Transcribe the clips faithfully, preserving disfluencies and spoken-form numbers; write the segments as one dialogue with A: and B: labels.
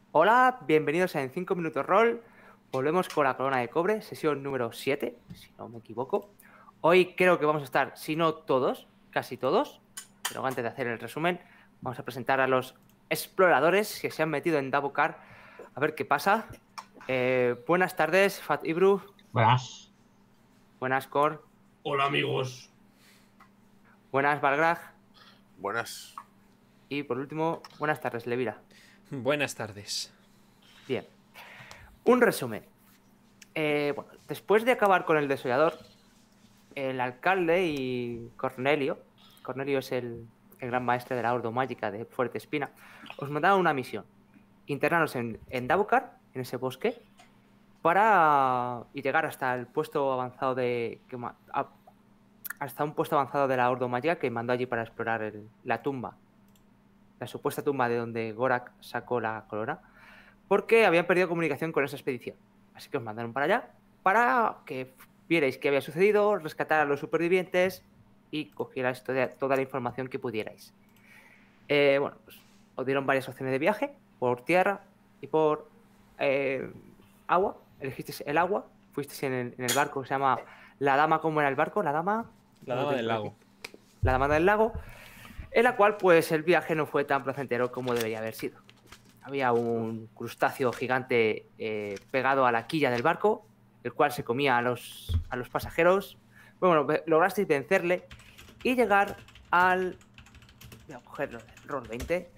A: Hola, bienvenidos a En cinco Minutos Roll. Volvemos con la corona de cobre, sesión número siete, si no me equivoco. Hoy creo que vamos a estar, si no todos, casi todos, pero antes de hacer el resumen, vamos a presentar a los exploradores que se han metido en Davokar. A ver qué pasa. Eh, buenas tardes, Fat Ibru.
B: Buenas.
A: Buenas, Cor.
C: Hola amigos.
A: Buenas, Valgraj.
D: Buenas.
A: Y por último, buenas tardes, Levira.
E: Buenas tardes.
A: Bien. Un resumen. Eh, bueno, después de acabar con el desollador, el alcalde y Cornelio, Cornelio es el, el gran maestre de la Ordo Mágica de Fuerte Espina, os mandaron una misión. Internaros en, en Davokar, en ese bosque, para y llegar hasta el puesto avanzado de... Que, a, hasta un puesto avanzado de la Ordo Mágica que mandó allí para explorar el, la tumba. La supuesta tumba de donde Gorak sacó la corona, porque habían perdido comunicación con esa expedición. Así que os mandaron para allá para que vierais qué había sucedido, rescatar a los supervivientes y cogierais toda, toda la información que pudierais. Eh, bueno, pues os dieron varias opciones de viaje, por tierra y por eh, agua. Elegisteis el agua, fuisteis en el, en el barco, se llama La Dama. ¿Cómo era el barco? La Dama...
E: La Dama del Lago.
A: La Dama del Lago, en la cual pues el viaje no fue tan placentero como debería haber sido. Había un crustáceo gigante eh, pegado a la quilla del barco, el cual se comía a los, a los pasajeros. Bueno, lograsteis vencerle y llegar al... Voy a coger el rol veinte.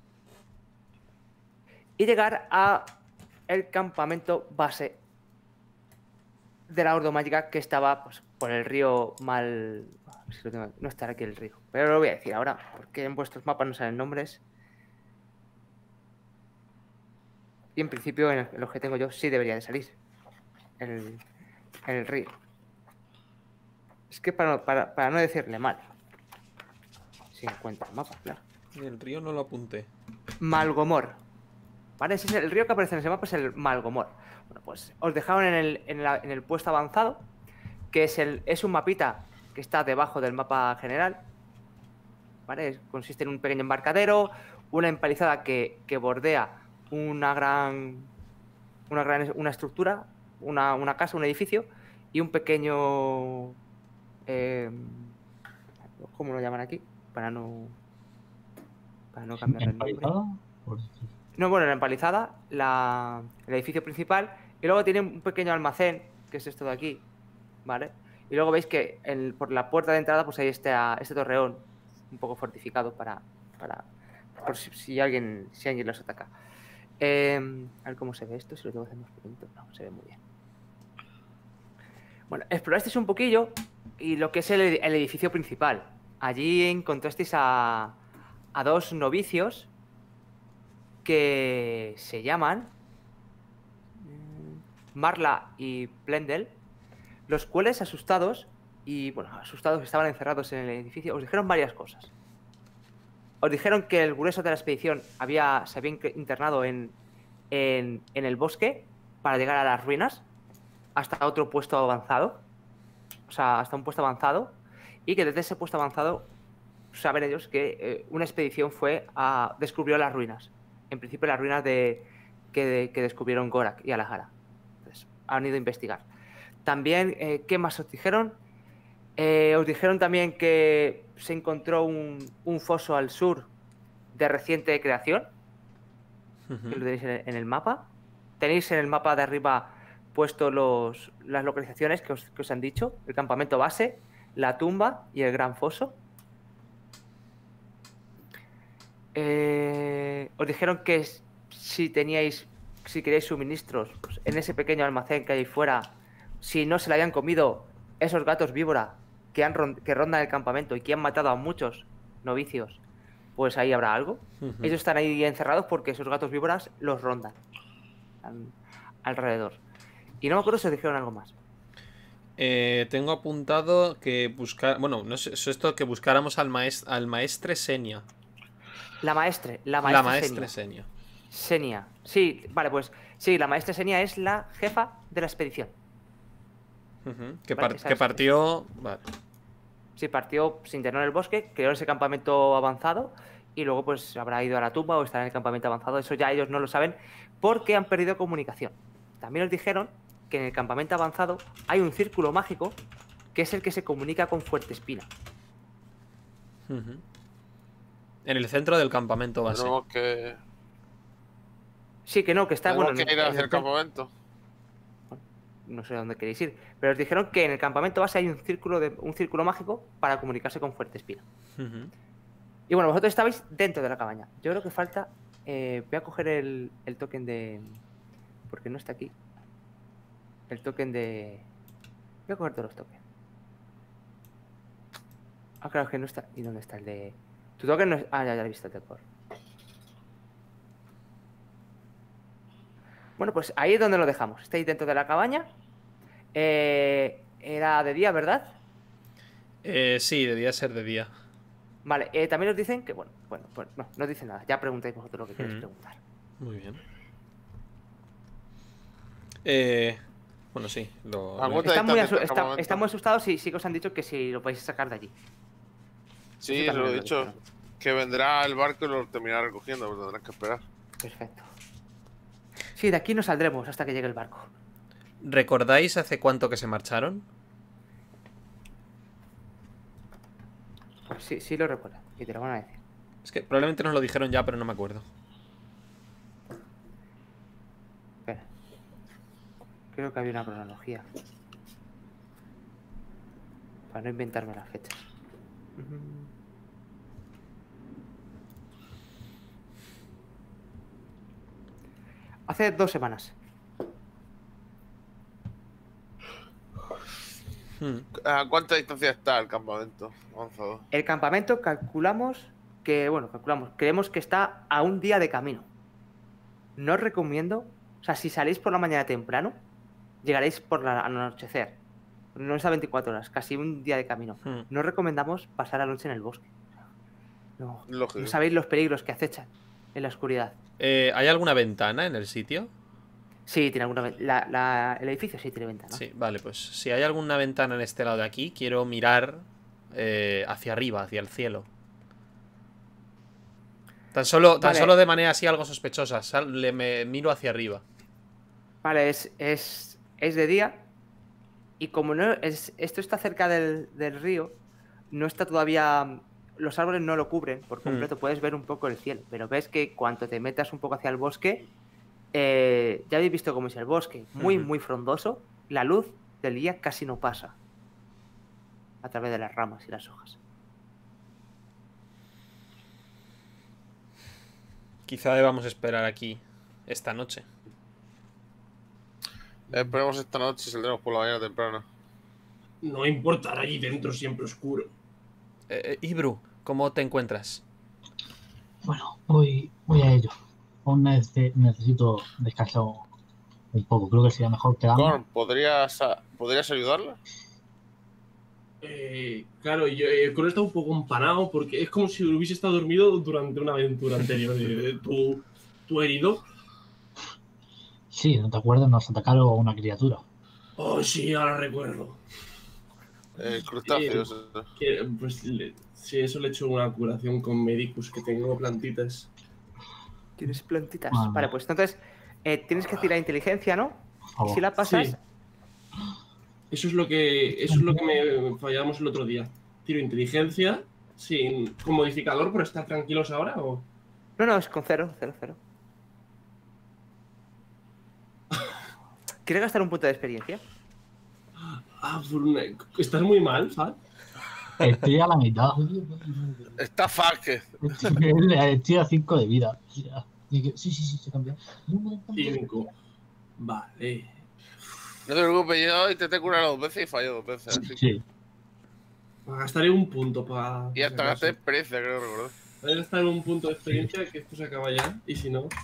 A: Y llegar a el campamento base de la Ordo Mágica, que estaba pues, por el río Mal... No estará aquí el río, pero lo voy a decir ahora, porque en vuestros mapas no salen nombres. Y en principio, en los que tengo yo, sí debería de salir. En el, en el río. Es que para, para, para no decirle mal. Si encuentro el mapa, claro.
E: El río no lo apunté.
A: Malgomor. ¿Vale? Ese es el río que aparece en ese mapa, es el Malgomor. Bueno, pues os dejaron en el, en la, en el puesto avanzado, que es, el, es un mapita que está debajo del mapa general. ¿Vale? Consiste en un pequeño embarcadero, una empalizada que, que bordea una gran, una gran una estructura, una, una casa, un edificio y un pequeño... Eh, ¿Cómo lo llaman aquí? Para no... Para no cambiar el nombre. No, bueno, la empalizada, la, el edificio principal, y luego tiene un pequeño almacén, que es esto de aquí, ¿vale? Y luego veis que el, por la puerta de entrada pues hay este, este torreón un poco fortificado para, para por si, si alguien si alguien los ataca. Eh, a ver cómo se ve esto, si lo tengo que hacer más pequeñito. No, se ve muy bien. Bueno, explorasteis un poquillo y lo que es el, el edificio principal. Allí encontrasteis a, a dos novicios que se llaman Marla y Plendel, los cuales asustados, y bueno, asustados que estaban encerrados en el edificio, os dijeron varias cosas. Os dijeron que el grueso de la expedición había, se había internado en, en, en el bosque para llegar a las ruinas, hasta otro puesto avanzado, o sea, hasta un puesto avanzado, y que desde ese puesto avanzado saben ellos que eh, una expedición fue a descubrió las ruinas. En principio las ruinas de, que, de, que descubrieron Gorak y Alahara. Entonces, han ido a investigar. También, eh, ¿qué más os dijeron? Eh, os dijeron también que se encontró un, un foso al sur de reciente creación, uh-huh. que lo tenéis en, en el mapa. Tenéis en el mapa de arriba puesto los, las localizaciones que os, que os han dicho: el campamento base, la tumba y el gran foso. Eh, os dijeron que si teníais, si queréis suministros, pues en ese pequeño almacén que hay fuera, si no se le habían comido esos gatos víbora que, han, que rondan el campamento y que han matado a muchos novicios, pues ahí habrá algo. Uh-huh. Ellos están ahí encerrados porque esos gatos víboras los rondan al, alrededor. Y no me acuerdo si os dijeron algo más.
E: Eh, tengo apuntado que buscar, bueno, no sé, esto que buscáramos al maestre, al maestre Senia.
A: La maestre, la maestra,
E: la maestre Senia.
A: Senia. Sí, vale, pues sí, la maestra Senia es la jefa de la expedición.
E: Uh-huh. Que, par vale, que partió. Vale.
A: Sí, partió, se internó en el bosque, creó ese campamento avanzado y luego pues habrá ido a la tumba o estará en el campamento avanzado. Eso ya ellos no lo saben porque han perdido comunicación. También nos dijeron que en el campamento avanzado hay un círculo mágico que es el que se comunica con Fuerte Espina.
E: Uh-huh. En el centro del campamento base.
B: Tenemos que...
A: Sí, que no, que está
B: Tenemos
A: bueno.
B: que ir hacia el campamento.
A: No sé a dónde queréis ir, pero os dijeron que en el campamento base hay un círculo de un círculo mágico para comunicarse con Fuerte Espina.
E: Uh-huh.
A: Y bueno, vosotros estabais dentro de la cabaña. Yo creo que falta... Eh, voy a coger el, el token de... Porque no está aquí. El token de... Voy a coger todos los tokens. Ah, claro, que no está... ¿Y dónde está el de...? Tu token no es... Ah, ya, ya he visto el de core. Bueno, pues ahí es donde lo dejamos. Estáis dentro de la cabaña. Eh, era de día, ¿verdad?
E: Eh, sí, debía ser de día.
A: Vale, eh, también os dicen que... Bueno, bueno, pues no, no dicen nada. Ya preguntáis vosotros lo que queréis
E: Mm.
A: preguntar.
E: Muy bien. Eh, bueno, sí. Lo,
B: ¿A
E: lo-
B: cuánta
A: Están muy,
B: distancia
A: asu-
B: está el
A: está-
B: campamento?
A: están muy asustados y sí que os han dicho que si lo podéis sacar de allí.
B: Sí,
A: Eso
B: se lo
A: también
B: he
A: lo
B: dicho.
A: dijeron.
B: Que vendrá el barco y lo terminará recogiendo, pero tendrás que esperar.
A: Perfecto. Sí, de aquí no saldremos hasta que llegue el barco.
E: ¿Recordáis hace cuánto que se marcharon?
A: Pues sí, sí lo recuerdo. Y te lo van a decir.
E: Es que probablemente nos lo dijeron ya, pero no me acuerdo.
A: Espera. Creo que había una cronología. Para no inventarme las fechas. Mm. Hace dos semanas.
E: Hmm.
B: ¿A cuánta distancia está el campamento avanzado?
A: El campamento calculamos que, bueno, calculamos, creemos que está a un día de camino. No os recomiendo, o sea, si salís por la mañana temprano, llegaréis por la, al anochecer. No está veinticuatro horas, casi un día de camino.
E: Hmm.
A: No os recomendamos pasar la noche en el bosque. No,
B: Lógico.
A: no sabéis los peligros que acechan en la oscuridad.
E: Eh, ¿Hay alguna ventana en el sitio?
A: Sí, tiene alguna ven- la, la- el edificio sí tiene ventana.
E: Sí, vale, pues si hay alguna ventana en este lado de aquí, quiero mirar eh, hacia arriba, hacia el cielo. Tan solo, tan
A: Vale.
E: solo de manera así algo sospechosa. Sal- le, me miro hacia arriba.
A: Vale, es, es, es de día. Y como no es, esto está cerca del, del río, no está todavía. Los árboles no lo cubren por completo. Puedes ver un poco el cielo. Pero ves que cuando te metas un poco hacia el bosque, eh, ya habéis visto cómo es el bosque. Muy,
E: Ujú.
A: muy frondoso. La luz del día casi no pasa a través de las ramas y las hojas.
E: Quizá debamos esperar aquí esta noche.
B: Eh, esperemos esta noche y saldremos por la mañana temprano.
C: No importa, allí dentro siempre oscuro.
E: Eh, eh, Ibru, ¿cómo te encuentras?
D: Bueno, voy, voy a ello. Aún nece- necesito descansar un poco. Creo que sería mejor quedarme.
B: Gorn, ¿podrías, a- ¿podrías ayudarla?
C: Eh, claro, yo eh, con está un poco empanado porque es como si hubiese estado dormido durante una aventura anterior. Eh, ¿Tú, tú herido?
D: Sí, ¿no te acuerdas? Nos atacaron una criatura.
C: Oh, sí, ahora recuerdo.
B: Eh, crustáceos. eh.
C: Que, pues le- sí, eso le he hecho una curación con Medicus, que tengo plantitas.
A: ¿Tienes plantitas?
D: Ah.
A: Vale, pues entonces eh, tienes que tirar inteligencia, ¿no?
D: Por
A: Y
D: favor.
A: si la pasas,
C: Sí. Eso es lo que eso es lo que me fallamos el otro día. Tiro inteligencia sin con modificador por estar tranquilos ahora o
A: no, no, es con cero, cero, cero. ¿Quieres gastar un punto de experiencia?
C: ah, por una- estás muy mal, Fat.
D: Estoy a la mitad.
B: Está Fake.
D: Estoy a cinco de vida. Sí, sí, sí, se cambia.
C: Cinco. Vale.
B: No te preocupes, yo intenté curar dos veces y falló dos veces. Así.
D: Sí.
C: Gastaré un punto para.
B: Y hasta gasté experiencia, creo recordar.
C: Voy a gastar un punto de experiencia que esto se acaba ya. Y si no.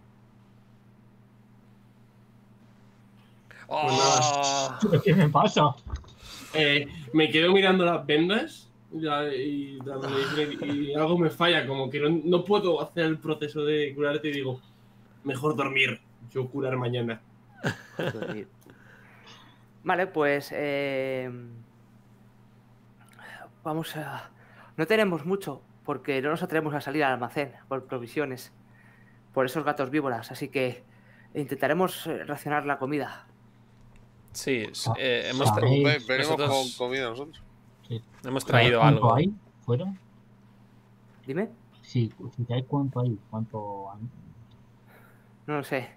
E: ¡Oh!
D: ¿Qué me pasa?
C: Eh, me quedo mirando las vendas ya, y, y- y algo me falla, como que no, no puedo hacer el proceso de curarte y digo, mejor dormir, yo curar mañana.
A: Dormir. Vale, pues eh, vamos a... No tenemos mucho. porque no nos atrevemos a salir al almacén por provisiones, por esos gatos víboras, así que intentaremos eh, racionar la comida.
E: Sí, s-
D: Ah,
E: eh, hemos,
D: ah,
E: tra-
D: Sabéis-
B: Ve- Venimos
E: nosotros-
B: con comida nosotros.
D: Sí.
E: hemos
D: ¿Sabéis
E: traído
D: cuánto
E: algo.
D: hay fuera?
A: Dime,
D: Sí, si sabéis cuánto hay, cuánto hay.
A: no lo sé.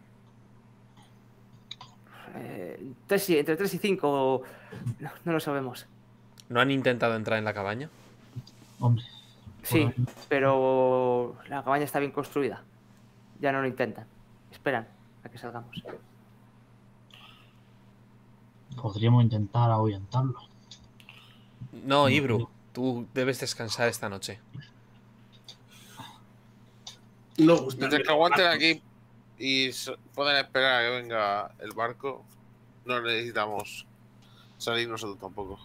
A: Eh, tres y- entre tres y cinco, no, no lo sabemos.
E: ¿No han intentado entrar en la cabaña?
D: Hombre,
A: Sí, pero la cabaña está bien construida. Ya no lo intentan. Esperan a que salgamos.
D: podríamos intentar ahuyentarlo.
E: No, Ibru, tú debes descansar esta noche.
C: No gusta.
B: Mientras que aguanten aquí y s- puedan esperar a que venga el barco, no necesitamos salir nosotros tampoco.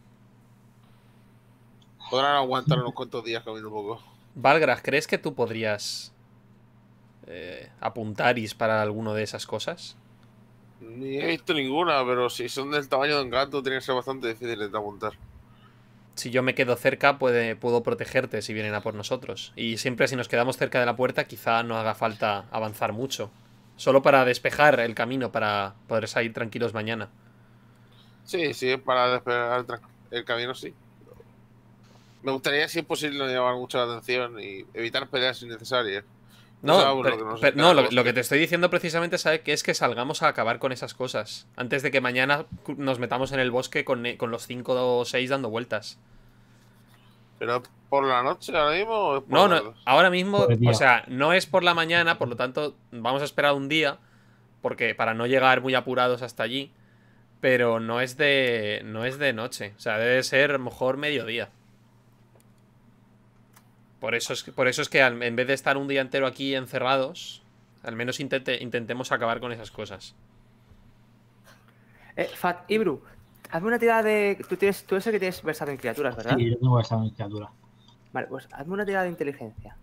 B: Podrán aguantar unos cuantos días comiendo un poco.
E: Valgras, ¿crees que tú podrías eh, apuntar y disparar alguno de esas cosas?
B: Ni he visto ninguna, pero si son del tamaño de un gato, tienen que ser bastante difíciles de apuntar.
E: Si yo me quedo cerca, puede, puedo protegerte si vienen a por nosotros. Y siempre si nos quedamos cerca de la puerta, quizá no haga falta avanzar mucho. Solo para despejar el camino, para poder salir tranquilos mañana.
B: Sí, sí, para despegar el, tran- el camino, sí. Me gustaría, si es posible, no llamar mucho la atención y evitar peleas innecesarias.
E: No,
B: sabemos
E: pero-
B: lo que nos
E: pero-
B: espera
E: no
B: el
E: lo,
B: bosque.
E: lo que te estoy diciendo precisamente sabe que es que salgamos a acabar con esas cosas. Antes de que mañana cu- nos metamos en el bosque con, ne- con los cinco o seis dando vueltas.
B: ¿Pero por la noche ahora mismo o es por
E: No,
B: la
E: no,
B: tarde?
E: ahora mismo,
D: Por el día.
E: o sea, no es por la mañana, por lo tanto, vamos a esperar un día, porque para no llegar muy apurados hasta allí, pero no es de, no es de noche, o sea, debe ser a lo mejor mediodía. Por eso es que, por eso es que al- en vez de estar un día entero aquí encerrados, al menos intente, intentemos acabar con esas cosas.
A: Eh, Fat, Ibru, hazme una tirada de. Tú, tienes, tú eres el que tienes versado en criaturas, ¿verdad?
D: Sí, yo tengo esa criatura.
A: Vale, pues hazme una tirada de inteligencia.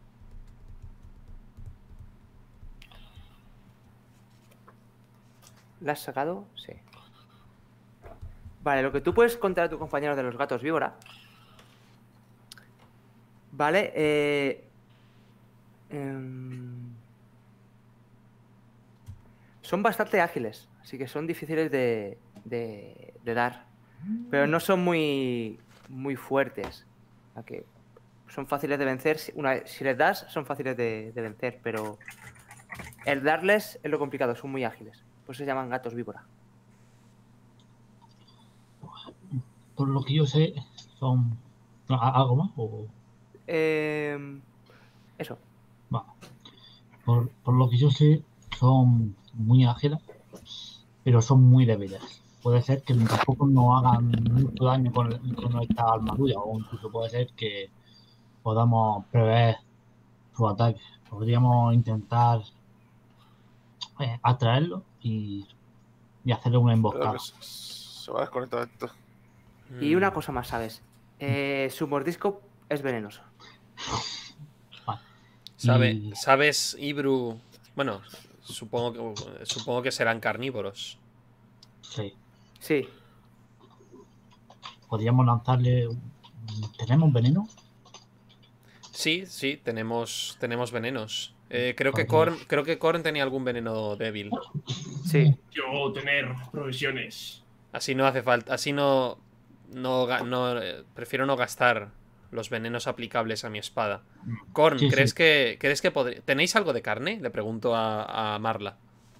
A: ¿La has sacado? Sí. Vale, lo que tú puedes contar a tu compañero de los gatos víbora. Vale, eh. em, son bastante ágiles, así que son difíciles de, de, de dar. Pero no son muy, muy fuertes. A que son fáciles de vencer. Si, una, si les das, son fáciles de, de vencer, pero el darles es lo complicado, son muy ágiles. Por eso se llaman gatos víbora.
D: Por lo que yo sé, son. ¿a- ¿Algo más? O...
A: Eh, eso.
D: Va. Por, por lo que yo sé, son muy ágiles, pero son muy débiles. Puede ser que tampoco no hagan mucho daño con, con nuestra armadura, o incluso puede ser que podamos prever su ataque. Podríamos intentar eh, atraerlo y, y hacerle una
B: Creo
D: emboscada.
B: que se, se va a desconectar esto.
A: Y
E: Mm.
A: una cosa más, ¿sabes? Eh, su mordisco es venenoso.
E: ¿Sabe-
D: Y-
E: ¿Sabes, Ibru? Bueno, supongo que, supongo que serán carnívoros.
D: Sí.
A: Sí.
D: Podríamos lanzarle. un- ¿Tenemos veneno?
E: Sí, sí, tenemos, tenemos venenos. Eh, creo que
D: Podría.
E: Korn, creo que Korn tenía algún veneno débil.
A: Sí.
C: Yo tener provisiones.
E: Así no hace falta, así no, no, ga- no, eh, prefiero no gastar los venenos aplicables a mi espada. Korn,
D: Sí,
E: ¿crees
D: sí.
E: que, crees que podría, ¿tenéis algo de carne? Le pregunto a, a Marla.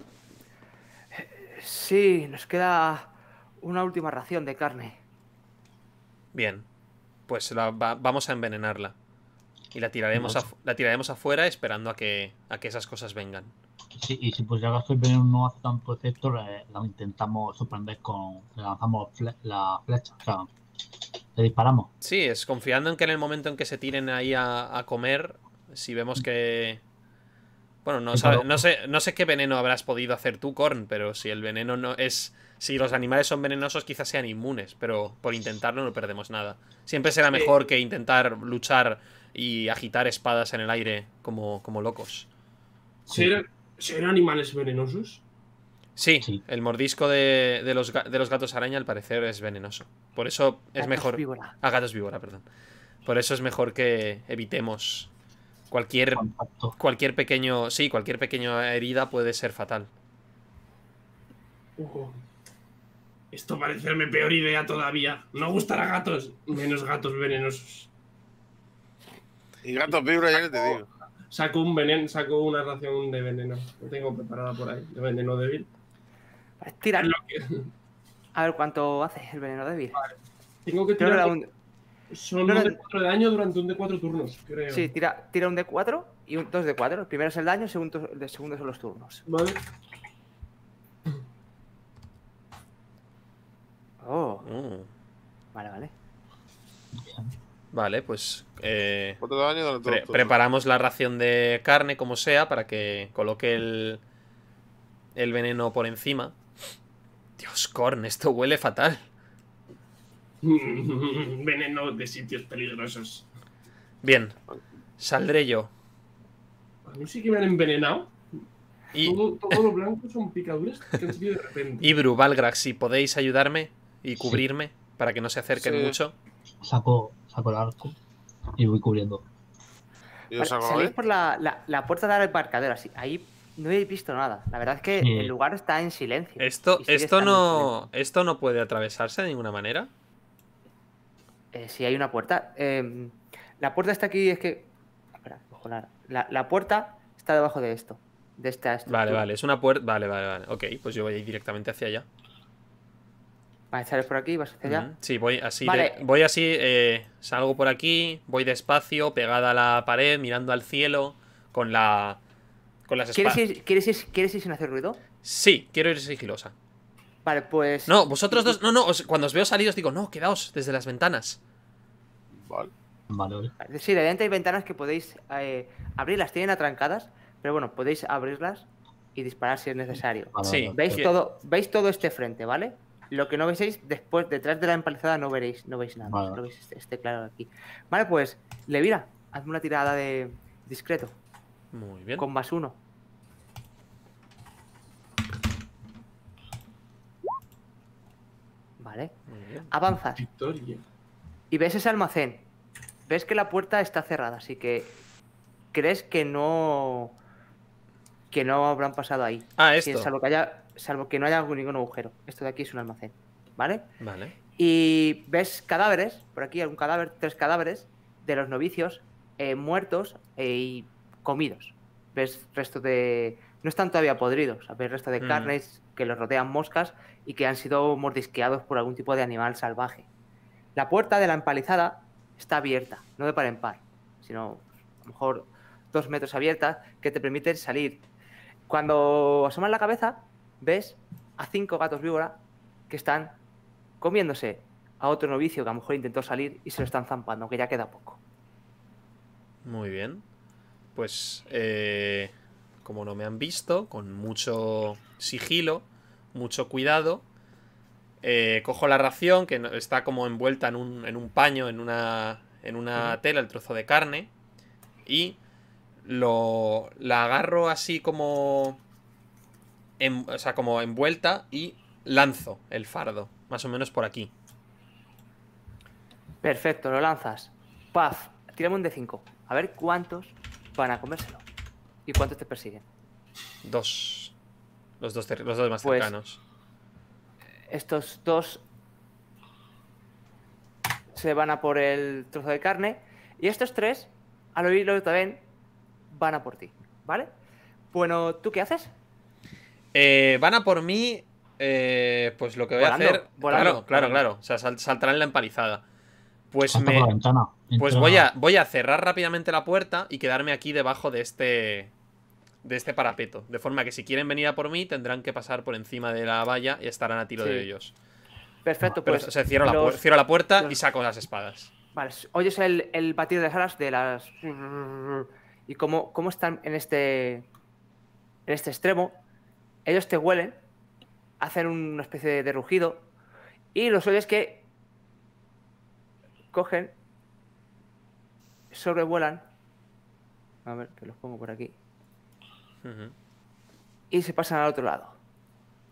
A: Sí, nos queda una última ración de carne.
E: Bien, pues la- va- vamos a envenenarla y la tiraremos,
D: Vale.
E: af- la tiraremos afuera esperando a que, a que esas cosas vengan.
D: Sí, y si por si acaso el veneno no hace tanto efecto, le- la intentamos sorprender con. Le lanzamos fle- la flecha, o sea, le disparamos.
E: Sí, es confiando en que en el momento en que se tiren ahí a, a comer, si vemos que... Bueno, no,
D: Sí,
E: sabe-
D: pero-
E: no sé, no sé qué veneno habrás podido hacer tú, Korn, pero si el veneno no es... Si los animales son venenosos, quizás sean inmunes, pero por intentarlo no perdemos nada. Siempre será mejor que intentar luchar y agitar espadas en el aire como, como locos.
D: Sí.
C: ¿Serán, serán animales venenosos?
E: Sí,
D: Sí.
E: el mordisco de, de los, ga- de los gatos araña al parecer es venenoso. Por eso es
A: Gatos
E: mejor...
A: víbora.
E: Ah, gatos víbora, perdón. Por eso es mejor que evitemos cualquier,
D: Contacto.
E: cualquier pequeño... Sí, cualquier pequeña herida puede ser fatal.
C: Uh, esto parecerme peor idea todavía. No gustará gatos, menos gatos venenosos.
B: Y gatos vibra, ya que te digo.
C: Saco un veneno, saco una ración de veneno. Lo tengo preparada por ahí, de veneno débil.
A: Vale, tira.
C: Lo que-
A: A ver cuánto hace el veneno débil.
C: Tengo que
A: Creo que
C: tirar.
A: da un-
C: Son
A: no, no.
C: un D cuatro de daño durante un D cuatro turnos, creo.
A: Sí, tira, tira un D cuatro y un dos D cuatro. El primero es el daño, el segundo, el segundo son los turnos.
C: Vale.
A: Oh,
E: Mm.
A: vale, vale.
E: Vale, pues... eh,
B: Cuatro de daño durante
E: pre-
B: todo.
E: preparamos la ración de carne como sea para que coloque el, el veneno por encima. Dios, Korn, esto huele fatal.
C: Veneno de sitios peligrosos.
E: Bien, saldré yo.
C: A mí sí que me han envenenado.
E: Y
C: Todo, todo lo blanco son picaduras que han salido de repente.
E: Ibru, Valgrax, si podéis ayudarme y cubrirme para que no se acerquen
B: Sí.
E: mucho.
D: Saco, saco el arco y voy cubriendo.
B: Yo
A: Vale,
B: salgo,
A: salís
B: ¿eh?
A: por la, la, la puerta del embarcadero, así. Ahí no he visto nada. La verdad es que
D: Sí.
A: el lugar está en silencio.
E: Esto,
A: y sigue
E: esto
A: estando en
E: no. Esto no puede atravesarse de ninguna manera.
A: silencio. Eh, sí, hay una puerta. Eh, la puerta está aquí, es que. Espera, cojo la, la, la puerta está debajo de esto. De esta estructura.
E: Vale, vale, es una puerta. Vale, vale, vale. Ok, pues yo voy a ir directamente hacia allá.
A: Vale, sales por aquí, vas hacia allá.
E: Ujú. Sí, voy así.
A: Vale.
E: de- voy así, eh, salgo por aquí, voy despacio, pegada a la pared, mirando al cielo, con la. Con las
A: ¿Quieres
E: espadas.
A: ir, ¿quieres, ir, ¿Quieres ir sin hacer ruido?
E: Sí, quiero ir sigilosa.
A: Vale, pues.
E: No, vosotros dos. No, no, os- cuando os veo salir os digo, no, quedaos desde las ventanas.
B: Vale.
D: Vale, vale.
A: Vale, sí, de dentro hay ventanas que podéis eh, abrirlas, tienen atrancadas, pero bueno, podéis abrirlas y disparar si es necesario.
D: Vale,
E: Sí.
D: vale.
A: ¿Veis
E: que-
A: todo, veis todo este frente, ¿vale? Lo que no veis es después, detrás de la empalizada no veréis, no veis nada.
D: Vale.
A: Solo veis este, este claro de aquí. Vale, pues, Levira, hazme una tirada de discreto,
E: Muy bien.
A: con más uno. Vale.
E: Muy bien.
A: Avanzas
C: Victoria.
A: y ves ese almacén. Ves que la puerta está cerrada, así que crees que no que no habrán pasado ahí.
E: Ah,
A: Sí,
E: esto.
A: salvo que haya, salvo que no haya ningún agujero. Esto de aquí es un almacén, ¿vale?
E: Vale.
A: Y ves cadáveres, por aquí algún cadáver, tres cadáveres de los novicios eh, muertos eh, y comidos. Ves resto de... No están todavía podridos, ves resto de
E: Mm.
A: carnes que los rodean moscas y que han sido mordisqueados por algún tipo de animal salvaje. La puerta de la empalizada está abierta, no de par en par, sino a lo mejor dos metros abierta que te permiten salir. Cuando asomas la cabeza, ves a cinco gatos víbora que están comiéndose a otro novicio que a lo mejor intentó salir y se lo están zampando, que ya queda poco.
E: Muy bien. Pues, eh, como no me han visto, con mucho sigilo, mucho cuidado, eh, cojo la ración, que no- está como envuelta en un, en un paño, en una, en una
A: Ujú.
E: tela, el trozo de carne, y lo, la agarro así como, en- o sea, como envuelta y lanzo el fardo, más o menos por aquí.
A: Perfecto, lo lanzas. Paz, tírame un D cinco. A ver cuántos van a comérselo. ¿Y cuántos te persiguen?
E: Dos. Los dos, cer- los dos más
A: Pues-
E: cercanos.
A: Estos dos se van a por el trozo de carne. Y estos tres, al oírlo también, van a por ti. ¿Vale? Bueno, ¿tú qué haces?
E: Eh, van a por mí. eh, pues lo que voy
A: Volando,
E: a hacer.
A: volando,
E: claro, claro,
A: volando.
E: claro. O sea, sal- saltarán en la empalizada. Pues
D: Salta
E: me.
D: por la ventana.
E: Pues
D: Entra-
E: voy a, voy a cerrar rápidamente la puerta y quedarme aquí debajo de este. De este parapeto. De forma que si quieren venir a por mí, tendrán que pasar por encima de la valla y estarán a tiro
A: Sí.
E: de ellos.
A: Perfecto,
E: Pero
A: pues.
E: o sea, cierro, la,
A: los-
E: puer- cierro la puerta
A: los-
E: y saco las espadas.
A: Vale, oyes el, el batir de las alas de las... Y cómo, cómo están en este... En este extremo. Ellos te huelen. Hacen una especie de rugido. Y los oyes que... Cogen. Sobrevuelan. A ver, que los pongo por aquí.
E: Ujú.
A: Y se pasan al otro lado.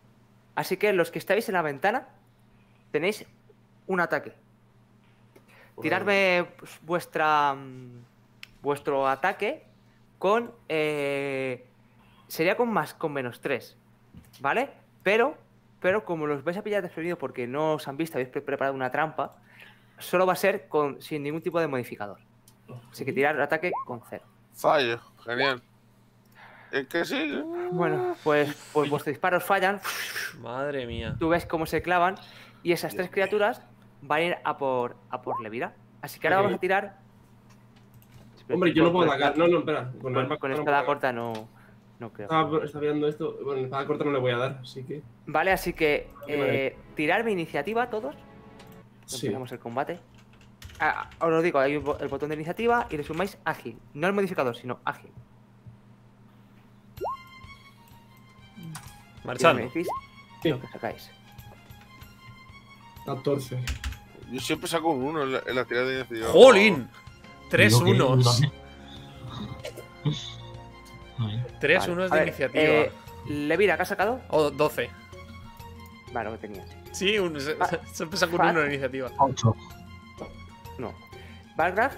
A: Así que los que estáis en la ventana... Tenéis un ataque. tirarme pues, vuestra mm, vuestro ataque con eh, sería con más con menos tres, ¿vale? Pero pero como los vais a pillar desprevenidos porque no os han visto, habéis pre- preparado una trampa, solo va a ser con sin ningún tipo de modificador. Así que tirar ataque con cero.
B: Fallo, genial. Es que sí.
A: Bueno, pues pues vuestros disparos fallan.
E: Madre mía.
A: Tú ves cómo se clavan y esas tres criaturas van a ir a por a por Levira. Así que ahora
C: Ok.
A: vamos a tirar.
C: Hombre, yo no puedo
A: Con-
C: atacar. No, no, espera. Con,
A: Con,
C: arma
A: con
C: no
A: espada
C: puedo
A: corta no, no creo.
C: atacar. Estaba, estaba viendo esto. Bueno, espada corta no le voy a dar, así que.
A: Vale, así que
C: Vale.
A: eh, tirarme iniciativa todos.
C: Sí.
A: Empezamos el combate. Ah, ahora os digo, hay un bo- el botón de iniciativa y le sumáis ágil. No el modificador, sino ágil. Y ahora me
E: Marchando.
A: decís
C: Sí.
A: lo que sacáis.
C: catorce.
B: Yo siempre saco un uno en la, en la tirada de iniciativa.
E: ¡Jolín! Tres
D: Lo que-
E: unos.
D: Ahí.
E: Tres
A: Vale,
E: unos
A: a
E: de
A: ver,
E: iniciativa.
A: eh, Levira, ¿qué has sacado?
E: O doce.
A: Vale, lo que tenías.
E: Sí, un, se-
A: Va-
E: siempre saco un
A: va-
E: uno de iniciativa.
D: Ocho.
A: No. Valgraf,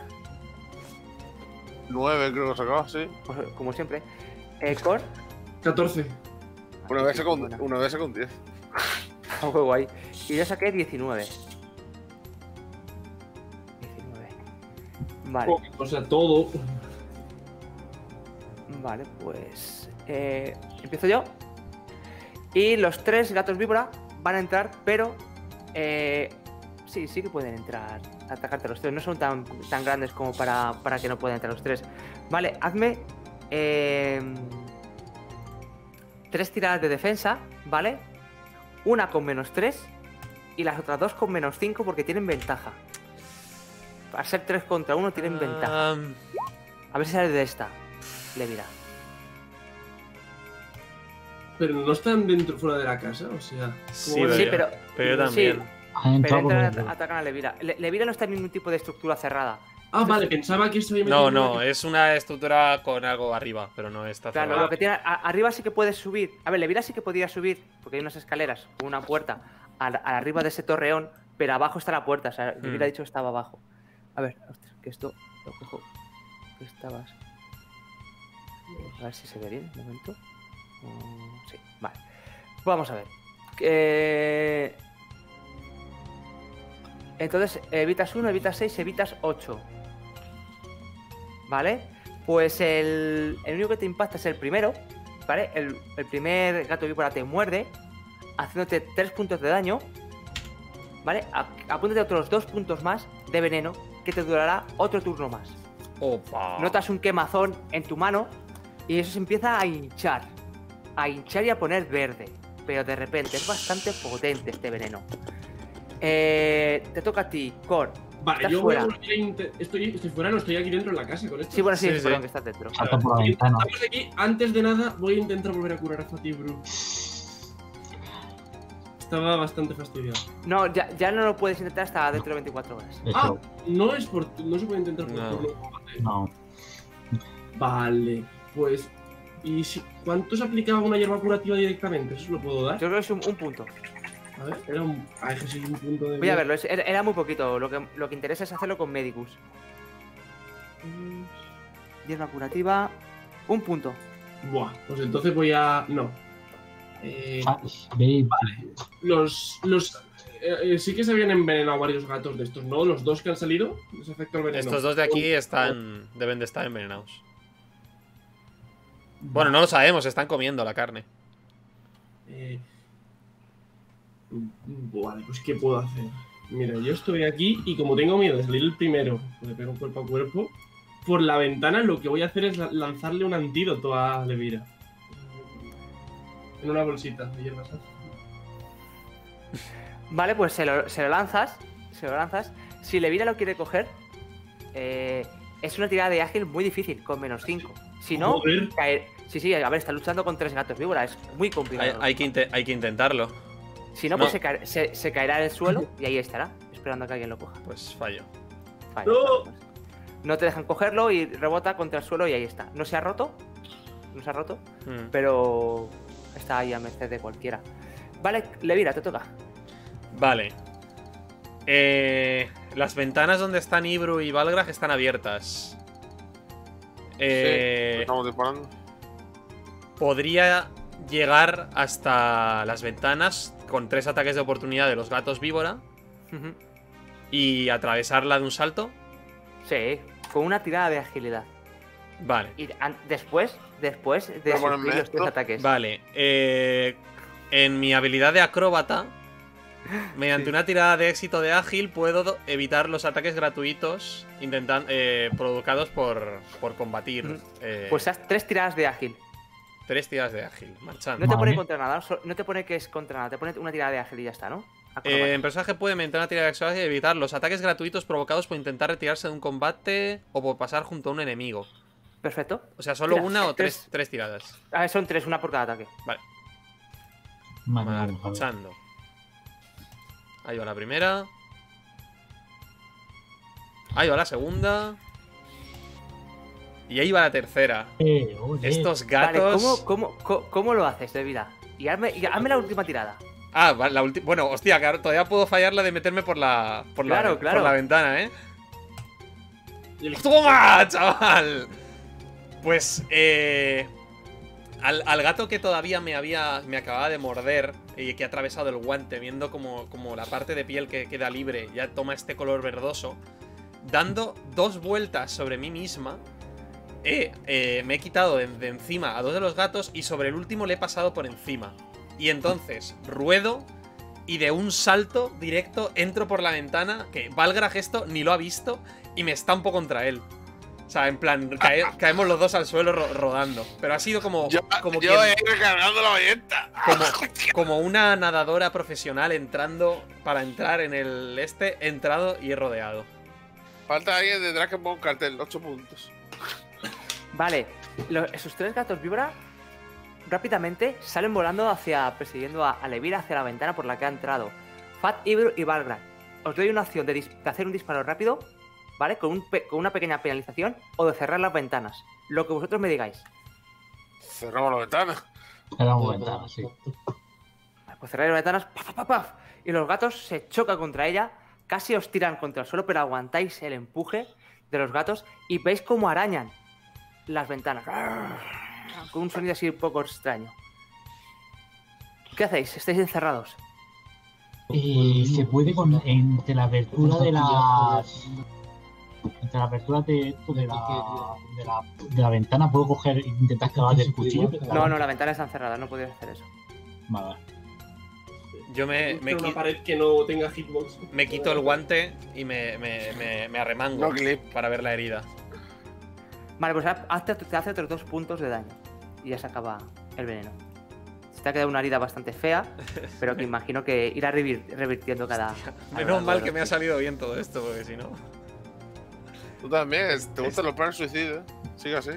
B: nueve creo que sacaba, sí.
A: pues, como siempre. Eh, Cor,
C: catorce.
B: Una vez saco un,
A: Buena.
B: una vez saco un diez.
A: a huevo ahí. Y yo saqué diecinueve. diecinueve. Vale.
C: Oh, o sea, todo.
A: Vale, pues eh, empiezo yo. Y los tres gatos víbora van a entrar, pero eh, sí, sí que pueden entrar a atacarte los tres. No son tan, tan grandes como para, para que no puedan entrar los tres. Vale, hazme eh, tres tiradas de defensa, ¿vale? Una con menos tres y las otras dos con menos cinco porque tienen ventaja. Al ser tres contra uno tienen ventaja.
E: Am,
A: A ver si sale de esta. Le mira.
C: Pero no están dentro fuera de la casa, o sea. ¿cómo
E: Sí,
C: van a-
A: Sí,
E: pero-
A: pero.
E: pero yo
A: sí,
E: también.
D: Han
A: pero
D: entrado
A: entran
D: por
A: a atacan a Levira. Le- Levira no está en ningún tipo de estructura cerrada.
C: Ah, vale, pensaba que esto había
E: No,
C: metido
E: no,
C: una-
E: es una estructura con algo arriba, pero no está
A: Claro,
E: cerrada.
A: lo que tiene. a- arriba sí que puedes subir. A ver, Levira sí que podía subir, porque hay unas escaleras con una puerta a, la- a arriba de ese torreón, pero abajo está la puerta. O sea, Levira
E: Mm.
A: ha dicho que estaba abajo. A ver, ostras, que esto lo cojo. Que estabas. A ver si se ve bien, un momento. Mm, sí, vale. Vamos a ver. Eh, Entonces, evitas uno, evitas seis, evitas ocho. ¿Vale? Pues el, el único que te impacta es el primero. ¿Vale? El, el primer gato víbora te muerde, haciéndote tres puntos de daño. ¿Vale? A- Apúntate otros dos puntos más de veneno que te durará otro turno más.
E: Opa.
A: Notas un quemazón en tu mano y eso se empieza a hinchar. A hinchar y a poner verde. Pero de repente es bastante potente este veneno. Eh, te toca a ti, Cor.
C: Vale,
A: estás
C: yo voy a
A: fuera.
C: volver a inte- estoy, estoy fuera, no estoy aquí dentro en la casa con esto.
A: Sí, bueno, sí,
E: Sí,
A: sí,
E: sí.
A: perdón, que estás dentro.
D: Salta por la ventana.
C: Estamos aquí. Antes de nada, voy a intentar volver a curar a Fatibru. Estaba bastante fastidiado.
A: No, ya, ya no lo puedes intentar hasta dentro de veinticuatro horas.
C: Ah,
D: Eso.
C: no es por. No se puede intentar por
E: No.
C: turno de combate.
D: No.
C: Vale, pues. ¿Y si, cuánto se aplicaba una hierba curativa directamente? ¿Eso lo puedo dar?
A: Yo creo que es un, un punto.
C: A ver, era un. Ah, es que sí, un punto de.
A: Voy a verlo, es- era, era muy poquito. Lo que, lo que interesa es hacerlo con Medicus. Mm, Hierba curativa. Un punto.
C: Buah, pues entonces voy a. No. Eh,
D: Ah, ve,
C: los. los eh, eh, sí que se habían envenenado varios gatos de estos, ¿no? Los dos que han salido. Ese efecto del veneno.
E: Estos dos de aquí están. Deben de estar envenenados. Bueno, no lo sabemos, están comiendo la carne.
C: Eh, vale, pues ¿qué puedo hacer? Mira, yo estoy aquí y como tengo miedo de salir el primero, le pego cuerpo a cuerpo, por la ventana lo que voy a hacer es la- lanzarle un antídoto a Levira. En una bolsita de hierbas.
A: Vale, pues se lo, se lo lanzas. Se lo lanzas. Si Levira lo quiere coger, eh, es una tirada de ágil muy difícil, con menos cinco. Si no,
C: Joder.
A: caer. Sí, sí, a ver, está luchando con tres gatos víbora, es muy
E: Hay,
A: complicado.
E: hay que inte- hay que intentarlo.
A: Si no,
E: no.
A: pues se, caer- se- se caerá en el suelo y ahí estará, esperando a que alguien lo coja.
E: Pues fallo.
A: Falla.
C: No.
A: No te dejan cogerlo y rebota contra el suelo y ahí está. No se ha roto, no se ha roto,
E: Mm.
A: pero está ahí a merced de cualquiera. Vale, Levira, te toca.
E: Vale. Eh, las ventanas donde están Ibru y Balgraj están abiertas. Eh,
B: Sí, estamos disparando.
E: Podría llegar hasta las ventanas con tres ataques de oportunidad de los gatos víbora
A: Ujú.
E: y atravesarla de un salto.
A: Sí, con una tirada de agilidad.
E: Vale.
A: Y an- después, después de
B: Pero
A: sufrir
B: ponerme
A: los tres
B: esto.
A: ataques.
E: Vale. eh, en mi habilidad de acróbata, mediante
A: Sí.
E: una tirada de éxito de ágil, puedo do- evitar los ataques gratuitos intentan, eh, provocados por, por combatir.
A: Ujú.
E: eh,
A: Pues haz tres tiradas de ágil.
E: tres tiras de ágil, marchando.
A: No te pone
D: Vale.
A: contra nada, so- no te pone que es contra nada, te pone una tirada de ágil y ya está, ¿no?
E: Eh,
A: Acrobata.
E: el personaje puede mediante una tirada de acrobacia y evitar los ataques gratuitos provocados por intentar retirarse de un combate o por pasar junto a un enemigo.
A: Perfecto.
E: O sea, solo
A: Tira,
E: una o tres,
A: tres.
E: tres tiradas.
A: A ver, son tres, una por cada ataque.
E: Vale,
D: Vale, vamos a ver.
E: marchando. Ahí va la primera. Ahí va la segunda. Y ahí va la tercera.
D: Eh, oye,
E: Estos
A: Vale,
E: gatos.
A: ¿cómo, cómo, cómo, cómo lo haces, de vida? Y hazme, y hazme la última tirada.
E: Ah, vale, la última. Bueno, hostia, claro, todavía puedo fallar la de meterme por la. Por la,
A: Claro, claro.
E: Por la ventana, ¿eh?
C: Y el-
E: ¡Toma, chaval! Pues, eh. Al, al gato que todavía me había. Me acababa de morder y que ha atravesado el guante, viendo como, como la parte de piel que queda libre ya toma este color verdoso. Dando dos vueltas sobre mí misma. he, eh, me he quitado de, de encima a dos de los gatos y sobre el último le he pasado por encima. Y entonces ruedo y de un salto directo entro por la ventana, que Balgraj esto ni lo ha visto, y me estampo contra él. O sea, en plan, cae- caemos los dos al suelo ro- rodando. Pero ha sido como,
B: Yo,
E: como,
B: yo
E: quien-
B: he recargado la ballesta.
E: como, como una nadadora profesional entrando para entrar en el este, he entrado y he rodeado.
B: Falta alguien detrás que ponga un cartel, ocho puntos.
A: Vale, lo- esos tres gatos víbora rápidamente salen volando hacia, persiguiendo a, a Levira hacia la ventana por la que ha entrado. Fat, Ibru y Balgraj. Os doy una opción de, dis- de hacer un disparo rápido, ¿vale? Con, un pe- con una pequeña penalización o de cerrar las ventanas. Lo que vosotros me digáis.
B: Cerramos la ventana.
D: cerramos ventana, sí.
A: Vale, pues cerráis las ventanas, paf, paf, paf, paf, y los gatos se chocan contra ella, casi os tiran contra el suelo, pero aguantáis el empuje de los gatos y veis cómo arañan las ventanas. Con un sonido así un poco extraño. ¿Qué hacéis? Estáis encerrados.
D: Eh, se puede con entre la apertura de las entre la apertura de, de, la, de, la, de la ventana puedo coger e intentar clavar el cuchillo.
A: No, no, la ventana está cerrada, no podéis hacer eso.
D: Vale.
E: Yo me, me,
C: Buscar una
E: qui-
C: pared que no tenga hitbox.
E: me quito el guante y me, me, me, me arremango
B: No clip.
E: para ver la herida.
A: Vale, pues haz- hazte- te hace otros dos puntos de daño. Y ya se acaba el veneno. Se te ha quedado una herida bastante fea, pero que imagino que irá revir- revirtiendo cada. a lo
E: Menos
A: largo
E: mal
A: de
E: que
A: los
E: me ha
A: días.
E: salido bien todo esto, porque si no.
B: Tú también, es- te gustan los planes suicidas. Sigue así.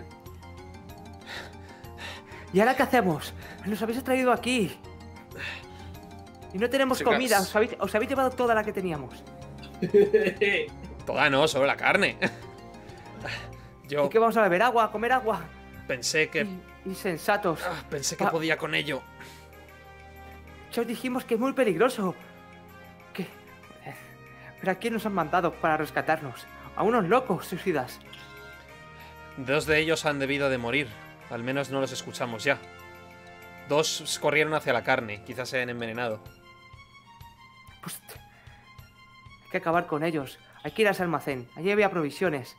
A: ¿Y ahora qué hacemos? Nos habéis traído aquí. Y no tenemos
B: Chicas.
A: comida, os habéis, os habéis llevado toda la que teníamos.
E: Toda no, solo la carne. Yo
A: ¿Y qué vamos a beber? ¿Agua? ¿A comer agua?
E: pensé que.
A: Y, insensatos.
E: ah, pensé que
A: Ah.
E: podía con ello.
A: Ya os dijimos que es muy peligroso. ¿Qué? ¿Pero a quién nos han mandado para rescatarnos? A unos locos suicidas.
E: Dos de ellos han debido de morir. Al menos no los escuchamos ya. Dos corrieron hacia la carne. Quizás se hayan envenenado.
A: Pues hay que acabar con ellos. Hay que ir a ese almacén. Allí había provisiones.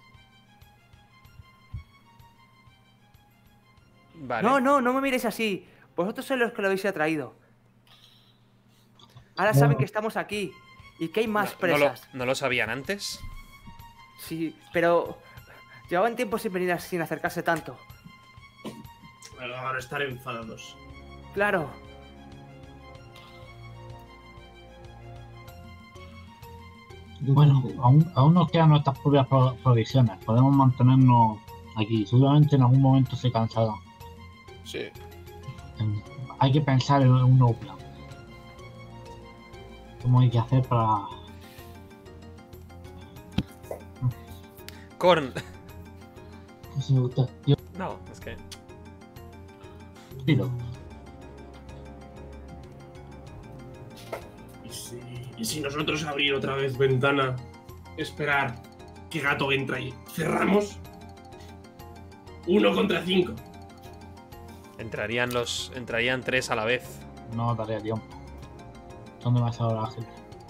E: Vale.
A: No, no, no me miréis así. Vosotros sois los que lo habéis traído. Ahora
D: No.
A: saben que estamos aquí y que hay más
E: ¿No, no lo,
A: presas.
E: ¿No lo sabían antes?
A: Sí, pero llevaban tiempo sin venir, sin acercarse tanto.
C: Bueno, ahora estar enfadados.
A: Claro.
D: Bueno, aún, aún nos quedan nuestras propias pro- provisiones. Podemos mantenernos aquí. Seguramente en algún momento se cansarán.
B: Sí.
D: En- Hay que pensar en un nuevo plan. ¿Cómo hay que hacer para...?
E: Korn.
D: No sé, usted- yo
E: No, es que.
D: tiro.
C: ¿Y si, y si nosotros abrir otra vez ventana esperar que Gato entra ahí. Cerramos. Uno contra cinco.
E: Entrarían los. Entrarían tres a la vez.
D: No daría tiempo. Son demasiado ágiles.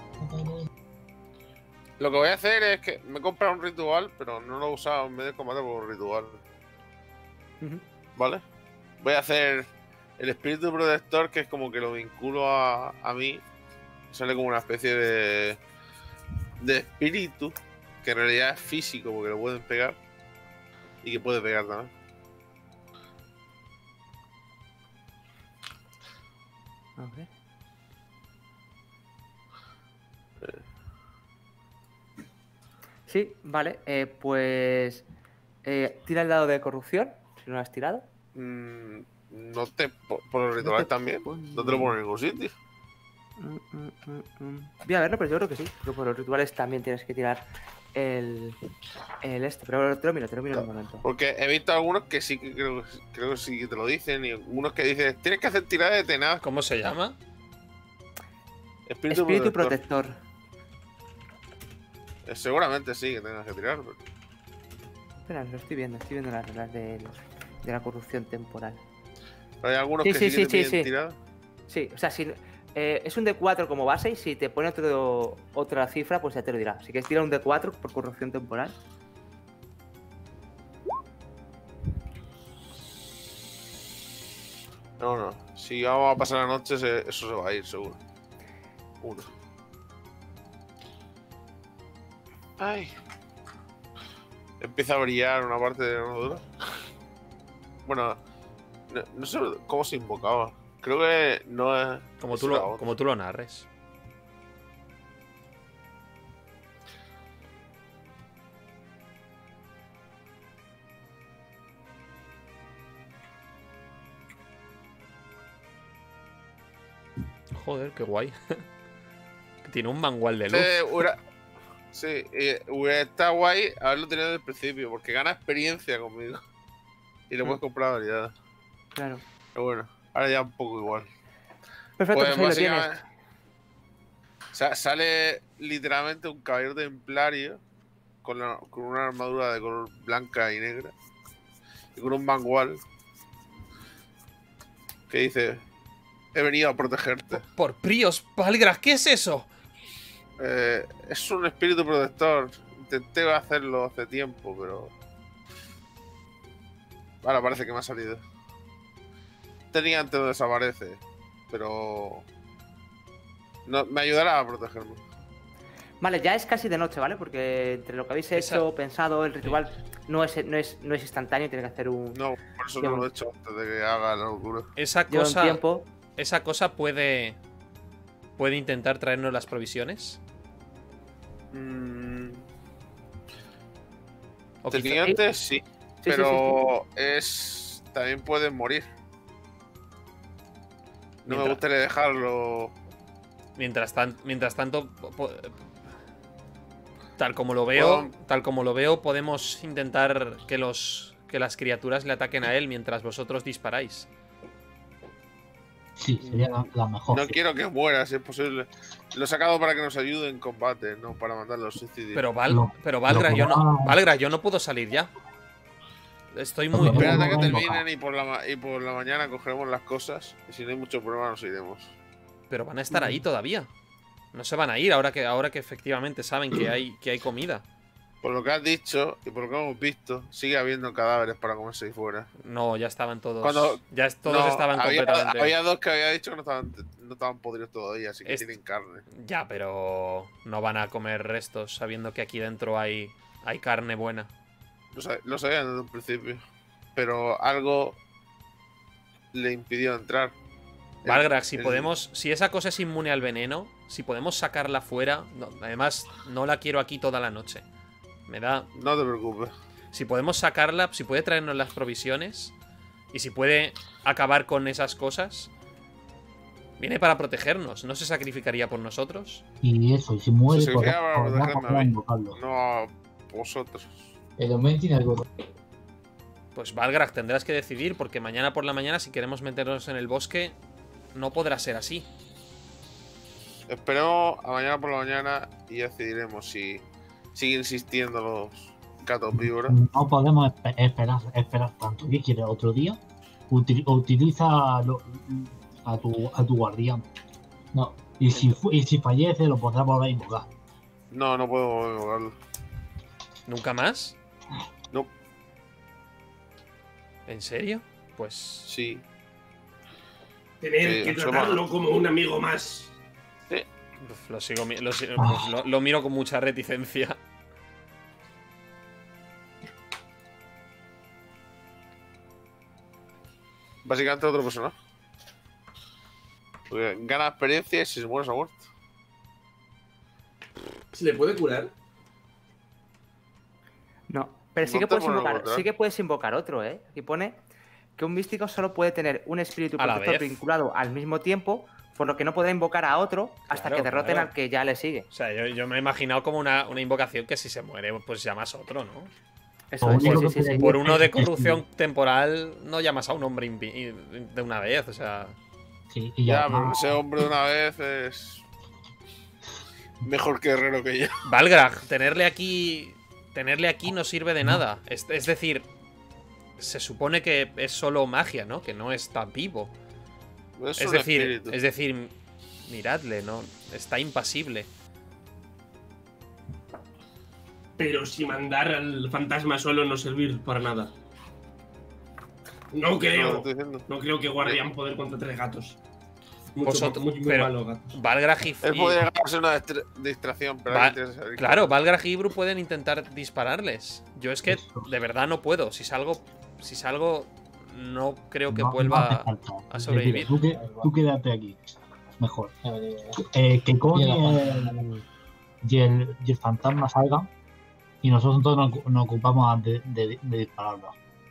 B: Lo que voy a hacer es que me he comprado un ritual, pero no lo he usado en medio de combate por un ritual.
A: Ujú.
B: ¿Vale? Voy a hacer el espíritu protector, que es como que lo vinculo a, a mí. Sale como una especie de, de espíritu, que en realidad es físico porque lo pueden pegar. Y que puede pegar también.
A: A ver. Sí, vale. Eh, pues. Eh, tira el dado de corrupción, si no lo has tirado.
B: Mm, no te. Por, por los
A: No
B: rituales
A: te
B: también.
A: pone-
B: No te lo pongo en ningún sitio.
A: Mm, mm, mm, mm. Voy a verlo, pero yo creo que sí. Porque por los rituales también tienes que tirar el. El este. Pero te lo miro, te lo miro en un momento.
B: Porque he visto algunos que sí que creo, creo que sí que te lo dicen. Y unos que dicen, tienes que hacer tirada de tenaz.
E: ¿Cómo se llama?
B: Espíritu,
A: Espíritu
B: protector.
A: protector.
B: Eh, seguramente sí que tengas que tirar. Pero...
A: Espera, lo estoy viendo, estoy viendo las reglas de, de la corrupción temporal.
B: pero hay algunos
A: Sí,
B: que
A: sí,
B: sí, que
A: sí,
B: te piden
A: sí, sí.
B: tirada.
A: Sí, o sea, si eh, es un D cuatro como base y si te pone otro, otra cifra, pues ya te lo dirá. Si quieres tirar un D cuatro por corrupción temporal.
B: No, no. Si vamos a pasar la noche, se- eso se va a ir, seguro. Uno. Ay. Empieza a brillar una parte de la armadura. Bueno, no, no sé cómo se invocaba. Creo que no es.
E: Como
B: es
E: tú
B: la
E: lo,
B: otra.
E: como tú lo narres. Joder, qué guay. Tiene un manual de luz.
B: Sí, hubiera, sí, y hubiera estado guay haberlo tenido desde el principio, porque gana experiencia conmigo. Y le puedes comprar habilidades.
A: Claro.
B: Pero bueno, ahora ya un poco igual.
A: Perfecto,
B: Pues
A: pues ahí lo tienes.
B: básicamente sa- sale literalmente un caballero templario con, la- con una armadura de color blanca y negra y con un manual que dice: he venido a protegerte.
E: Por Prios, Valgras, ¿qué es eso?
B: Eh, es un espíritu protector. Intenté hacerlo hace tiempo, pero ahora parece que me ha salido. Tenía antes no desaparece, pero no, me ayudará a protegerme.
A: Vale, ya es casi de noche, ¿vale? Porque entre lo que habéis
E: Esa-
A: hecho, pensado, el ritual no es, no es, no es instantáneo, tiene que hacer un,
B: No, por eso
A: Lleva
B: no lo
A: un-
B: he hecho antes de que haga la locura.
E: Esa
A: lleva un
E: cosa.
A: tiempo.
E: Esa cosa puede. Puede intentar traernos las provisiones.
B: Mm,
E: O quizá-
B: tenía antes sí,
A: Sí, sí,
B: pero es también pueden morir. No me
E: Mientras-
B: gustaría dejarlo.
E: Mientras, tan- mientras tanto, po- po- tal como lo veo,
B: Puedo-
E: tal como lo veo, podemos intentar que los que las criaturas le ataquen a él mientras vosotros disparáis.
D: Sí, sería la, la mejor.
B: No quiero que muera, si es posible. Lo he sacado para que nos ayude en combate, no para mandarlo al suicidio.
E: Pero Val,
D: Lo-
E: pero Valgra,
D: lo
E: yo no,
D: probamos.
E: Valgra, yo no puedo salir ya. Estoy muy.
D: Lo
B: Espérate a que
D: Vamos a
B: terminen
D: invocar.
B: y por, la, ma- y por la mañana cogeremos las cosas. Y si no hay mucho problema, nos iremos.
E: Pero van a estar ahí todavía. No se van a ir ahora que ahora que efectivamente saben que hay que hay comida.
B: Por lo que has dicho y por lo que hemos visto, sigue habiendo cadáveres para comerse ahí fuera.
E: No, ya estaban todos.
B: Cuando-
E: ya es- todos
B: No,
E: estaban
B: había,
E: completamente.
B: había dos que había dicho que no estaban, no estaban podridos todavía, así que
E: Es-
B: tienen carne.
E: Ya, pero no van a comer restos sabiendo que aquí dentro hay hay carne buena.
B: Lo, sab- lo sabían desde un principio. Pero algo le impidió entrar. El-
E: Valgrax, si
B: el-
E: podemos, si esa cosa es inmune al veneno, si podemos sacarla fuera, no, además no la quiero aquí toda la noche. Me da,
B: No te preocupes.
E: si podemos sacarla, si puede traernos las provisiones y si puede acabar con esas cosas, viene para protegernos, no se sacrificaría por nosotros.
D: Y eso, y si muere,
B: Se
D: pues
B: significa
D: podemos
B: protegerme a
D: volver a
B: mí.
D: invocarlo.
B: No a vosotros.
F: El Omen tiene algo.
E: Pues Valgrax, tendrás que decidir porque mañana por la mañana si queremos meternos en el bosque no podrá ser así.
B: Esperemos a mañana por la mañana y decidiremos si sigue insistiendo los gatos víboras.
D: No podemos espe- esperar, esperar tanto. ¿Qué quieres? ¿Otro día? Util- utiliza lo- a, tu, a tu guardián.
F: No.
D: Y si, fu- y si fallece, lo podrás volver a invocar.
B: No, no puedo invocarlo.
E: ¿Nunca más?
B: No.
E: ¿En serio? Pues...
B: Sí.
C: Tener
B: Eh,
C: que
B: solo-
C: tratarlo como un amigo más.
E: Uf, Lo sigo mi- lo, si-
D: Ah.
E: pues lo- lo miro con mucha reticencia.
B: Básicamente otro personaje. Porque gana experiencia y si se muere se ha muerto.
C: ¿Se le puede curar?
A: No, pero sí
B: No
A: que,
B: te
A: puedes
B: puedo
A: invocar,
B: encontrar.
A: sí que puedes invocar otro, ¿eh? Aquí pone que un místico solo puede tener un espíritu
E: A la
A: protector
E: vez.
A: vinculado al mismo tiempo, por lo que no podrá invocar a otro hasta
E: Claro,
A: que derroten
E: claro.
A: al que ya le sigue.
E: O sea, yo, yo me he imaginado como una, una invocación que si se muere, pues llamas a otro, ¿no?
A: Eso
D: Lo
A: es, sí,
D: único
A: sí,
D: que
A: sí, sí.
D: puede-
E: Por uno de
D: Es que-
E: corrupción temporal, no llamas a un hombre invi- de una vez, o sea...
D: Sí, y
B: Ya,
D: ya,
B: pero ese hombre de una vez es. Mejor que guerrero que yo.
E: Valgrag, tenerle aquí... Tenerle aquí no sirve de nada. Es, es decir, se supone que es solo magia, ¿no? Que no está vivo.
B: Es,
E: Es
B: un
E: decir,
B: espíritu.
E: es decir, miradle, ¿no? Está impasible.
C: Pero si mandar al fantasma solo no servir para nada. No
B: Lo que
C: creo.
B: estoy diciendo.
C: No creo que guardián poder contra tres gatos. Mucho,
E: Vosotros-
C: muy, muy
E: pero-
C: malos gatos.
E: Valgrag y...
B: Él
E: y-
B: podría ganarse una distra- distracción, pero
E: Va-
B: hay que tienes que saber.
E: Claro, Valgrag y Ibru pueden intentar dispararles. Yo es que
D: Eso.
E: de verdad no puedo. Si salgo, si salgo, no creo que
D: no- no
E: vuelva
D: hace falta.
E: a sobrevivir.
D: Tú, que- tú quédate aquí. Mejor.
F: A ver, eh,
D: Eh, que Connie
F: Llega
D: y el, y, el, y el fantasma salgan y nosotros todos nos, nos ocupamos de, de, de dispararlo.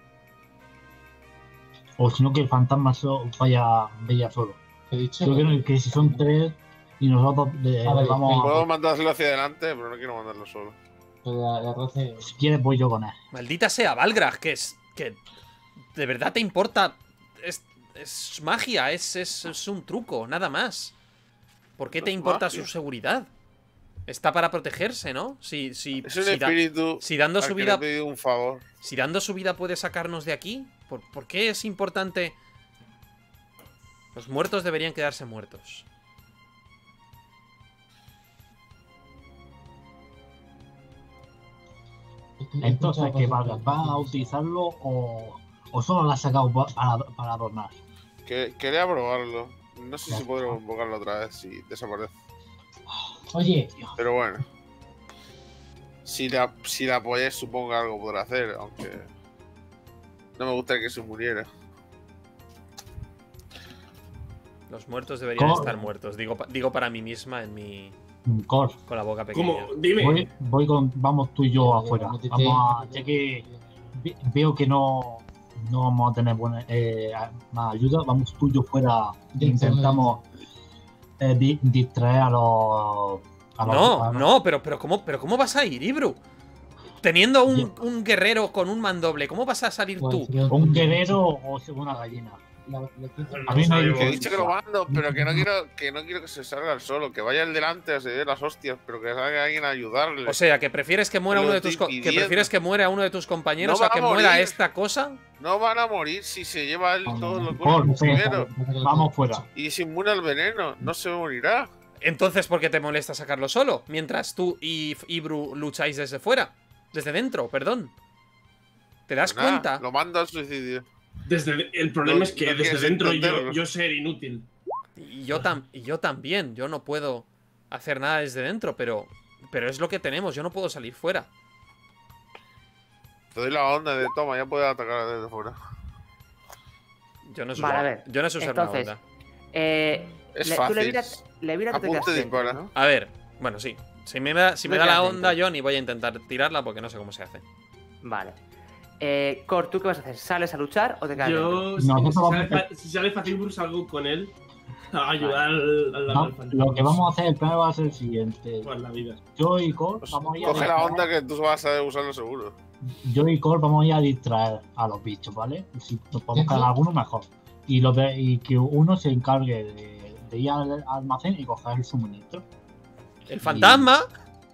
D: O si no, que el fantasma so- vaya, vaya solo.
F: ¿qué he dicho?
D: Yo creo que si son tres y nosotros le
F: A ver,
D: vamos
B: Puedo
D: a...
B: mandárselo hacia adelante, pero no quiero mandarlo solo.
F: La, la roce.
D: Si quieres voy yo con él.
E: Maldita sea, Valgrag, que es. Que de verdad te importa. Es, es magia, es, es, es un truco, nada más. ¿Por qué
B: No
E: te
B: es
E: importa
B: magia.
E: su seguridad? Está para protegerse, ¿no? Si, si,
B: Es un
E: si, da-
B: espíritu.
E: si dando
B: al
E: su
B: que le
E: vida.
B: he pedido un favor.
E: Si dando su vida puede sacarnos de aquí, ¿por, por qué es importante? Los muertos deberían quedarse muertos.
D: Entonces, ¿qué valga? ¿Vas a utilizarlo o, o solo lo has sacado pa- para, para adornar?
B: Que, quería probarlo. No sé
D: Ya
B: si podré
D: está.
B: invocarlo otra vez si desaparece.
F: Oye,
B: Pero bueno. Si la, si la apoyáis, supongo que algo podrá hacer, aunque. No me gustaría que se muriera.
E: Los muertos deberían
D: ¿Cómo?
E: estar muertos. Digo, pa- digo para mí misma en mi.
D: Cor,
E: Con la boca pequeña.
C: ¿Cómo? Dime.
D: voy, voy con, vamos tú y yo
F: Vale,
D: afuera.
F: métete.
D: Vamos a, ya que ve- veo que no, no vamos a tener buena, eh, más ayuda, vamos tú y yo fuera e intentamos eh, di- distraer a los... A los
E: No,
D: a-
E: no, pero, pero, ¿cómo, pero ¿cómo vas a ir, Ibru? Teniendo un,
D: Yo-
E: un guerrero con un mandoble, ¿cómo vas a salir
F: pues,
E: tú?
F: creo que-
D: Un guerrero o una gallina.
F: La- la-
D: A mí me
C: sabemos.
B: Que he dicho que lo mando, pero que no quiero que no quiero que se salga el solo, que vaya el delante a seguir las hostias, pero que salga alguien a ayudarle.
E: O sea, que prefieres que muera
B: Lo
E: uno de tus
B: estoy
E: co- que
B: pidiendo.
E: prefieres que muera uno de tus compañeros
B: No
E: a
B: va
E: que
B: a
E: muera
B: morir.
E: esta cosa.
B: No van a morir si se lleva él todo lo
D: Por
B: que
D: favor.
B: primero.
D: Vamos fuera.
B: Y si inmune al veneno, no se morirá.
E: Entonces, ¿por qué te molesta sacarlo solo? Mientras tú y F- Ibru lucháis desde fuera. Desde dentro, perdón. ¿Te das
B: Nada,
E: cuenta?
B: Lo mando al suicidio.
C: Desde, el problema
B: No-
C: es que
B: no
C: desde
B: quieres
C: dentro yo,
B: entenderlo.
C: yo ser inútil.
E: Y yo, tam- y yo también. Yo no puedo hacer nada desde dentro, pero, pero es lo que tenemos. Yo no puedo salir fuera.
B: Te doy la onda de toma, ya puedes atacar desde fuera.
E: Yo no sé
A: Vale, a
E: usar,
A: ver.
E: yo no sé usar
A: Entonces,
E: una onda.
A: Eh,
B: Es
A: le-
B: fácil.
A: Tú Levira, Levira, tú te
B: Apunte
A: quedas
B: y
A: dentro,
B: dispara.
A: ¿no?
E: A ver, bueno, sí. Si me da, si me
A: Me
E: da la
A: quedas
E: onda,
A: dentro.
E: yo ni voy a intentar tirarla porque no sé cómo se hace.
A: Vale. Eh, Cor, ¿tú qué vas a hacer? ¿Sales a luchar o te quedas dentro?
C: Yo, si,
D: Nosotros
C: si
D: vamos
C: sale,
D: a hacer-
C: fa- si sale Fatibur, salgo con él a ayudar al, al,
D: No,
C: al fantasma.
D: lo que vamos a hacer, el plan va a ser el siguiente.
C: Por la vida.
D: Yo y Cor
B: Pues,
D: vamos a ir a
B: coge la
D: distraer-
B: onda que tú vas a usarlo seguro.
D: Yo y Cor vamos a ir a distraer a los bichos, ¿vale? Y si nos podemos quedar alguno, mejor. Y, lo de- y que uno se encargue de, de ir al almacén y coger el suministro.
E: ¡El fantasma!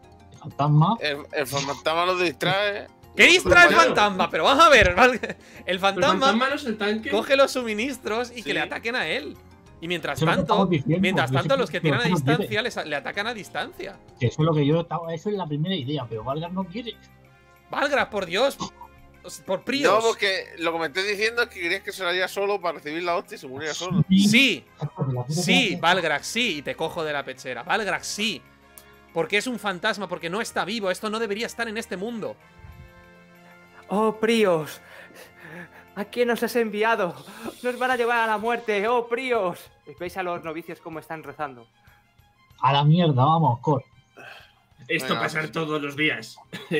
D: fantasma.
B: El, el fantasma lo distrae.
E: ¿Qué distrae el
C: Pero-
E: fantasma? Pero vamos a ver, ¿vale? El
C: Pero el
E: fantasma
C: fantasma no es el tanque.
E: coge los suministros y
B: Sí.
E: que le ataquen a él. Y mientras
D: Eso es lo que
E: tanto,
D: estamos diciendo,
E: mientras
D: yo
E: tanto
D: sé
E: los
D: que-
E: que tienen a
D: pero eso no quiere.
E: distancia les- le atacan a distancia.
D: Que eso es lo que yo estaba. Eso es la primera idea, pero Valgar no quiere.
E: Valgras, por Dios. Por
B: No,
E: Prios.
B: porque lo que me estoy diciendo es que querías que se lo haría solo para recibir la hostia y se muriera solo.
E: Sí,
F: Exacto, de la puta
E: sí,
F: madre.
E: Valgrax, sí. Y te cojo de la pechera. Valgrax, sí. Porque es un fantasma, porque no está vivo. Esto no debería estar en este mundo.
A: ¡Oh, Prios! ¿A quién nos has enviado? ¡Nos van a llevar a la muerte! ¡Oh, Prios! ¿Veis a los novicios cómo están rezando?
D: A la mierda, vamos, Cor.
C: Esto
B: Venga.
C: pasa todos los días.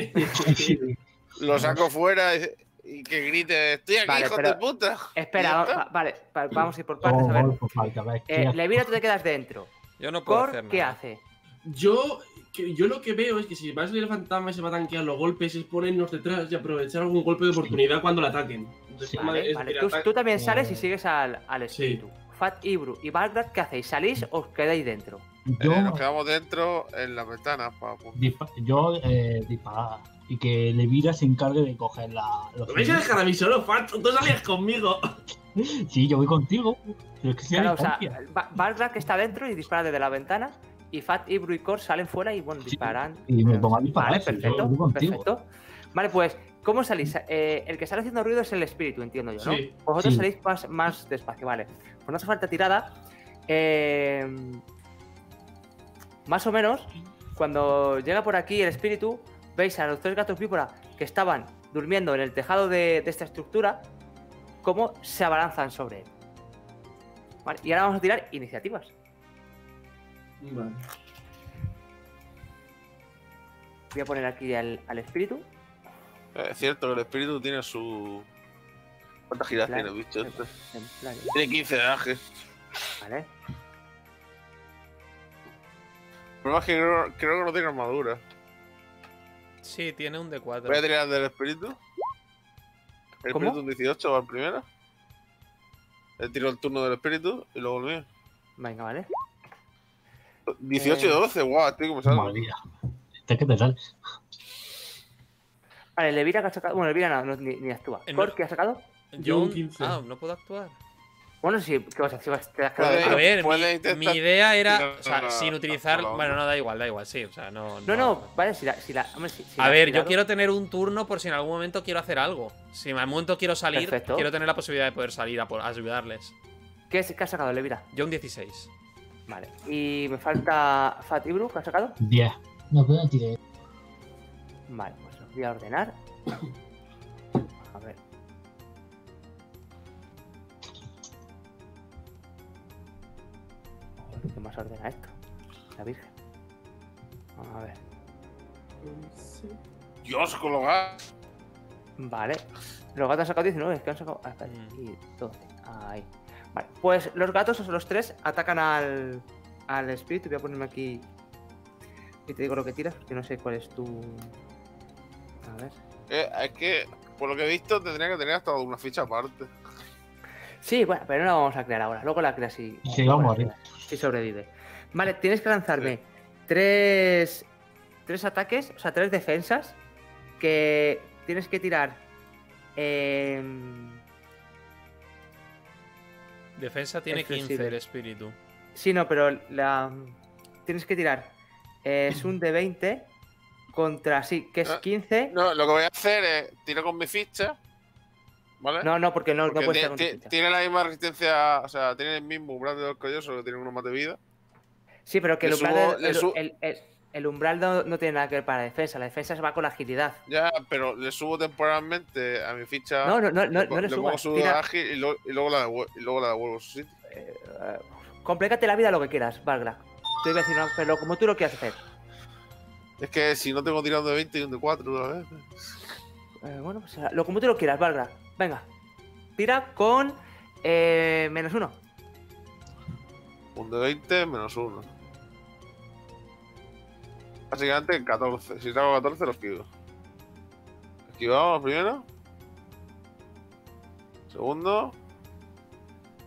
B: Lo saco fuera y, y que grite: ¡Estoy aquí,
A: Vale,
B: hijo
A: pero-
B: de puta!
A: Espera,
B: ¿Ya
A: va-
B: está?
A: va- vale, va- vamos a ir por partes.
D: Oh,
A: A ver,
D: golpe, falta, ves,
A: eh,
D: qué
A: Levira, tú te quedas dentro.
E: Yo no puedo
A: Cor,
E: hacer
A: ¿qué
E: nada.
A: hace?
C: Yo, que- yo lo que veo es que si va a salir el fantasma y se va a tanquear los golpes, es ponernos detrás y aprovechar algún golpe de oportunidad cuando le ataquen. De
D: Sí.
C: forma de-
A: Vale,
C: es
A: vale.
C: decir,
A: Tú,
C: ata-
A: tú también sales y
D: Eh,
A: sigues al, al espíritu. Fat, Ibru y Valgrad, ¿qué hacéis? ¿Salís o os quedáis dentro?
D: Yo,
B: Eh, nos quedamos dentro en las ventanas. Pa, pa.
D: dispa- yo eh, disparar. Y que Levira se encargue de coger la, los.
C: ¿Me vais a dejar a mí solo, Fat? Tú salías conmigo.
D: Sí, yo voy contigo. Pero es que sí hay
A: Claro, o sea,
D: distancia.
A: Va- Valgrad que está dentro y dispara desde la ventana. Y Fat, Ibru y Cor salen fuera y bueno,
D: Sí,
A: disparan.
D: y me pongo a disparar,
A: Vale,
D: sí, yo
A: perfecto.
D: voy contigo.
A: Perfecto. Vale, pues, ¿cómo salís? Eh, el que sale haciendo ruido es el espíritu, entiendo yo, ¿no?
C: Sí.
A: Vosotros
D: Sí.
A: salís más, más despacio, vale. Pues no hace falta tirada. Eh, más o menos, cuando llega por aquí el espíritu, veis a los tres gatos víbora que estaban durmiendo en el tejado de, de esta estructura, cómo se abalanzan sobre él. Vale, y ahora vamos a tirar iniciativas.
C: Vale.
A: Voy a poner aquí al, al espíritu.
B: Es cierto que el espíritu tiene su. ¿Cuántas giras
A: Claro.
B: tiene, bicho? Este?
A: En plan,
B: Tiene quince de aje.
A: Vale.
B: El problema es que creo, creo que no tiene armadura.
E: Sí, tiene un D cuatro.
B: Voy a tirar del espíritu. El
A: ¿Cómo?
B: espíritu un dieciocho va al primero. He tirado el turno del espíritu y luego el mío.
A: Venga, vale.
B: dieciocho y
A: Eh.
B: doce, guau, estoy como salgo.
D: Madre mía. Este que te sales.
A: Vale, Levira que ha sacado. Bueno, Levira no, no, ni, ni actúa.
E: Eh, no.
A: ¿Cor qué ha sacado?
E: Yo
C: un
E: un
C: quince.
E: Ah, no puedo actuar.
A: Bueno, sí, ¿qué vas a hacer? Te has quedado
B: Puede-
E: A
A: dentro.
E: ver,
B: puede
E: mi,
B: intentar
E: mi idea era,
B: tirar
E: o sea,
B: la-
E: sin utilizar,
B: la onda.
E: bueno, no da igual, da igual, sí, o sea, no.
A: No, no, vale, si la. Si la hombre, si, si
E: A
A: la-
E: ver,
A: si
E: yo
A: la-
E: quiero tener un turno por si en algún momento quiero hacer algo. Si en algún momento quiero salir,
A: Perfecto.
E: quiero tener la posibilidad de poder salir a, por, a ayudarles.
A: ¿Qué, es- qué ha sacado Levira?
E: Yo un dieciséis.
A: Vale. Y me falta Fat Ibru, ¿qué ha sacado?
D: diez.
F: No puedo tirar.
A: Vale, pues los voy a ordenar. A ver. ¿Qué más ordena esto? La Virgen. Vamos a ver.
B: Dios, con los gas.
A: Vale. Los gatos han sacado diecinueve, es que han sacado. Ah, espera,
E: Mm.
A: y doce. Ahí. Vale. Pues los gatos, o sea, los tres, atacan al, al espíritu. Voy a ponerme aquí. Y te digo lo que tiras, porque no sé cuál es tu. A ver.
B: Eh, es que, por lo que he visto, tendría que tener hasta una ficha aparte.
A: Sí, bueno, pero no la vamos a crear ahora. Luego la creas si.
D: Sí, vamos a ver.
A: Si sobrevive. Vale, tienes que lanzarme tres. Tres ataques, o sea, tres defensas. Que tienes que tirar. Eh,
E: Defensa tiene
A: Es
E: quince
A: flexible.
E: el espíritu.
A: sí, no, pero la. Tienes que tirar. eh, es un de veinte. Contra, sí, que es
B: Ah,
A: quince.
B: No, lo que voy a hacer es tiro con mi ficha. ¿Vale?
A: No, no, porque no, no
B: Porque
A: puedes
B: ti-
A: tirar con tu
B: ti-
A: ficha.
B: tiene la misma resistencia, o sea, tiene el mismo umbral de los collos, solo que tiene uno más de vida.
A: Sí, pero que el
B: le
A: umbral,
B: subo-
A: de-
B: le
A: el,
B: su-
A: el- el- el umbral no, no tiene nada que ver para la defensa. La defensa se va con la agilidad.
B: Ya, pero le subo temporalmente a mi ficha.
A: No, no, no, no,
B: le,
A: no le
B: le pongo
A: subas.
B: su
A: Tira-
B: ágil y, lo- y luego la devuelvo, y luego la devuelvo a su sitio.
A: eh, eh, Complégate la vida lo que quieras, Valgra. Te iba a decir, no, pero como tú lo quieras hacer.
B: Es que si no tengo tirado de veinte y un de cuatro, ¿sabes?
A: Eh, bueno, pues lo como tú lo quieras, Valgra. Venga. Tira con eh, menos uno.
B: Un de veinte menos uno. Básicamente catorce. Si tengo catorce, lo esquivo. Esquivamos primero. Segundo.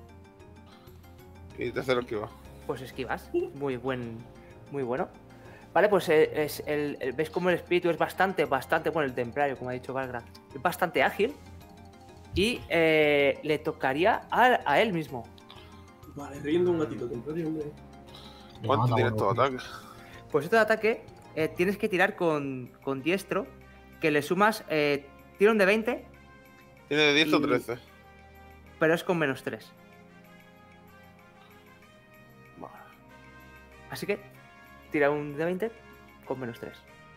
B: Y tercero esquiva.
A: Pues esquivas. Muy buen. Muy bueno. Vale, pues eh, es el, el- ves como el espíritu es bastante, bastante, bueno, el templario, como ha dicho Valgra, es bastante ágil. Y eh, le tocaría a, a él mismo.
C: Vale, riendo un gatito templario, hombre.
D: Le
B: ¿Cuánto
D: mata,
B: tienes tu
D: bueno,
B: ataque?
A: Pues esto de ataque eh, tienes que tirar con, con diestro, que le sumas, eh, tira un de veinte,
B: ¿Tiene de diez o
A: Y-
B: trece?
A: pero es con menos tres.
B: Vale.
A: Así que tira un de veinte con menos tres.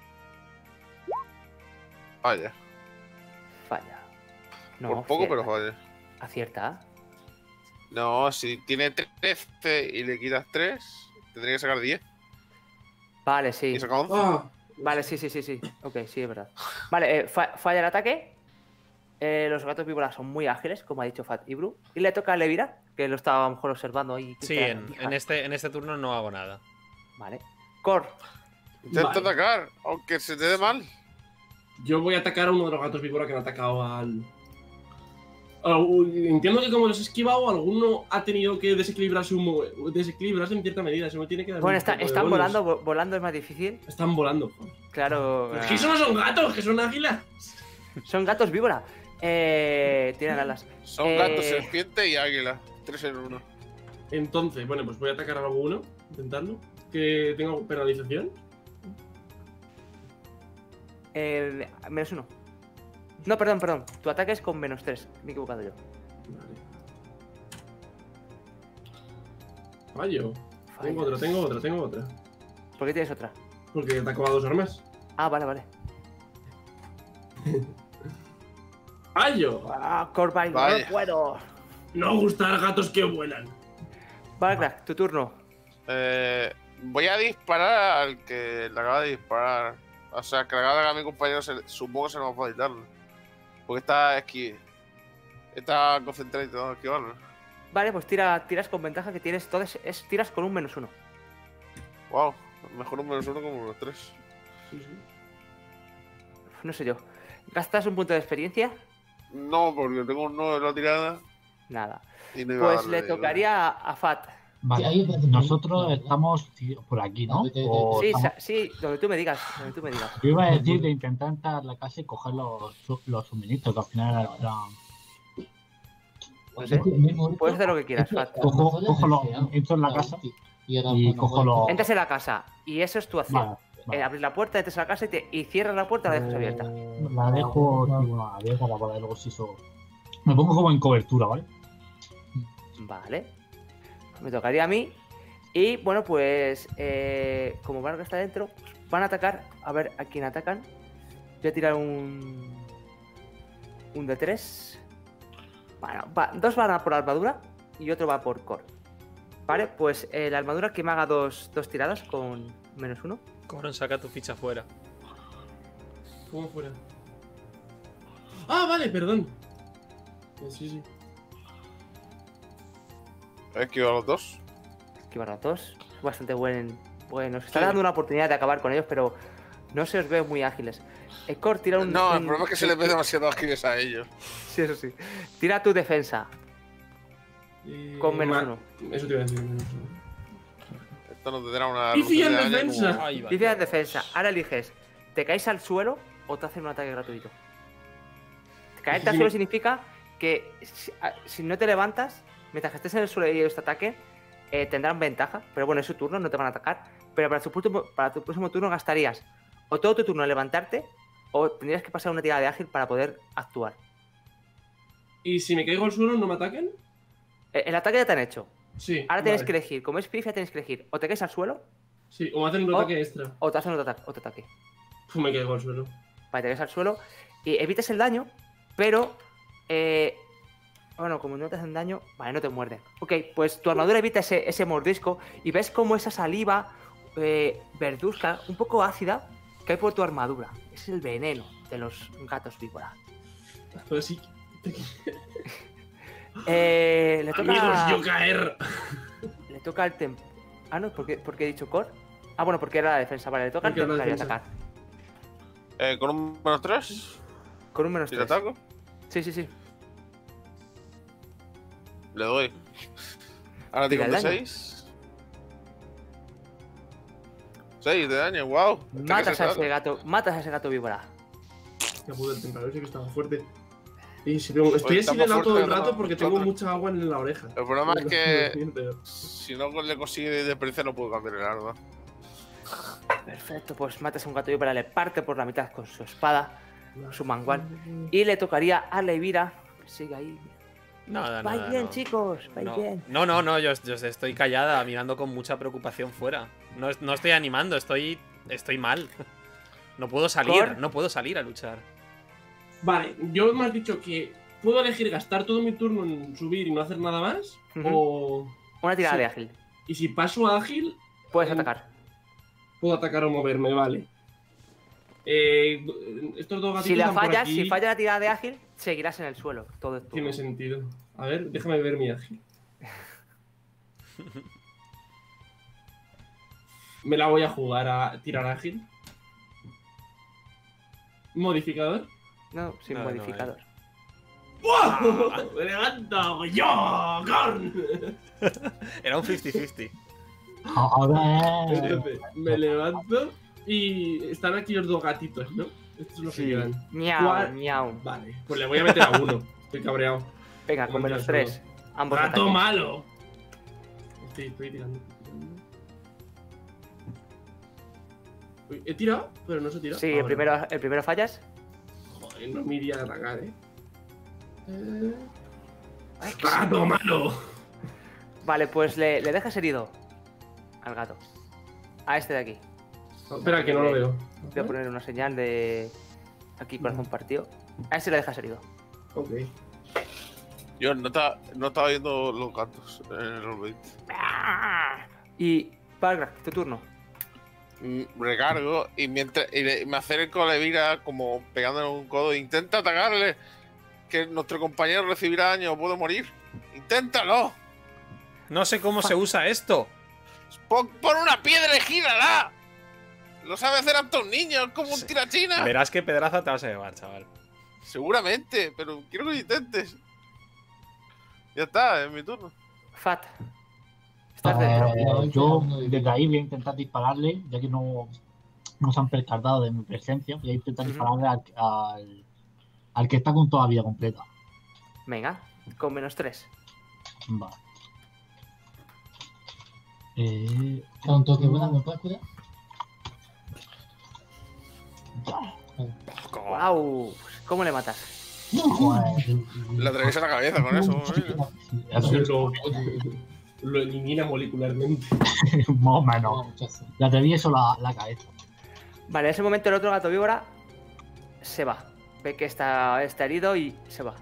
B: Vaya.
A: Falla. No,
B: Por poco,
A: acierta.
B: pero falla.
A: Acierta.
B: No, si tiene trece y le quitas tres, tendría que sacar diez.
A: Vale, sí.
B: ¿Y saca once?
C: Ah,
A: Vale, sí, sí, sí, sí. Ok, sí, es verdad. Vale, eh, fa- falla el ataque. Eh, los gatos víboras son muy ágiles, como ha dicho Fat y Bru. Y le toca a Levira, que lo estaba a lo mejor observando ahí.
E: Sí,
A: quizá,
E: en,
A: hija.
E: en este, en este turno no hago nada.
A: Vale. Cor.
B: Intenta
C: Vale.
B: atacar, aunque se te dé mal.
C: yo voy a atacar a uno de los gatos víbora que han atacado al. a un- Entiendo que como los he esquivado, alguno ha tenido que desequilibrarse, un mo- desequilibrarse en cierta medida. Se me tiene que dar.
A: Bueno,
C: un
A: está-
C: poco de
A: están
C: bonus.
A: volando, vo- volando es más difícil.
C: Están volando. joder.
A: Claro.
C: Pero es
A: ah,
C: que eso no son gatos, que son águilas.
A: Son gatos víbora. Eh, tienen alas.
B: Son
A: Eh,
B: gatos, serpiente y águila. Tres en uno.
C: Entonces, bueno, pues voy a atacar a alguno, intentarlo. Que tengo penalización.
A: Eh, menos uno. No, perdón, perdón. Tu ataque es con menos tres. Me he equivocado yo.
C: Vale. Fallo. Tengo
A: Fallas.
C: otra, tengo otra, tengo otra.
A: ¿Por qué tienes otra?
C: Porque ataco a dos armas.
A: Ah, vale, vale.
C: ¡Fallo!
A: Ah, Corvine, no
B: Vaya.
A: puedo.
C: No gustar gatos que vuelan.
A: Vale, crack, tu turno.
B: Eh, voy a disparar al que le acaba de disparar. O sea, que le acaba de dar a mi compañero, se- supongo que se nos va a facilitarlo. Porque está esqui. Está concentrado y todo, esquivarlo.
A: Vale, pues tira, tiras con ventaja que tienes. Todo es, es- tiras con un menos uno.
B: Wow, mejor un menos uno como unos tres.
C: Sí, sí.
A: No sé yo. ¿Gastas un punto de experiencia?
B: No, porque tengo un nueve en la tirada
A: Nada.
B: y no iba a
A: Pues
B: darle
A: le tocaría a, a Fat.
D: Vale,
F: Ahí parece
D: nosotros
F: muy-
D: estamos por aquí, ¿no?
F: No, vete, vete.
D: O
A: Sí,
D: estamos-
A: sa- sí, donde tú me digas. Donde tú me digas.
D: Yo iba a decir de intentar entrar a la casa y coger los, su- los suministros, que al final era- eran-
A: No sé.
F: Me he muerto.
A: Puedes hacer lo que quieras, Fat.
D: Cojo, cojo los, entro en la casa
F: Y, ahora,
D: y
F: bueno,
D: cojo
F: vuelvo.
D: los...
A: Entras en la casa y eso es tu acción.
D: Vale, vale.
A: Eh, abrir la puerta, entras a la casa y, te- y cierras la puerta, la dejas abierta.
D: La dejo sí, bueno, abierta para poder luego si eso... Me pongo como en cobertura, ¿vale?
A: Vale. Me tocaría a mí. Y bueno, pues eh, como Vargas está dentro, van a atacar. A ver a quién atacan. Voy a tirar un. Un de tres. Bueno, va- dos van a por armadura y otro va por core. Vale, pues eh, la armadura que me haga dos, dos tiradas con menos uno.
E: Coron, saca tu ficha fuera.
C: ¿Cómo fuera? Ah, vale, perdón. Eh, Sí, sí.
B: He esquivado los dos.
A: Esquivar a dos. Bastante buen. Bueno, os está
B: Sí.
A: dando una oportunidad de acabar con ellos, pero no se os ve muy ágiles. Eh, core, tira un.
B: No, el
A: un-
B: problema es que se les ve demasiado ágiles a ellos.
A: Sí, eso sí. Tira tu defensa.
C: Eh,
A: Con menos
C: ma-
A: uno.
C: Eso te iba a decir, menos uno.
B: Esto nos tendrá una.
C: Y
B: reducción
C: en
B: de daño
C: defensa.
B: como-
E: Ahí va.
A: Dice en defensa. Ahora eliges. ¿Te caes al suelo o te hacen un ataque gratuito? Caerte al
C: Sí,
A: suelo
C: sí.
A: significa que si, a- si no te levantas, mientras que estés en el suelo y ellos te ataquen, eh, tendrán ventaja. Pero bueno, es su turno, no te van a atacar. Pero para tu, próximo, para tu próximo turno gastarías o todo tu turno en levantarte o tendrías que pasar una tirada de ágil para poder actuar.
C: ¿Y si me caigo al suelo no me ataquen?
A: Eh, El ataque ya te han hecho.
C: Sí.
A: Ahora tienes
C: vale.
A: que elegir. Como es pifia, tienes que elegir o te caes al suelo
C: Sí, o me hacen un
A: Oh.
C: ataque extra.
A: o te hacen otro ataque. Otro ataque.
C: Puf, me caigo al suelo.
A: Para que te caes al suelo y evites el daño, pero eh, bueno, como no te hacen daño, vale, no te muerden. Ok, pues tu armadura evita ese, ese mordisco y ves como esa saliva eh, verduzca, un poco ácida, cae por tu armadura. Es el veneno de los gatos víbora.
C: Pero sí.
A: Eh, le toca
C: Amigos, yo caer.
A: le toca al tem. Ah, no, ¿por qué, por qué he dicho core? Ah, bueno, porque era la defensa, vale, le toca al
C: Porque era la
A: templario
C: defensa.
A: atacar.
B: Eh, con un menos tres.
A: Con un menos
B: Si le
A: tres.
B: ataco,
A: Sí, sí, sí.
B: le doy. Ahora tiro
A: Tira
B: un de
A: el daño.
B: seis. seis de daño, wow.
A: Matas a ese gato, matas a ese gato víbora.
C: Ya pude el templado, sí que estaba fuerte. Y si tengo, estoy
B: Pues
C: así de lado todo el
B: estamos
C: rato
B: fuertes
C: porque tengo
B: nosotros.
C: mucha agua en la oreja.
B: El problema es que si no le consigue de experiencia no puedo cambiar el arma.
A: Perfecto, pues matas a un gato víbora, le parte por la mitad con su espada, su mangual. Y le tocaría a Levira. Sigue ahí.
E: Nada,
A: Vais
E: nada.
A: bien,
E: no.
A: chicos, vais
E: No.
A: bien.
E: no, no, no, yo, yo estoy callada, mirando con mucha preocupación fuera. No, no estoy animando, estoy, estoy mal. No puedo salir,
A: Cor.
E: no puedo salir a luchar.
C: Vale, yo me has dicho que puedo elegir gastar todo mi turno en subir y no hacer nada más.
A: Ujú.
C: O.
A: Una tirada
C: Sí.
A: de ágil.
C: Y si paso a ágil,
A: Puedes
C: Eh,
A: atacar.
C: puedo atacar o moverme, vale. Eh, estos dos gatitos
A: Si la
C: están por
A: fallas,
C: aquí.
A: si falla la tirada de ágil, seguirás en el suelo. Todo esto.
C: Tiene sentido. A ver, déjame ver mi ágil. Me la voy a jugar a tirar ágil. Modificador.
A: No, sin
E: No, no,
A: modificador.
C: ¡Buah! ¡Me levanto! ¡Yo! ¡Corn!
E: Era un cincuenta cincuenta.
D: Ahora es.
C: Entonces, me levanto y están aquí los dos gatitos, ¿no? Estos son los que quedan.
A: Miau,
C: ¿Cuál?
A: miau.
C: Vale, pues le voy a meter a uno. Estoy cabreado.
A: Venga, con
C: Voy a
A: menos
C: tirar
A: tres. Ambos
C: ¡Gato
A: ataques.
C: malo! Estoy, estoy tirando. Uy, he tirado, pero no se tira.
A: Sí, el primero, el primero fallas.
C: Joder, no me iría a atacar, eh. Eh,
A: Ay, que
C: ¡Gato
A: sí.
C: malo!
A: Vale, pues le, le dejas herido al gato. A este de aquí.
C: No, espera, que no lo veo.
A: Voy a poner una señal de. Aquí, corazón partido. A este le dejas herido.
C: Ok.
B: Yo no estaba, no estaba viendo los gatos en el roll veinte.
A: Y. Pargrack, tu turno.
B: Mm, Recargo y mientras y le- me acerco a Levira como pegándole un codo. Intenta atacarle. Que nuestro compañero recibirá daño o puede morir. Inténtalo.
E: No sé cómo se usa esto.
B: Pon, pon una piedra y gírala. Lo sabe hacer hasta un niño, es como un tirachina.
E: Verás qué pedraza te vas a llevar, chaval.
B: Seguramente, pero quiero que lo intentes. Ya está, es mi turno.
A: Fat. Estás dentro.
D: Eh, yo desde ahí voy a intentar dispararle, ya que no, no se han percatado de mi presencia. Voy a intentar
A: Ujú.
D: dispararle al, al, al que está con toda la vida completa.
A: Venga, con menos tres.
D: Vale. Eh,
F: Con un toque buena, ¿me puedes cuidar?
D: ya.
A: ¡Wow! ¿Cómo le matas?
D: Pues,
B: Le atraviesa la cabeza con eso. ¿eh?
D: Sí, eso
C: Lo, lo elimina molecularmente.
D: es más o menos.
F: No, muchas
D: Le atravieso la, la cabeza.
A: Vale, en ese momento el otro gato víbora se va. Ve que está, está herido y se va.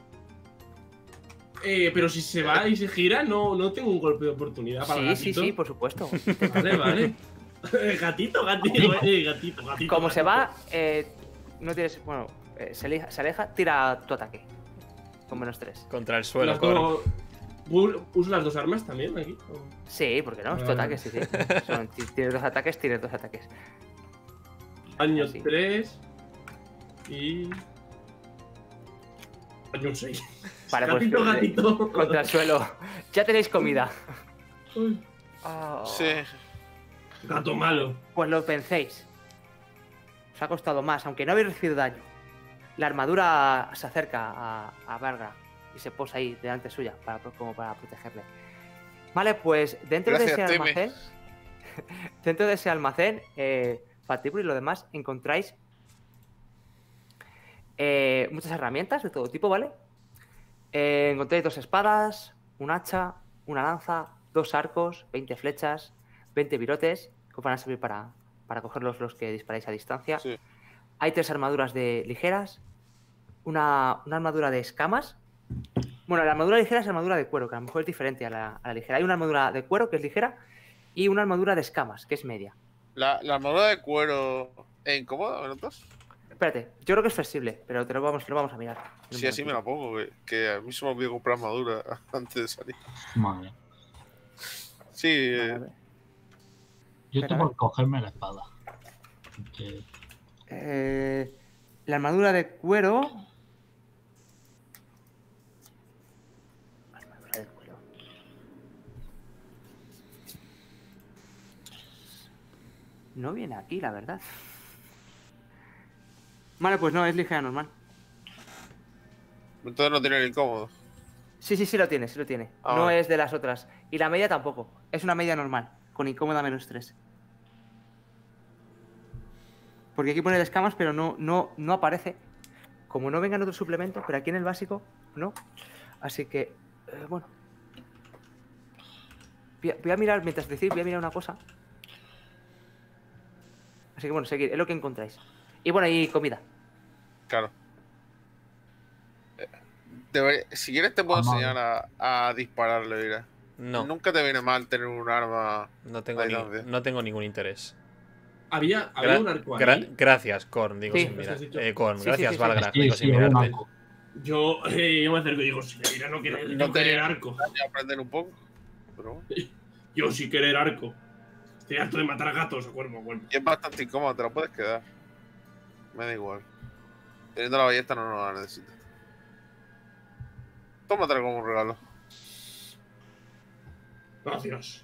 C: Eh, pero si se va y se gira, no, no tengo un golpe de oportunidad para el
A: Sí, sí,
C: gatito.
A: sí, por supuesto.
C: Vale, vale. gatito, gatito, eh, gatito, gatito.
A: Como se
C: gatito.
A: va, eh, no tienes. Bueno, eh, se, aleja, se aleja, tira tu ataque. Con menos tres.
E: Contra el suelo,
C: Las
E: Cor.
C: dos- ¿Pu- ¿Uso las dos armas también aquí? ¿O?
A: Sí, ¿por qué no? Es tu
C: Ah.
A: ataque, sí, sí. Son- ti- tienes dos ataques, tienes dos ataques.
C: Año
A: Así.
C: tres y. Año seis.
A: Vale, pues.
C: Gatito,
A: eh,
C: gatito.
A: Contra el suelo. Ya tenéis comida.
C: Uy,
A: Oh.
B: Sí.
C: gato malo.
A: Pues lo vencéis. Os ha costado más, aunque no habéis recibido daño. La armadura se acerca a, a Varga y se posa ahí delante suya para, como para protegerle. Vale, pues dentro de
B: Gracias,
A: ese
B: Teme.
A: almacén, dentro de ese almacén, eh, Fatibur y lo demás, encontráis eh, muchas herramientas de todo tipo, ¿vale? Eh, encontráis dos espadas, un hacha, una lanza, dos arcos, veinte flechas, veinte virotes, que os van a servir para, para cogerlos los que disparáis a distancia.
B: Sí.
A: Hay tres armaduras de ligeras, una, una armadura de escamas. Bueno, la armadura ligera es armadura de cuero, que a lo mejor es diferente a la, a la ligera. Hay una armadura de cuero que es ligera y una armadura de escamas, que es media.
B: La, la armadura de cuero es incómoda, ¿me notas?
A: Espérate, yo creo que es flexible, pero te lo vamos, lo vamos a mirar. En un
B: Sí, así me la
A: momentito.
B: pongo, que, que a mí se me olvidó comprar armadura antes de salir.
D: Madre.
B: Sí,
A: Vale, a
B: eh,
A: ver.
D: Yo
A: Espera,
D: tengo
A: a ver.
D: que cogerme la espada. Porque
A: Eh, la armadura de cuero. Armadura de cuero. no viene aquí, la verdad. Vale, pues no, es ligera normal.
B: Entonces no tiene el incómodo.
A: Sí, sí, sí lo tiene, sí lo tiene.
B: Ah,
A: no
B: vale.
A: es de las otras. Y la media tampoco. Es una media normal, con incómoda menos tres. Porque aquí pone escamas, pero no, no, no aparece. Como no vengan otros suplementos, pero aquí en el básico, no. Así que, eh, bueno. Voy a, voy a mirar, mientras decís, voy a mirar una cosa. Así que bueno, seguir, es lo que encontráis. Y bueno, y comida.
B: Claro. Eh, debería- si quieres te puedo
D: Amable.
B: enseñar a, a dispararle, mira.
E: No,
B: Nunca te viene mal tener un arma.
E: no tengo,
B: a
E: ni,
B: distancia.
E: no tengo ningún interés.
C: Había, había
E: Gra-
C: un arco
E: gra-
C: ahí.
E: gracias, Korn, digo
A: Sí,
E: sin
C: lo
E: mirar.
C: has dicho.
E: Eh, Korn,
A: Sí, sí,
E: gracias,
A: sí, sí.
E: Valgraf,
D: Sí,
E: digo
D: sí,
E: sin
D: había un
E: mirarte.
D: arco.
C: Yo, eh, yo me acerco y digo, si Leira no quiere,
B: No
C: no
B: te-
C: querer arco.
B: Voy a aprender un poco. Pero bueno.
C: Yo sí querer arco. Estoy harto de matar gatos a cuerpo a cuerpo.
B: Y es bastante incómodo, te la puedes quedar. Me da igual. Teniendo la ballesta no, no la necesitas. Tómatela como un regalo.
C: Gracias.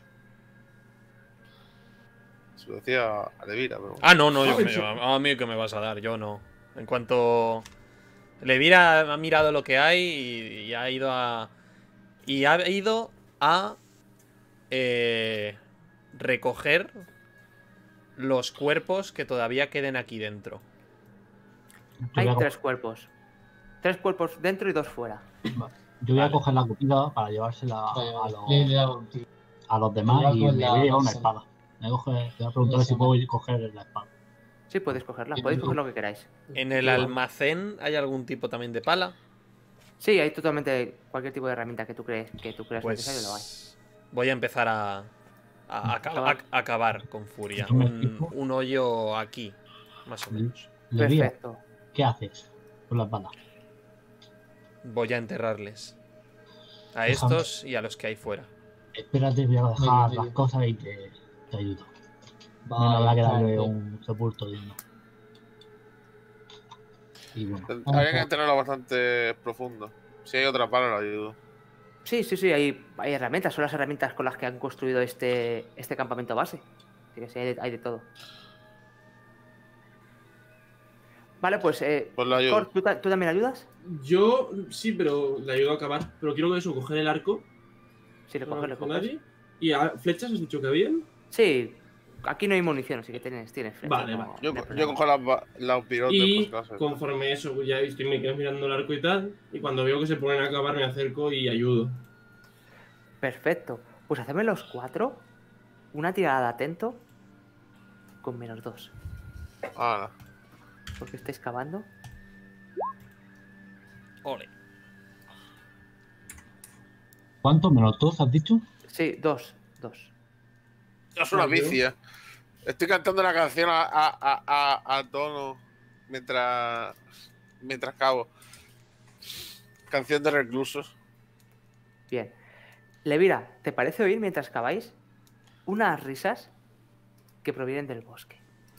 B: Se lo decía a Levira, pero.
E: Ah, no, no, yo,
C: Ah,
E: me-
C: pensé-
E: a mí que me vas a dar, yo no. En cuanto Levira ha mirado lo que hay y, y ha ido a. Y ha ido a. eh, recoger los cuerpos que todavía queden aquí dentro.
D: Yo
A: Hay
D: voy, a,
A: tres cuerpos. Tres cuerpos dentro y dos fuera.
D: co- yo voy a
C: Vale.
D: coger la comida para llevársela a,
F: Le he
D: los,
F: dado un tiro.
D: a los demás
F: Igual
D: y
F: con
D: me
F: la
D: voy a llevar una
F: bolsa.
D: espada. Me coge, te voy a preguntar si
F: Bolsa,
D: puedo
F: ¿no?
D: coger la espada.
A: Sí, podéis cogerla.
F: Y
A: Podéis
F: tú.
A: coger lo que queráis.
E: En el
C: Igual.
E: almacén hay algún tipo también de pala.
A: Sí, hay totalmente cualquier tipo de herramienta que tú crees que tú creas necesario, lo hay.
E: Pues voy a empezar a, a, a-
A: Acabar.
E: a- a acabar con furia.
D: Yo me
E: Un,
D: fijo.
E: un hoyo aquí, más o menos.
D: Le digo,
A: Perfecto.
D: ¿qué haces con la espada?
E: Voy a enterrarles. A
D: Déjame.
E: estos y a los que hay fuera.
D: Espérate, voy a dejar
F: Medio, medio.
D: las cosas y te, te ayudo. No
F: Vale,
D: habrá que darle
F: vale.
D: un sepulto digno. Y bueno,
B: Habría que tenerlo bastante profundo. Si hay otra pala, lo ayudo.
A: Sí, sí, sí, hay, hay herramientas. Son las herramientas con las que han construido este, este campamento base. Así que sí, hay de, hay de todo. Vale, pues, eh,
B: Pues lo ayudo.
A: Cor, ¿tú, ta- tú también ayudas?
C: Yo sí, pero le ayudo a acabar. Pero quiero que eso, coger el arco.
A: Sí, le
C: no
A: coges, le
C: con
A: coges.
C: nadie. Y a flechas has dicho que habían.
A: Sí, aquí no hay munición, así que tienes, tienes flechas,
C: Vale,
A: no-
C: vale.
B: Yo,
A: no hay
B: yo
A: problema.
B: cojo las ba- los pirotes,
C: Y
B: por si acaso.
C: conforme eso, ya estoy me quedo mirando el arco y tal. Y cuando veo que se ponen a acabar, me acerco y ayudo.
A: Perfecto. Pues hacedme los cuatro una tirada de atento con menos dos.
B: Ah,
A: Porque estáis cavando.
E: Ole.
D: ¿cuánto? ¿Menos dos has dicho?
A: Sí, dos, dos.
B: no. Es una
C: Ah, yo.
B: vicia. Estoy cantando una canción a, a, a, a, a tono mientras, mientras cavo. Canción de reclusos.
A: Bien. Levira, ¿te parece oír mientras caváis unas risas que provienen del bosque?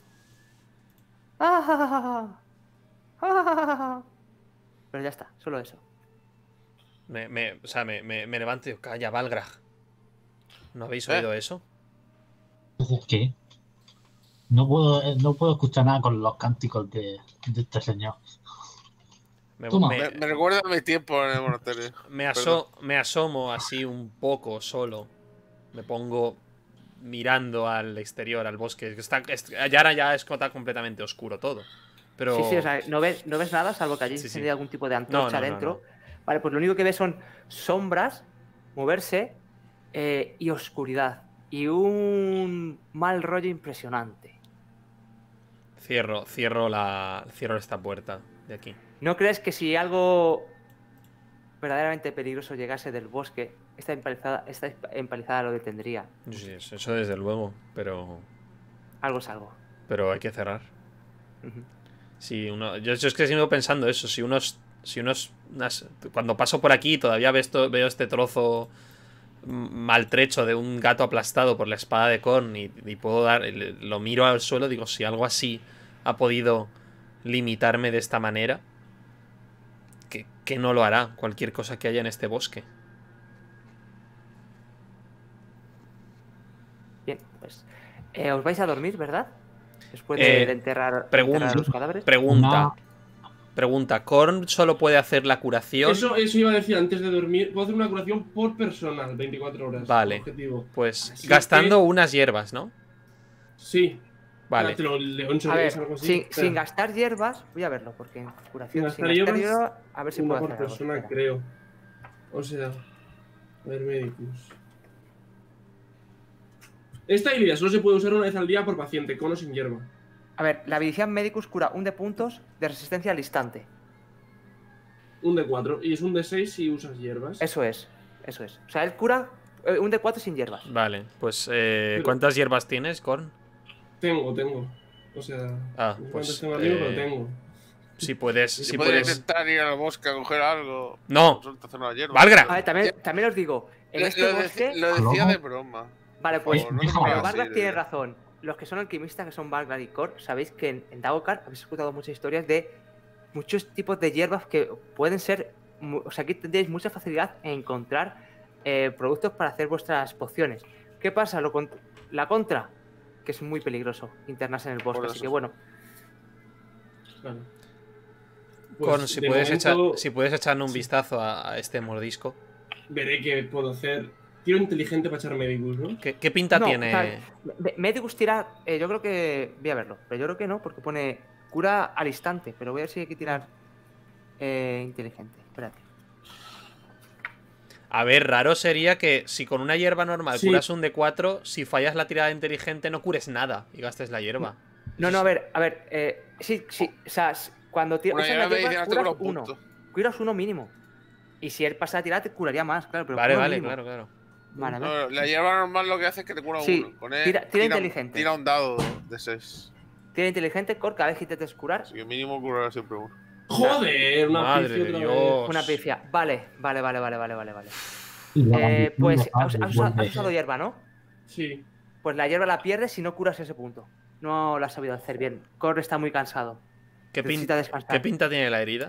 A: ¡Ah! ¡Ah! Pero ya está, solo eso.
E: Me, me- o sea, me, me- me levanto y digo, calla, Valgraj. ¿No habéis
B: ¿Eh?
E: oído eso?
D: ¿Qué? No puedo, eh, no puedo escuchar nada con los cánticos de, de este señor.
E: Me,
F: Toma.
E: me-
B: Me, me recuerda a mi tiempo en el monasterio.
E: me aso- me asomo así un poco solo. Me pongo mirando al exterior, al bosque. que Está, es- ya ahora ya es está completamente oscuro todo. Pero
A: Sí, sí, o sea, no ves, no ves nada, salvo que hayáis
E: Sí, sí.
A: encendido algún tipo de antorcha
E: No, no, no,
A: dentro. Vale, pues lo único que ves son sombras moverse eh, y oscuridad. Y un mal rollo impresionante.
E: cierro, cierro la. Cierro esta puerta de aquí.
A: ¿No crees que si algo verdaderamente peligroso llegase del bosque, esta empalizada, esta empalizada lo detendría?
E: Sí, eso eso desde luego. Pero.
A: Algo es algo.
E: Pero hay que cerrar.
A: Ujú.
E: Si uno, yo, yo es que sigo pensando eso. Si unos. Si unos. unas- cuando paso por aquí todavía veo, esto- veo este trozo m- maltrecho de un gato aplastado por la espada de Korn y, y puedo dar. le- Lo miro al suelo, digo, si algo así ha podido limitarme de esta manera, que, que no lo hará cualquier cosa que haya en este bosque.
A: Bien, pues eh, os vais a dormir, ¿verdad? Después de,
E: Eh,
A: de enterrar,
E: pregunta.
A: enterrar los cadáveres.
E: Pregunta.
D: Una-
E: Pregunta. ¿Korn solo puede hacer la curación?
C: Eso, eso iba a decir antes de dormir. Puedo hacer una curación por personal, veinticuatro horas.
E: Vale.
C: Objetivo.
E: Pues
C: Así
E: gastando
C: que-
E: unas hierbas, ¿no?
C: Sí.
E: Vale.
C: Te lo leo en
A: A
C: serio,
A: ver,
C: es algo así.
A: sin,
C: Espera.
A: sin gastar hierbas, voy a verlo, porque en curación
C: Sin
A: sin
C: gastar
A: gastar
C: hierbas,
A: hierbas, a ver si
C: Una
A: puedo
C: por
A: hacer algo.
C: persona,
A: Espera.
C: creo. O sea, a ver, médicos. Esta habilidad solo se puede usar una vez al día por paciente, con o sin hierba.
A: A ver, la habilidad Medicus cura un de puntos de resistencia al instante.
C: Un de cuatro. Y es un de seis si usas hierbas.
A: Eso es, eso es. O sea, él cura eh, un de cuatro sin hierbas.
E: Vale, pues eh,
C: Pero-
E: ¿cuántas hierbas tienes, Korn?
C: Tengo, tengo. O sea,
E: Ah,
C: no sé
E: pues,
C: cuántas tengo arriba,
E: eh,
C: pero tengo.
E: Si puedes,
B: Si
E: si
B: podría
E: puedes.
B: intentar ir al bosque a coger algo.
E: No.
B: Suelta hacer una hierba.
E: ¡Valgra!
A: A ver, también, también os digo, en
B: Lo,
A: este
B: lo deci-
A: bosque.
B: lo decía
D: ¿Cómo?
B: de broma.
A: Vale,
B: Por
A: pues.
B: favor, no te
D: Déjame
B: pongas
A: Pero
B: así
A: Vargas
B: de-
A: tiene razón. Los que son alquimistas, que son Vargas y Kor, sabéis que en, en Dagokar habéis escuchado muchas historias de muchos tipos de hierbas que pueden ser. mu- O sea, aquí tendréis mucha facilidad en encontrar eh, productos para hacer vuestras pociones. ¿Qué pasa? Lo con- la contra, que es muy peligroso internarse en el bosque.
B: Por
A: Así
B: eso.
A: que bueno,
C: Claro. Pues,
E: Korn, si
C: de
E: puedes,
C: momento,
E: echar, si puedes echarle un
C: sí.
E: vistazo a, a este mordisco.
C: Veré qué puedo hacer. Tiro inteligente para echar médicos, ¿no?
E: ¿Qué, qué pinta
A: No,
E: tiene?
A: o sea, Me- Medicus tira. eh, yo creo que. Voy a verlo. Pero yo creo que no, porque pone cura al instante. Pero voy a ver si hay que tirar. eh, inteligente. Espérate.
E: A ver, raro sería que si con una hierba normal
C: Sí.
E: curas un de cuatro, si fallas la tirada inteligente no cures nada y gastes la hierba.
A: No, no, a ver, a ver. Eh, sí, sí. O sea, s- cuando tiras.
B: Una hierba medicina te cura un
A: uno.
B: punto.
A: Curas uno mínimo. Y si él pasa a tirar, te curaría más, claro. Pero
E: Vale,
A: uno
E: vale,
A: mínimo.
E: claro, claro.
A: Vale, a ver.
B: No, la hierba normal lo que hace es que te cura
A: Sí,
B: uno. Con él,
A: tira- tira inteligente.
B: Tira un dado de seis.
A: Tiene inteligente, Cor, cada vez que intentes curar.
B: Así que mínimo curará siempre uno.
C: Joder, una
E: Madre
C: pifia
E: de
C: otra
E: Dios.
C: vez.
A: Una pifia. Vale, vale, vale, vale, vale, vale, vale.
D: y la
A: Eh,
D: maldición
A: pues
D: de
A: has,
D: Harry
A: has usado,
D: vuelve.
A: has usado hierba, ¿no?
C: Sí.
A: Pues la hierba la pierdes si no curas ese punto. No lo has sabido hacer bien. Cor está muy cansado.
E: ¿Qué, pin-
A: Necesita descansar.
E: ¿Qué pinta tiene la herida?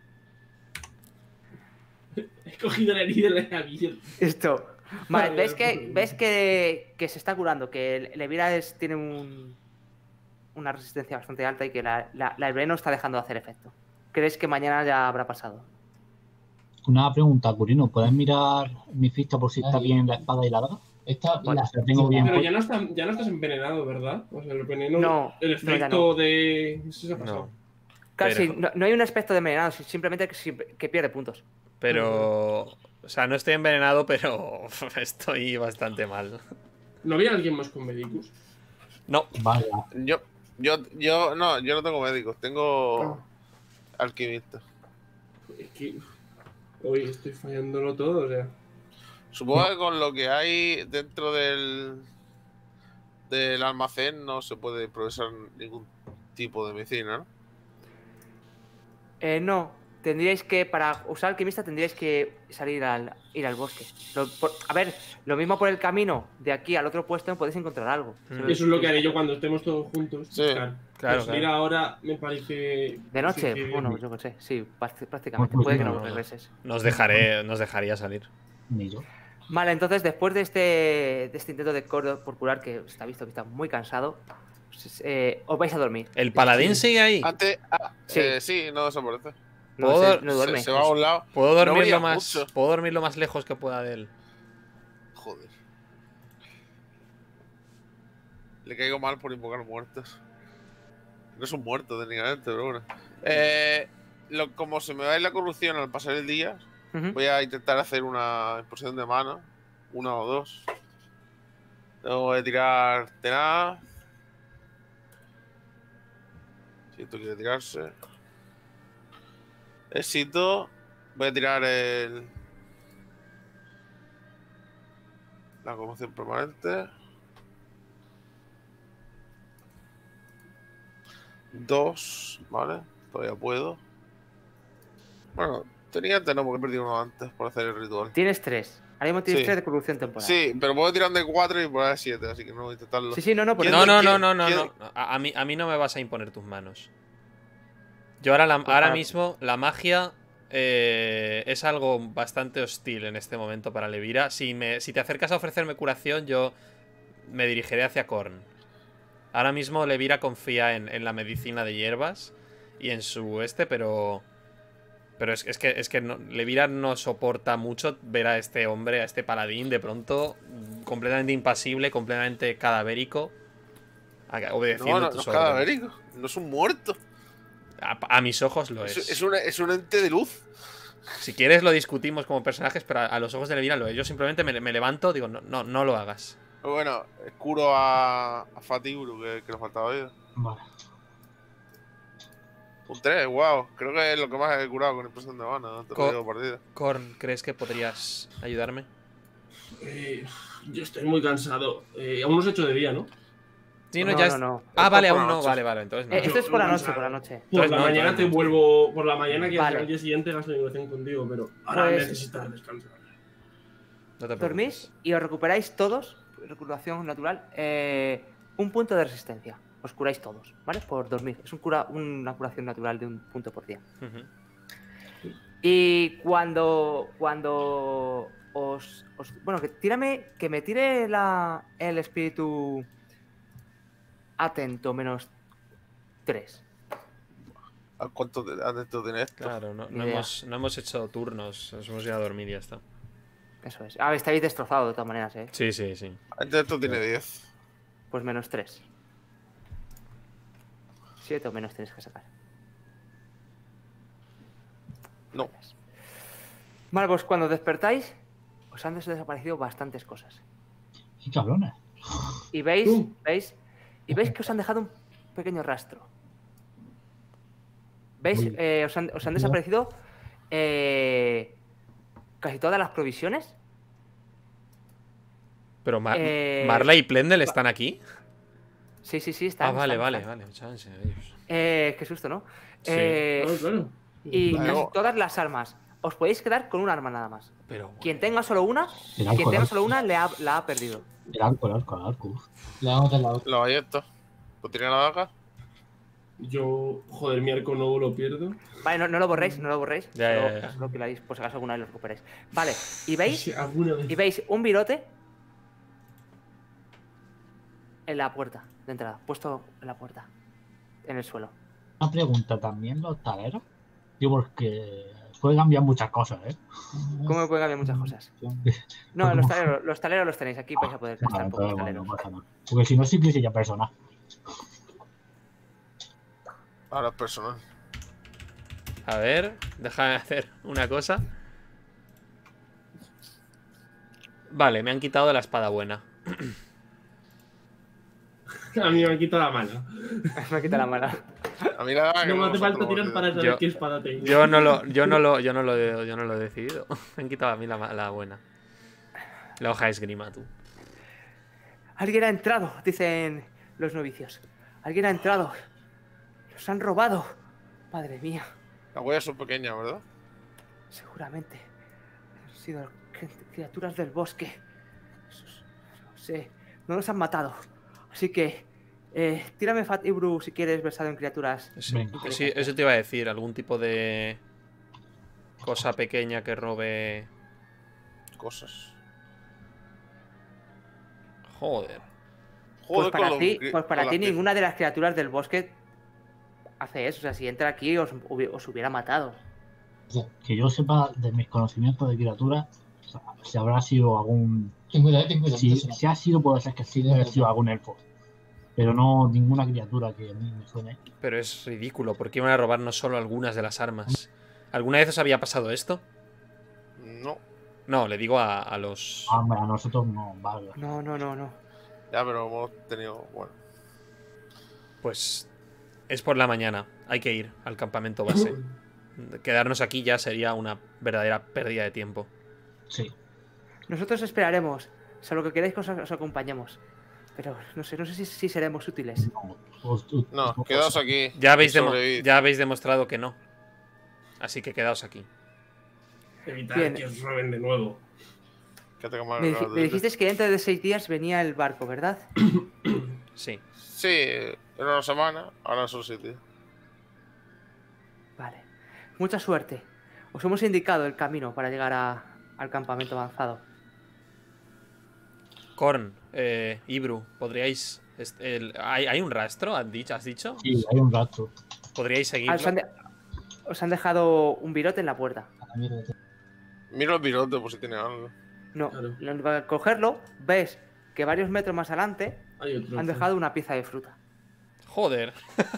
C: He cogido la herida y la he abierto.
A: Esto. Vale,
C: Joder,
A: ves que,
C: joder.
A: ves que, que se está curando, que el, el Evira es, tiene un, una resistencia bastante alta y que la, la, la- el veneno está dejando de hacer efecto. ¿Crees que mañana ya habrá pasado?
D: Una pregunta, Curino, ¿puedes mirar mi ficha por si está
F: Ahí.
D: bien la espada y la daga?
F: Esta
A: Vale.
F: la
D: La tengo bien
C: Pero
D: puesta.
C: ya no, está, ya no estás envenenado, ¿verdad? O sea, el veneno.
A: No,
C: El
A: no, ya
C: efecto
A: no.
C: de. Eso se ha pasado.
E: No.
A: Casi,
E: Pero-
A: no, no hay un aspecto de envenenado, si- simplemente que, si- que pierde puntos.
E: Pero. O sea, no estoy envenenado, pero estoy bastante mal.
C: ¿No había alguien más con Medicus?
E: No,
D: Vaya,
B: Yo, yo, yo, no, yo no tengo médicos, tengo
A: Ah.
B: alquimistas.
C: Es que. Hoy estoy fallándolo todo, o sea.
B: Supongo que con lo que hay dentro del del almacén no se puede procesar ningún tipo de medicina, ¿no?
A: Eh, no, tendríais que, para usar alquimista tendríais que salir al, ir al bosque. Lo- por- a ver, lo mismo por el camino de aquí al otro puesto podéis encontrar algo.
E: Mm.
C: Eso es lo que haré yo cuando estemos todos juntos.
B: Sí,
C: buscar.
E: claro,
C: Pues salir
E: claro.
C: ahora me parece.
A: De noche,
C: sí que-
A: bueno, yo qué sé, sí, práct- prácticamente,
D: Pues,
A: puede que
E: no,
A: no
E: no.
A: regreses.
E: nos dejaré, nos dejaría salir.
D: ni yo.
A: Vale, entonces después de este, de este intento de Cor por curar, que está visto que está muy cansado, pues, eh, os vais a dormir.
E: ¿El paladín sigue ahí?
B: Antes, ah,
A: Sí.
B: eh, sí, no desaparece.
A: No,
E: ¿Puedo-
A: se- no
B: Se,
A: duerme.
B: se va a un lado.
E: ¿Puedo
B: No
E: dormir,
B: veía
E: lo más,
B: mucho.
E: ¿Puedo dormir lo más lejos que pueda de él?
B: Joder. Le caigo mal por invocar muertos. No es un muerto técnicamente, pero bueno. Eh, lo, como se me va a ir la corrupción al pasar el día,
A: Ujú.
B: voy a intentar hacer una imposición de mano. Una o dos. Luego voy a tirar tenaz. Si esto quiere tirarse. Éxito. Voy a tirar el. La conmoción permanente. Dos, vale. Todavía puedo. Bueno, tenía antes no, porque he perdido uno antes por hacer el ritual.
A: Tienes tres. Ahora mismo tienes
B: Sí.
A: tres de corrupción temporal.
B: Sí, pero puedo tirar de cuatro y poner siete, así que no voy a intentarlo.
A: sí, sí, no, no, por
B: ¿Quién
A: eso-
E: No, no,
B: ¿Quién-
E: no, no, no,
B: quién-
E: no. A, a mí, a mí no me vas a imponer tus manos. Yo ahora, la-
A: Pues
E: ahora
A: para-
E: mismo la magia eh, es algo bastante hostil en este momento para Levira. Si, me, si te acercas a ofrecerme curación, yo me dirigiré hacia Korn. Ahora mismo Levira confía en, en la medicina de hierbas y en su este, pero... Pero es, es que, es que no, Levira no soporta mucho ver a este hombre, a este paladín, de pronto completamente impasible, completamente cadavérico, obedeciendo
B: No, no, no
E: tus
B: es
E: órdenes.
B: cadavérico, no es un muerto.
E: A, a mis ojos lo es.
B: Es, es, una, es un ente de luz.
E: Si quieres lo discutimos como personajes, pero a, a los ojos de Levira lo es. Yo simplemente me, me levanto, digo, no, no, no lo hagas.
B: Pero bueno, curo a, a Fatiburu, que, que le faltaba vida.
D: Vale.
B: Un tres, wow. Creo que es lo que más he curado con impresión de mana. No te
E: Co-
B: lo digo partida.
E: Korn, ¿crees que podrías ayudarme?
C: Eh, yo estoy muy cansado. Eh, aún no se ha hecho de día, ¿no?
E: Sí, no,
A: No,
E: ya
A: no,
E: es-
A: no.
E: Ah,
B: Es
E: vale,
B: por la
E: aún no.
B: noche.
E: Vale, vale, entonces no.
A: Eh, esto es por la noche,
C: cansado.
A: por la noche.
C: Por
E: Entonces
C: la
E: no,
C: mañana
E: entonces
C: te
E: no.
C: vuelvo. Por la mañana que
A: Vale.
C: al día siguiente gasto negociación contigo, pero ahora
A: Pues-
C: necesitas descansar.
E: No te
A: Dormís
E: preocupes.
A: y os recuperáis todos, recuperación natural, eh, un punto de resistencia. Os curáis todos, ¿vale? Por dormir. Es un cura, una curación natural de un punto por día.
E: Ujú.
A: Y cuando. Cuando os. os- bueno, que tírame. Que me tire la, el espíritu. Atento, menos tres.
B: ¿A cuánto de- adentro tiene esto?
E: Claro, no,
A: Ni
E: no
A: idea.
E: hemos, no hemos hecho turnos. Nos hemos ido a dormir y ya está.
A: Eso es. Ah, estáis destrozados de todas maneras, ¿eh?
E: Sí, sí, sí.
B: Adentro esto tiene diez.
A: Pues menos tres. siete o menos tienes que sacar.
B: No.
A: Vale, pues cuando despertáis, os han des- desaparecido bastantes cosas.
D: Qué cabrones.
A: Y veis,
C: Uh.
A: veis, y veis que os han dejado un pequeño rastro. ¿Veis?
D: Uy.
A: Eh, os, han, os han desaparecido eh, casi todas las provisiones.
E: Pero Mar
A: Eh,
E: Marla y Plendel
A: va-
E: están aquí.
A: Sí, sí, sí, están.
E: Ah, vale,
A: están,
E: vale,
A: están.
E: vale. Chance, Dios.
A: Eh, qué susto, ¿no?
E: Sí.
A: Eh,
C: Claro, claro.
A: y
B: Vale.
A: casi todas las armas. Os podéis quedar con un arma nada más.
E: Pero bueno.
A: Quien tenga solo una,
D: El
A: quien
D: arco, el
A: tenga
D: arco.
A: solo una le ha- la ha perdido.
D: El arco, el arco, el arco. Uf.
F: Le damos del lado.
B: La ballesta. ¿Pues tiene la daga?
C: Yo, joder, mi arco nuevo lo pierdo.
A: Vale, no, no lo borréis, no lo borréis.
E: Ya,
A: solo,
E: ya, ya.
A: solo que lo hagáis, por si acaso alguna vez lo recuperáis. Vale, y veis,
C: Sí, alguna vez.
A: y veis un virote en la puerta de entrada, puesto en la puerta, en el suelo.
D: Una pregunta también, los taleros. Digo, porque puede cambiar muchas cosas, ¿eh?
A: ¿Cómo me pueden cambiar muchas cosas? No, los taleros, los taleros los tenéis aquí, vais a poder gastar
D: Vale,
A: un poco de
D: entonces, bueno,
A: taleros.
D: no pasa nada. Porque si no, sí que sería personal.
B: Ahora es personal.
E: A ver, déjame hacer una cosa. Vale, me han quitado la espada buena.
C: A mí me han quitado la mano.
A: Me quita la mala.
B: A mí la daga que
C: No me hace
B: nosotros
C: falta
B: hemos
C: tirar
B: ido.
C: para saber
E: Yo-
C: qué espada tengo.
E: Yo no lo, yo no lo, yo no lo, he- yo no lo he decidido. Me han quitado a mí la, ma- la buena. La hoja de esgrima, tú.
A: Alguien ha entrado, dicen los novicios. Alguien ha entrado. Los han robado. Madre mía,
B: Las huellas son pequeñas, ¿verdad?
A: seguramente. Han sido cri- criaturas del bosque. Esos- No sé, no nos han matado. Así que, eh, tírame Fat Ibru si quieres versado en criaturas.
E: Sí,
D: Venga.
E: sí, eso te iba a decir. Algún tipo de cosa pequeña que robe.
B: Cosas.
E: Joder.
B: Joder,
A: Pues para
B: con
A: ti,
B: los gri-
A: pues para
B: con
A: ti
B: las
A: ninguna de las criaturas del bosque hace eso. O sea, si entra aquí os, hubi- os hubiera matado.
D: O sea, que yo sepa de mis conocimientos de criaturas, o sea, si habrá sido algún.
F: Ten cuidado, ten cuidado.
D: Si,
F: entonces no.
D: si ha sido, puede ser que sí, debe haber sido algún elfo. Pero no ninguna criatura que a mí me suene.
E: Pero es ridículo. ¿Por qué iban a robarnos solo algunas de las armas? ¿Alguna vez os había pasado esto?
B: No,
E: No, le digo a, a los.
D: Ah, hombre, a nosotros no, vale.
A: No, no, no, no.
B: ya, pero hemos tenido. Bueno,
E: Pues es por la mañana. Hay que ir al campamento base. Quedarnos aquí ya sería una verdadera pérdida de tiempo.
D: Sí.
A: Nosotros esperaremos. Solo que queréis que os, os acompañemos. Pero no sé, no sé si, si seremos útiles.
D: No, os- os-
B: no,
D: os-
B: quedaos aquí.
E: Ya habéis,
B: y
E: demo-
B: sobrevivid.
E: ya habéis demostrado que no. Así que quedaos aquí.
C: Evitar
A: Bien.
C: que os roben de nuevo.
B: Quédate con más
A: Me,
B: ganas
A: dij-
B: de
A: me
B: irte.
A: dijisteis que dentro de seis días venía el barco, ¿verdad?
E: Sí.
B: Sí, era una semana, ahora son siete.
A: Vale. Mucha suerte. Os hemos indicado el camino para llegar a- al campamento avanzado.
E: Korn, Eh, Ibru, ¿podríais...? est- el- ¿hay, ¿Hay un rastro? ¿Has dicho? ¿Has dicho?
D: Sí, hay un rastro.
E: ¿Podríais
A: Ah,
E: seguirlo?
A: os, han de- os han dejado un virote en la puerta.
F: A la mierda.
B: Mira el piloto por si tiene algo.
A: No,
C: Claro.
A: lo- al cogerlo, ves que varios metros más adelante
C: Hay otro.
A: han dejado una pieza de fruta.
E: Joder.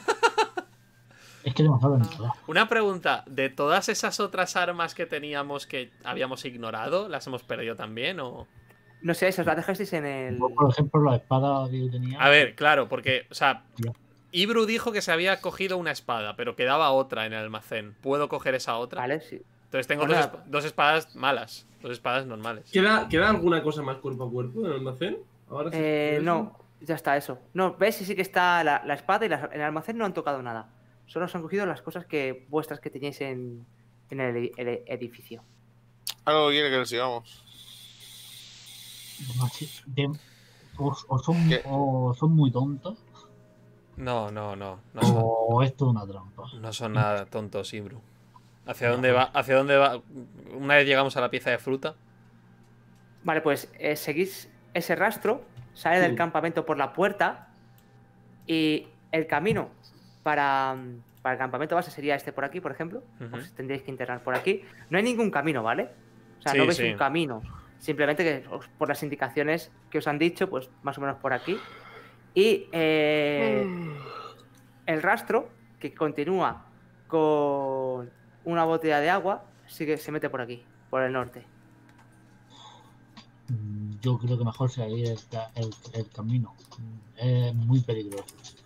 D: Es que demasiado entrada.
E: Una pregunta, ¿de todas esas otras armas que teníamos que habíamos ignorado, las hemos perdido también o...?
A: No sé, eso os la dejasteis en el.
D: Yo, por ejemplo, la espada que yo tenía.
E: A ver, claro, porque, o sea,
D: Ya.
E: Ibru dijo que se había cogido una espada, pero quedaba otra en el almacén. ¿Puedo coger esa otra?
A: Vale, sí.
E: Entonces tengo
A: Pues
E: dos,
A: nada.
E: esp- dos espadas malas, dos espadas normales.
C: ¿Queda, ¿Queda alguna cosa más cuerpo a cuerpo en el almacén? Ahora sí.
A: Eh, no, ya está eso. No, ves, sí, sí que está la, la espada y la- en el almacén no han tocado nada. Solo os han cogido las cosas que vuestras que teníais en, en el, edi- el edificio.
B: Algo quiere que le sigamos.
D: Demasi- de- o, o son,
B: ¿Qué?
D: o son muy tontos,
E: No, no, no. No son,
D: o esto es una trampa.
E: no son nada tontos, Ibru. ¿Hacia dónde va? ¿Hacia dónde va? Una vez llegamos a la pieza de fruta.
A: Vale, pues eh, seguís ese rastro, sale del
C: Sí.
A: campamento por la puerta y el camino para, mm, para el campamento base sería este por aquí, por ejemplo.
E: Ujú.
A: Os tendréis que internar por aquí. No hay ningún camino, ¿vale? O sea,
E: Sí,
A: no veis
E: sí.
A: un camino. Simplemente que os- por las indicaciones que os han dicho, pues más o menos por aquí. Y eh, el rastro, que continúa con una botella de agua, sigue, se mete por aquí, por el norte.
D: Mm, Yo creo que mejor seguir el, ca- el, el camino. Mm, Es muy peligroso.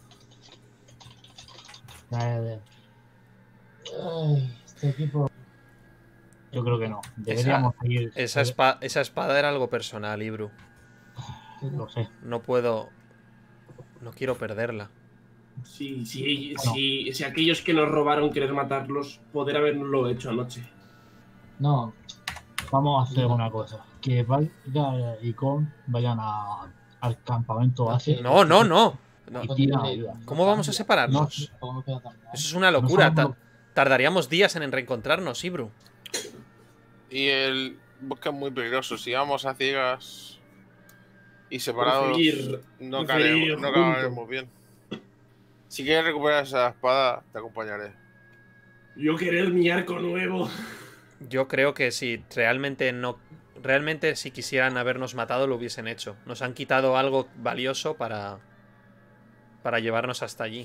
D: Eh,
F: Ay, este equipo.
D: Yo creo que no. Deberíamos seguir.
E: Esa,
D: eh,
E: espa- esa espada era algo personal, Ibru.
D: Lo sé.
E: No puedo... No quiero perderla.
C: Sí, sí,
D: Bueno.
C: sí, si aquellos que nos robaron querer matarlos, poder haberlo hecho anoche.
F: No,
D: Vamos a hacer una cosa. Que Valga y Con vayan a- al campamento base.
E: No, no, no. No.
D: Y pidan ayuda.
E: ¿Cómo vamos a separarnos?
D: No,
F: tampoco me queda tan mal.
E: Eso es una locura.
D: No
E: Ta-
D: somos-
E: tardaríamos días en reencontrarnos, Ibru.
B: Y el bosque es muy peligroso. Si vamos a ciegas y separados,
C: Preferir-
B: no,
C: preferir
B: caeremos, no
C: juntos.
B: acabaremos bien. Si quieres recuperar esa espada, te acompañaré.
C: Yo querer mi arco nuevo.
E: Yo creo que si realmente no... Realmente si quisieran habernos matado lo hubiesen hecho. Nos han quitado algo valioso para... Para llevarnos hasta allí.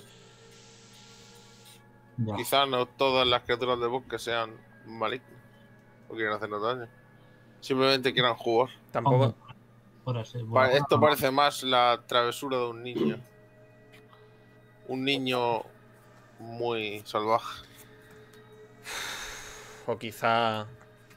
D: Ya.
B: Quizás no todas las criaturas del bosque sean malignas o quieran hacernos daño. Simplemente quieran jugar.
E: Tampoco...
D: Por así-
B: Pa-
D: bueno,
B: Esto parece más la travesura de un niño. Un niño muy salvaje.
E: O quizá...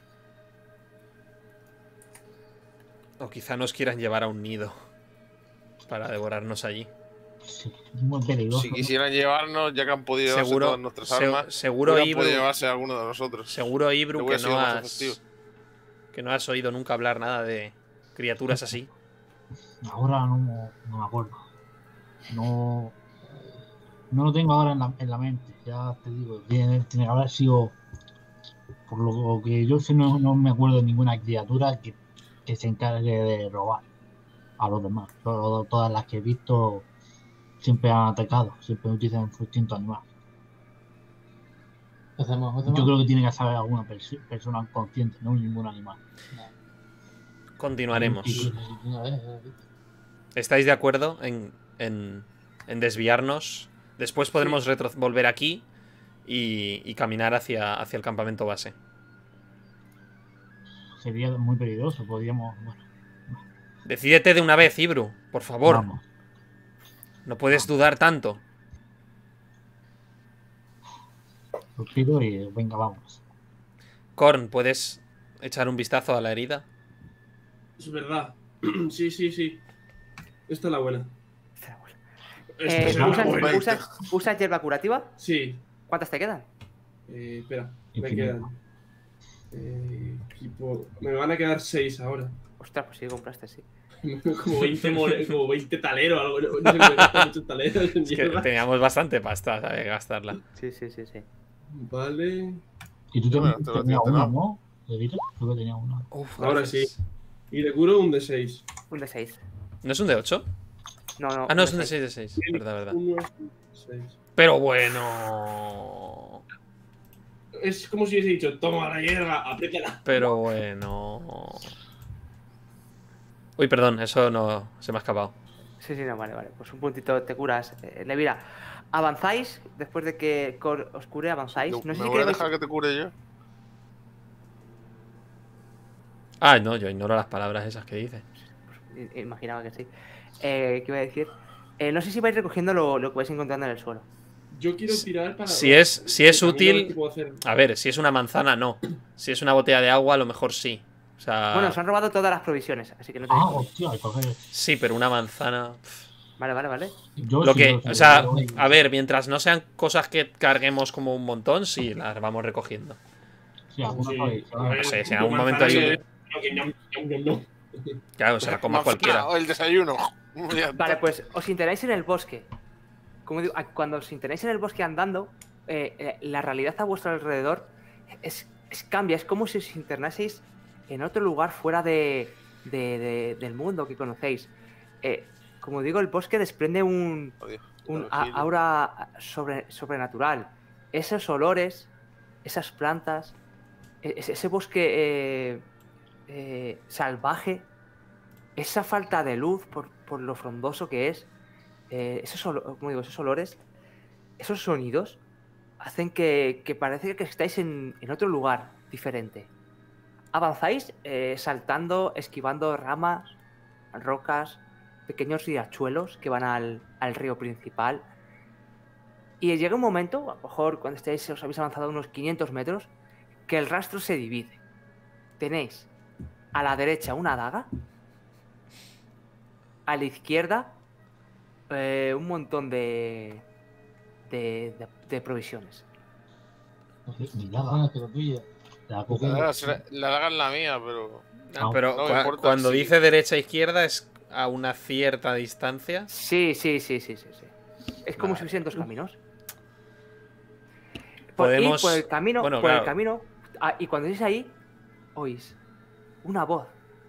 E: O quizá nos quieran llevar a un nido. Para devorarnos allí.
D: sí, es muy peligroso.
B: Si quisieran llevarnos, ya que han podido llevarse
E: Seguro,
B: todas nuestras
E: se-
B: armas,
E: seguro
B: hubieran
E: Ibru,
B: podido llevarse a alguno de nosotros.
E: seguro Ibru
B: Que
E: que
B: hubiera sido
E: no
B: más
E: has
B: efectivo.
E: que no has oído nunca hablar nada de criaturas así.
D: Ahora no, no me acuerdo. No, no lo tengo ahora en la, en la mente. Ya te digo, tiene, tiene que haber sido. Por lo que yo sé, no, no me acuerdo de ninguna criatura que, que se encargue de robar a los demás. Todo- todas las que he visto siempre han atacado, siempre utilizan su instinto animal.
F: ¿Qué hacemos? ¿Qué hacemos?
D: Yo creo que tiene que saber alguna perso- persona consciente, no ningún animal.
E: Continuaremos.
D: Sí.
F: Una vez, eh,
E: ¿Estáis de acuerdo en, en, en desviarnos? Después podremos retro- volver aquí y, y caminar hacia, hacia el campamento base.
D: Sería muy peligroso, podríamos. Bueno,
E: Decídete de una vez, Ibru, por favor.
D: vamos.
E: No puedes dudar tanto.
D: Lo pido y venga, vamos.
E: Korn, ¿puedes echar un vistazo a la herida?
C: Es verdad. Sí, sí, sí. Esta es la buena. Esta
A: Eh,
C: es la
A: ¿usas,
C: buena.
A: usas- usas hierba curativa?
C: Sí.
A: ¿Cuántas te quedan?
C: Eh, espera, me
D: Infinito.
C: quedan. Eh, equipo- Me van a quedar seis ahora.
A: Ostras, pues sí, compraste, sí.
C: como veinte, more- como veinte taleros, algo. No, no sé cómo me gastan muchos taleros en
E: Es que
C: hierba.
E: teníamos bastante pasta, ¿sabes? Gastarla.
A: Sí, sí, sí, sí.
C: Vale.
D: Y tú
B: Bueno,
D: también
B: te lo
D: tenías
B: tienes,
D: una,
B: ¿no?
D: ¿no? Edita, creo que tenía una.
E: Uf,
C: Ahora
E: gracias.
C: sí. Y de curo un de seis.
A: Un de seis.
E: ¿No es un de ocho?
A: No, no.
E: Ah, no, es un
A: de
E: de seis de seis. Verdad, verdad.
C: Uno, seis.
E: Pero bueno.
C: Es como si hubiese dicho, toma la hierba, apriétala.
E: Pero bueno. Uy, perdón, eso no se me ha escapado.
A: Sí, sí, no, vale, vale. Pues un puntito te curas. Eh, Levira, avanzáis después de que Cor os cure, avanzáis. No sé
B: ¿Me
A: si
B: voy a
A: queréis-
B: dejar que te cure yo?
E: Ah, no, yo ignoro las palabras esas que dice.
A: I- Imaginaba que sí. Eh, ¿Qué iba a decir? Eh, no sé si vais recogiendo lo, lo que vais encontrando en el suelo.
C: Yo quiero tirar para.
E: Si es, si es
C: el camino
E: útil.
C: que puedo hacer.
E: A ver, si es una manzana, no. Si es una botella de agua, a lo mejor sí. O sea.
A: Bueno, os han robado todas las provisiones, así que no
D: Ah,
A: tenéis.
D: hostia, entonces.
E: Sí, pero una manzana. pff.
A: Vale, vale, vale.
D: Yo
E: Lo
D: sí,
E: que.
D: yo sí,
E: O sea,
D: yo-
E: a ver, mientras no sean cosas que carguemos como un montón, sí, las vamos recogiendo.
D: Sí, alguna
C: Sí,
D: provincia,
C: a
D: ¿no?
C: ver,
E: No sé, si en
C: tu
E: algún momento
C: manzana
E: hay un-
C: que- no, que ñam, ñam, ñam, ñam.
E: Claro, se la coma
B: Manzana,
E: cualquiera.
B: O el desayuno. Ya está.
A: Vale, pues os internáis en el bosque. Como digo, a- cuando os internáis en el bosque andando, eh, eh, la realidad a vuestro alrededor es, es- cambia. Es como si os internaseis en otro lugar fuera de, de- de- del mundo que conocéis. Eh, como digo, el bosque desprende un,
B: Adiós.
A: un a-
B: Tranquilo.
A: aura sobre- sobrenatural. Esos olores, esas plantas, e- ese, ese bosque eh, eh, salvaje, esa falta de luz por, por lo frondoso que es, eh, esos, olo- como digo, esos olores, esos sonidos, hacen que, que parece que estáis en, en otro lugar diferente. Avanzáis eh, saltando, esquivando ramas, rocas, pequeños riachuelos que van al, al río principal. Y llega un momento, a lo mejor cuando estáis, os habéis avanzado unos quinientos metros, que el rastro se divide. Tenéis a la derecha una daga, a la izquierda eh, un montón de, de, de- de provisiones.
D: Ni nada.
F: Ah, que lo pille.
D: La coge-
B: La daga será- la daga es la mía, pero.
E: Ah, pero
B: no me
E: cua-
B: importa,
E: cuando
B: sí.
E: dice derecha e izquierda es a una cierta distancia.
A: Sí, sí, sí, sí, sí, sí. Es como
E: Vale.
A: si hubiesen dos caminos. Por,
E: Podemos-
A: y por el camino,
E: bueno,
A: por el
E: claro.
A: camino, ah, y cuando estáis ahí, oís una voz.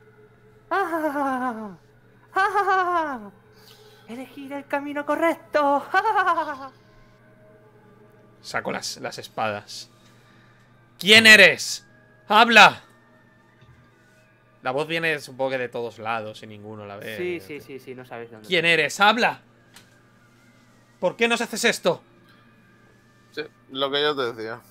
A: ¡Ah! ¡Ah! ¡Elegir el camino correcto! ¡Ah!
E: Saco las, las espadas. ¿Quién eres? ¡Habla! La voz viene, supongo que de todos lados y ninguno la ve.
A: Sí, sí, sí, sí, no sabes dónde.
E: ¿Quién eres? ¡Habla! ¿Por qué nos haces esto?
B: Sí, lo que yo te decía.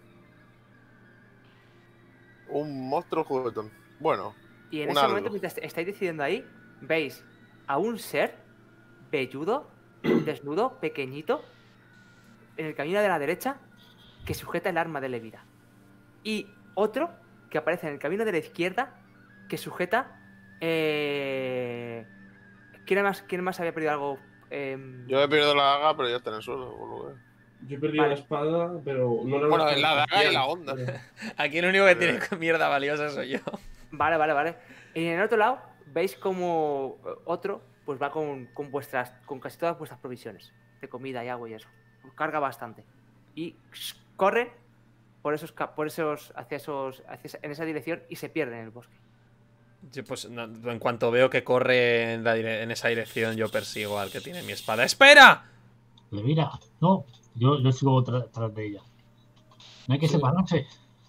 B: Un monstruo juguetón. Bueno,
A: Y en
B: Un
A: ese
B: algo.
A: momento, mientras estáis decidiendo ahí, veis a un ser velludo, desnudo, pequeñito, en el camino de la derecha, que sujeta el arma de Levira. Y otro que aparece en el camino de la izquierda, que sujeta. Eh... ¿Quién más, quién más había perdido algo? Em,
B: yo he perdido la daga, pero ya está en el suelo. por lo que-
C: Yo he perdido
A: Vale.
C: la espada, pero no la
B: Bueno,
C: he
B: la daga y la onda.
E: Aquí el único que tiene mierda valiosa soy yo.
A: Vale, vale, vale. Y en el otro lado, veis como eh, otro, pues va con, con vuestras. Con casi todas vuestras provisiones. De comida y agua y eso. Carga bastante. Y corre por esos ca- por esos. hacia esos. hacia esa- en esa dirección y se pierde en el bosque.
E: Yo, pues, no, en cuanto veo que corre en, la dire- en esa dirección, yo persigo al que tiene mi espada. ¡Espera!
D: Le mira, no, yo, yo sigo tra- tras de ella. No hay que
C: Sí.
D: separarse.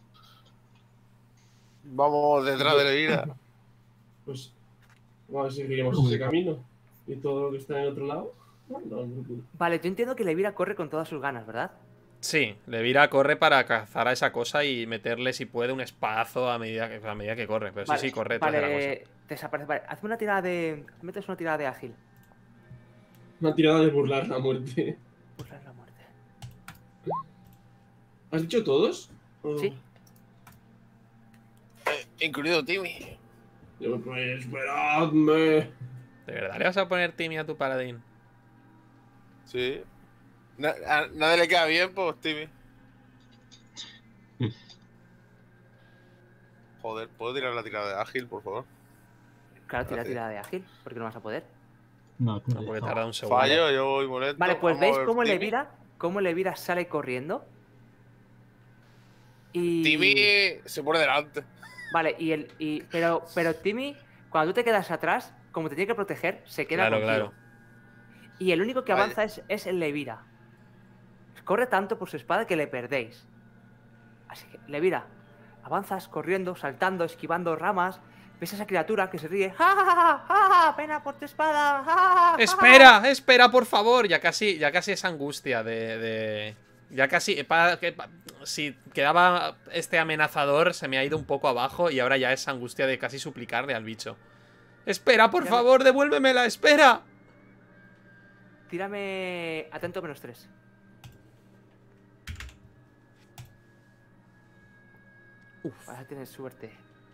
B: Vamos detrás de la vida.
C: Pues vamos a ver si seguiremos ese camino. Y todo lo que está en el otro lado. No, no, no.
A: Vale, yo entiendo que Levira corre con todas sus ganas, ¿verdad?
E: Sí, Levira corre para cazar a esa cosa y meterle, si puede, un espadazo a medida que, a medida que corre. Pero
A: Vale,
E: sí, sí, corre detrás de la
A: Vale, desaparece. Vale, hazme una tirada de. Metes una tirada de ágil.
C: Una tirada de burlar la muerte.
A: Burlar la muerte.
C: ¿Has dicho todos? ¿O-
A: Sí.
B: Incluido Timmy.
C: Yo, pues, esperadme.
E: cosa. ¿De verdad le vas a poner Timmy a tu paladín?
B: Sí. Na- a nadie le queda bien, pues, Timmy. Joder, ¿puedo tirar la tirada de ágil, por favor?
A: Claro, tira
B: Gracias.
A: tirada de ágil, porque no vas a poder.
D: No, tú
E: No, porque tarda un segundo.
B: Fallo, yo voy molesto.
A: Vale, pues
B: Vamos a
A: veis
B: ver,
A: cómo
B: Timmy.
A: Levira, cómo Levira sale corriendo. Y.
B: Timmy se pone delante.
A: Vale, y el. Y, pero, pero Timmy, cuando tú te quedas atrás, como te tiene que proteger, se queda
E: Claro,
A: contigo.
E: claro.
A: Y el único que
B: Vale.
A: avanza es, es el Levira. Corre tanto por su espada que le perdéis. Así que, Levira, avanzas corriendo, saltando, esquivando ramas. Ves a esa criatura que se ríe. ¡Ja, ja, ja, ja, ja! ¡Pena por tu espada! ¡Ja, ja, ja, ja!
E: Espera, espera, por favor. Ya casi, ya casi es angustia de... de... Ya casi... pa- que- pa- si quedaba este amenazador, se me ha ido un poco abajo y ahora ya es angustia de casi suplicarle al bicho. Espera, por
A: Ya me-
E: favor, devuélvemela, espera.
A: Tírame atento menos tres. Uf, ahora tienes suerte.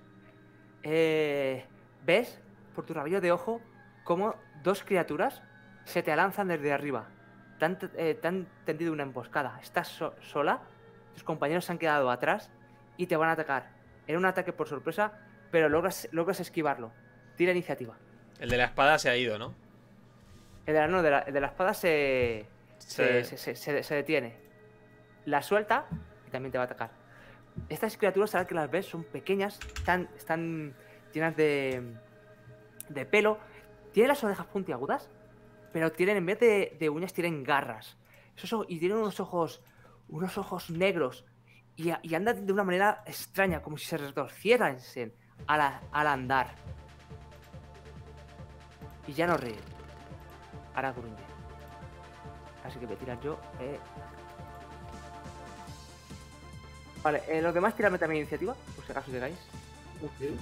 A: Eh, ¿Ves por tu rabillo de ojo cómo dos criaturas se te lanzan desde arriba? Te han, eh, te han tendido una emboscada. Estás so- sola, tus compañeros se han quedado atrás y te van a atacar. Era un ataque por sorpresa, pero logras, logras esquivarlo. Tira iniciativa.
E: El de la espada se ha ido, ¿no?
A: El de la, no, de la, el de la espada se, se,
E: Se-
A: se, se- se- se detiene. La suelta y también te va a atacar. Estas criaturas, ahora que las ves, son pequeñas, están, están llenas de, de pelo. Tienen las orejas puntiagudas, pero tienen, en vez de, de uñas, tienen garras. Esos ojos- y tienen unos ojos, unos ojos negros. Y, a- y andan de una manera extraña, como si se retorcieran al, a- al andar. Y ya no ríen. Ahora gruñe. Así que voy a tirar yo. Eh. Vale, eh, los demás tirarme también iniciativa, por si acaso llegáis.
C: Ok.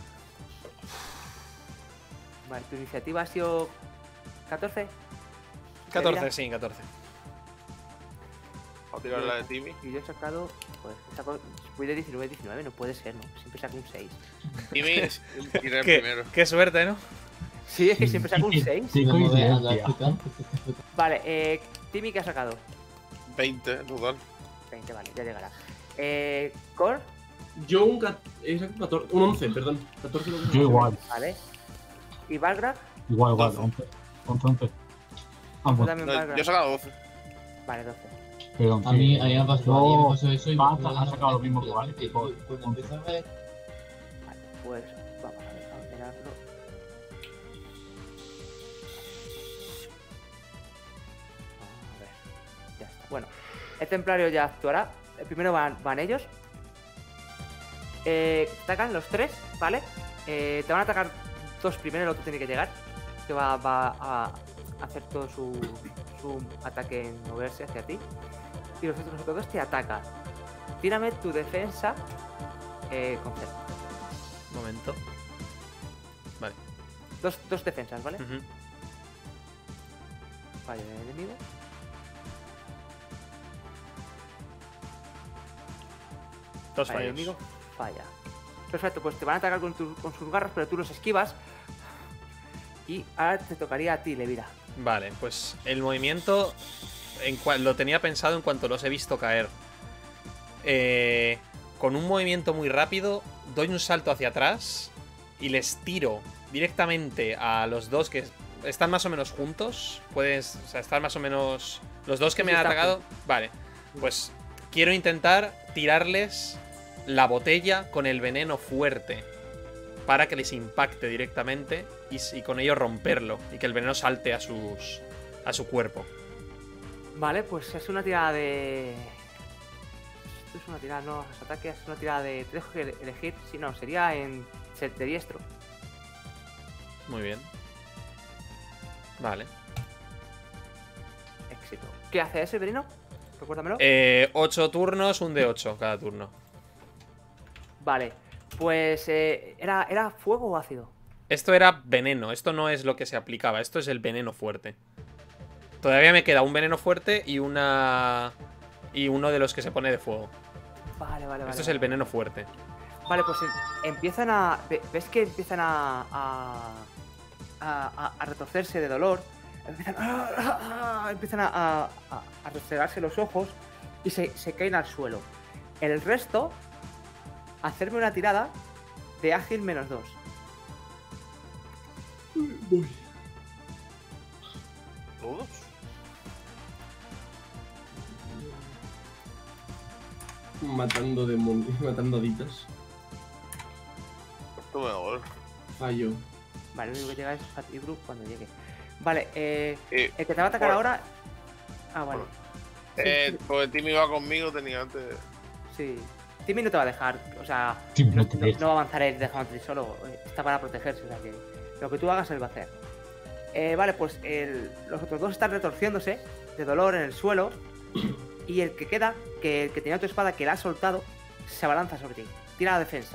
A: Vale, tu iniciativa ha sido catorce.
E: catorce,
A: Mira.
E: sí, catorce.
B: Voy a tirar la de Timmy.
A: Y yo he sacado. Pues he sacado. Voy de diecinueve, diecinueve, no puede ser, ¿no? Siempre saco un seis.
B: Timmy tiré el
E: Qué,
B: primero.
E: qué suerte, ¿no?
A: Sí, es que siempre saco un seis.
D: Qué
F: Vamos a ver,
D: coincidencia.
F: azúcar.
A: Vale, eh. Timmy, ¿qué ha sacado?
B: veinte en total.
A: veinte, vale, ya llegará. Eh. Core,
C: Yo un, cat- he sacado catorce, un once, perdón. catorce lo que
D: Yo
C: saqué.
D: igual,
A: vale. Y Valgraf,
D: igual, igual.
B: doce.
D: once, once, once. Ah,
A: tú
D: pues,
A: también
B: No,
A: Valgraf.
B: yo he sacado doce.
A: Vale, doce.
D: perdón.
F: A
D: sí.
F: mí, a mí me pasó, a mí me pasó eso y
D: Pata
F: me-
D: ha sacado lo mismo que Vale.
F: y cu- Cuando empecé a ver,
A: Vale, pues vamos a ver, vamos a mirarlo. A ver, ya está. Bueno, el templario ya actuará. Eh, Primero van, van ellos. Eh, atacan los tres, ¿vale? Eh, te van a atacar dos primero, el otro tiene que llegar. Que va, va a hacer todo su, su ataque en moverse hacia ti. Y los otros, los otros dos te atacan. Tírame tu defensa eh, con cero.
E: Un momento. Vale.
A: Dos, dos defensas, ¿vale?
E: Ujú.
A: Fallo del enemigo.
E: Dos
A: Vale, el
E: fallos.
A: enemigo falla. Perfecto, pues te van a atacar con, tu- con sus garras, pero tú los esquivas. Y ahora te tocaría a ti, Levira.
E: Vale, pues el movimiento en cua- lo tenía pensado en cuanto los he visto caer. Eh, con un movimiento muy rápido, doy un salto hacia atrás y les tiro directamente a los dos que están más o menos juntos. Puedes, o sea, estar más o menos... Los dos que
A: Sí,
E: me
A: sí,
E: han
A: están
E: atacado... Vale, pues quiero intentar tirarles la botella con el veneno fuerte para que les impacte directamente y, s- y con ello romperlo y que el veneno salte a sus a su cuerpo.
A: Vale, pues es una tirada de. Esto es una tirada, no, los ataques es una tirada de. Te dejo que elegir. Si no, sería en. ser de diestro.
E: Muy bien. Vale.
A: Éxito. ¿Qué hace ese veneno? Recuérdamelo.
E: Eh, ocho turnos, un de ocho cada turno.
A: Vale. Pues. Eh, ¿era, ¿Era fuego o ácido?
E: Esto era veneno, esto no es lo que se aplicaba, esto es el veneno fuerte. Todavía me queda un veneno fuerte y una... y uno de los que se pone de fuego.
A: Vale, vale, vale.
E: Esto es
A: vale.
E: el veneno fuerte.
A: Vale, pues em- empiezan a. ve- ¿Ves que empiezan a. a. a, a- a retorcerse de dolor? Empiezan, ah, ah, ah, empiezan a, a, a- a restregarse los ojos y se, se caen al suelo. El resto, hacerme una tirada de ágil menos dos.
C: Voy.
B: ¿Todos?
C: Matando demonios, matando aditas.
B: Esto me va a volver.
C: Fallo.
A: Vale, lo único que llega es Fatibru cuando llegue. Vale, eh,
B: Eh,
A: el que te va a atacar
B: por-
A: ahora. Ah, vale. Sí,
B: Eh,
A: sí,
B: porque Timmy iba conmigo, tenía antes.
A: sí. Timmy no te va a dejar, o sea,
D: Sí,
A: no,
D: no te
A: no-
D: deja.
A: no va a avanzar él dejándote solo, eh, está para protegerse, o sea que lo que tú hagas él va a hacer. Eh, vale, pues el- los otros dos están retorciéndose de dolor en el suelo y el que queda, que el que tenía tu espada que la ha soltado, se abalanza sobre ti. Tira la defensa.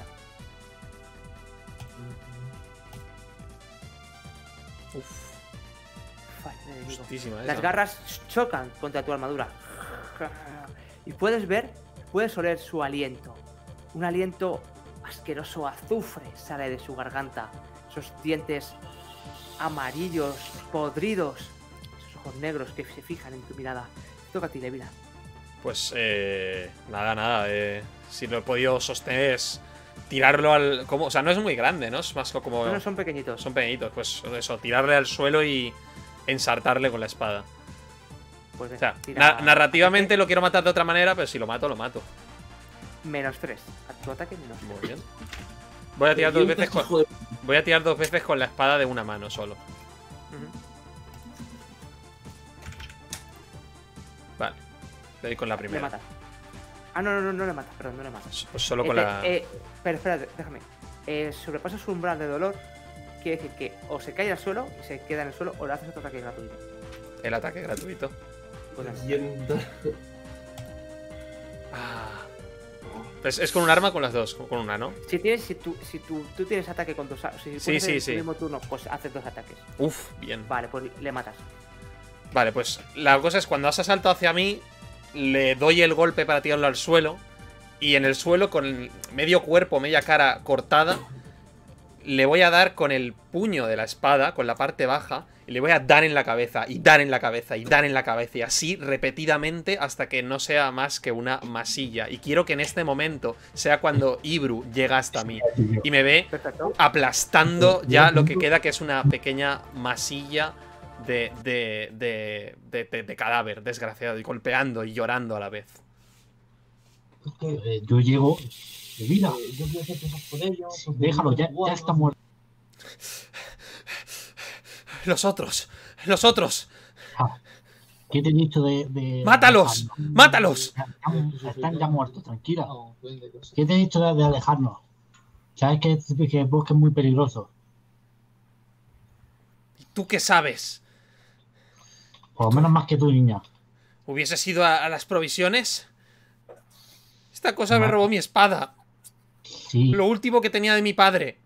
E: Uf,
A: Falla el enemigo.
E: justísima
A: Las
E: esa.
A: garras chocan contra tu armadura. Y puedes ver, puedes oler su aliento. Un aliento asqueroso azufre sale de su garganta. Esos dientes amarillos, podridos. Esos ojos negros que se fijan en tu mirada. Toca a ti, Levina.
E: Pues eh, nada, nada. Eh, si lo he podido sostener es tirarlo al... Como, o sea, no es muy grande, ¿no? Es más como...
A: No, no, son pequeñitos.
E: Son pequeñitos. Pues eso, tirarle al suelo y ensartarle con la espada.
A: Pues
E: O sea,
A: tira-
E: na- narrativamente lo quiero matar de otra manera, pero si lo mato, lo mato.
A: Menos tres. A tu ataque menos tres.
E: Muy bien. Voy a tirar dos veces con...
C: Hijo de-
E: Voy a tirar dos veces con la espada de una mano solo.
A: Ujú.
E: Vale. Le doy con la
A: Le
E: primera.
A: matas. Ah, no, no, no, no le matas, perdón, no le matas.
E: Pues solo
A: Eh,
E: con
A: que-
E: la...
A: eh, pero espérate, déjame. Eh, sobrepasa su umbral de dolor. Quiere decir que o se cae al suelo y se queda en el suelo o le haces otro ataque gratuito.
E: El ataque gratuito.
A: Pues nada.
C: Revienta.
E: Ah. Es, es con un arma o con las dos. Con una, ¿no?
A: Si tienes, si tú, si tú, tú tienes ataque con dos, si
E: Sí,
A: puedes hacer
E: sí,
A: en
E: sí.
A: tu mismo turno, pues haces dos ataques.
E: Uf, bien.
A: Vale, pues le matas.
E: Vale, pues la cosa es cuando has asaltado hacia mí, le doy el golpe para tirarlo al suelo. Y en el suelo, con el medio cuerpo, media cara cortada, le voy a dar con el puño de la espada, con la parte baja, y le voy a dar en la cabeza, y dar en la cabeza, y dar en la cabeza, y así repetidamente hasta que no sea más que una masilla. Y quiero que en este momento sea cuando Ibru llega hasta mí y me ve
A: Perfecto.
E: aplastando ya lo que queda, que es una pequeña masilla de, de, de, de, de- de cadáver, desgraciado, y golpeando y llorando a la vez.
D: Eh, yo llego. Mira, yo voy a hacer cosas por ello. pues déjalo, ya, ya está muerto.
E: Los otros, los otros,
D: Ah, ¿qué te he dicho de. de
E: ¡mátalos!
D: Ah,
E: ¡Mátalos!
D: ya- Están ya muertos, tranquila. ¿Qué te he dicho de, de alejarnos? Sabes que, que el bosque es muy peligroso.
E: ¿Y tú qué sabes?
D: Por lo menos más que tu niña.
E: ¿Hubieses ido a, a las provisiones? Esta cosa me
D: No.
E: robó mi espada.
D: Sí,
E: Lo último que tenía de mi padre.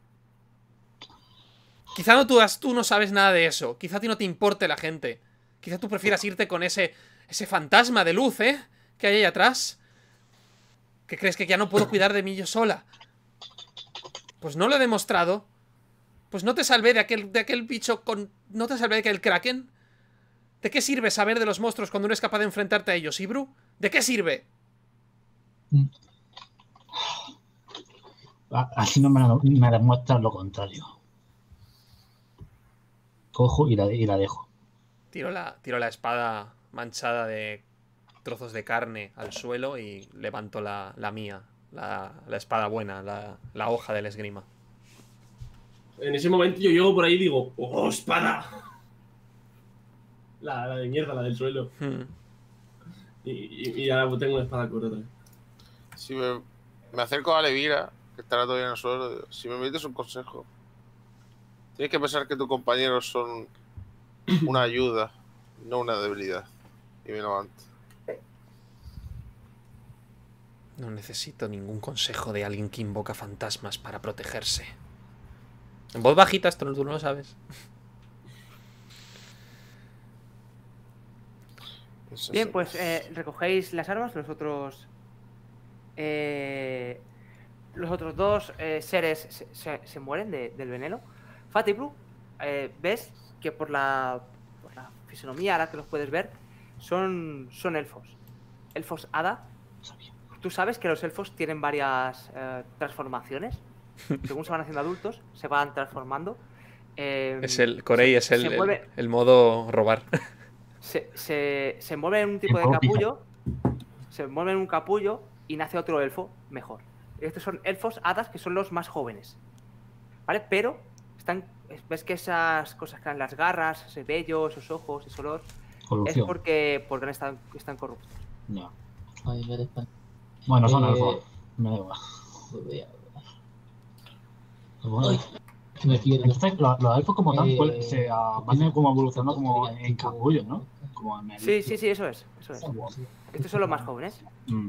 E: Quizá no tú, tú no sabes nada de eso. Quizá a ti no te importe la gente. Quizá tú prefieras irte con ese ese fantasma de luz, ¿eh? Que hay ahí atrás. ¿Qué crees que ya no puedo cuidar de mí yo sola? Pues no lo he demostrado. Pues no te salvé de aquel, de aquel bicho con... ¿No te salvé de aquel kraken? ¿De qué sirve saber de los monstruos cuando no eres capaz de enfrentarte a ellos, Ibru? ¿De qué sirve?
D: a- así no me, me demuestras lo contrario. Cojo y la, y la dejo.
E: Tiro la, tiro la espada manchada de trozos de carne al suelo y levanto la, la mía. La, la espada buena, la, la hoja del esgrima.
C: En ese momento yo llego por ahí y digo, ¡oh, espada! La, la de mierda, la del suelo.
E: Hmm.
C: Y, y, y ahora tengo una espada corta otra vez.
B: Si me, me acerco a Levira, que estará todavía en el suelo, digo, si me metes un consejo, tienes que pensar que tus compañeros son una ayuda, no una debilidad. Y me levanto.
E: No necesito ningún consejo de alguien que invoca fantasmas para protegerse. En voz bajita, esto no, tú no lo sabes.
B: Eso
A: Bien,
B: sí.
A: pues eh, recogéis las armas, los otros. eh, los otros dos eh, seres se, se- se mueren de- del veneno. Fatiblu, eh, ves que por la, por la fisonomía, ahora que los puedes ver, son, son elfos. Elfos hada.
D: Sabía.
A: Tú sabes que los elfos tienen varias eh, transformaciones. Según se van haciendo adultos, se van transformando. Eh,
E: Es el Corey, es el,
A: se
E: el,
A: mueve-
E: el modo robar.
A: se, se, se mueve en un tipo de
D: modo
A: capullo. Se mueve en un capullo y nace otro elfo mejor. Estos son elfos hadas que son los más jóvenes. ¿Vale? Pero están ves que esas cosas que eran las garras, ese vello, esos ojos, ese olor, es
D: Corrupción.
A: porque, porque están, están corruptos.
D: Ya.
F: Ay, ver español.
D: Bueno, son
F: Eh,
D: elfos. Me da igual.
F: Voy a-
D: Pero bueno,
F: Ay, que me pierdo.
D: entonces, los, los elfos como tal
F: Eh,
D: pues, se ah, van como evolucionando como en capullos, ¿no? Como en el...
A: Sí, sí, sí, eso es. Eso es. Estos son los más jóvenes.
D: Mm.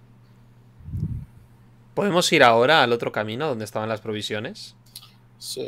E: ¿Podemos ir ahora al otro camino donde estaban las provisiones?
B: Sí.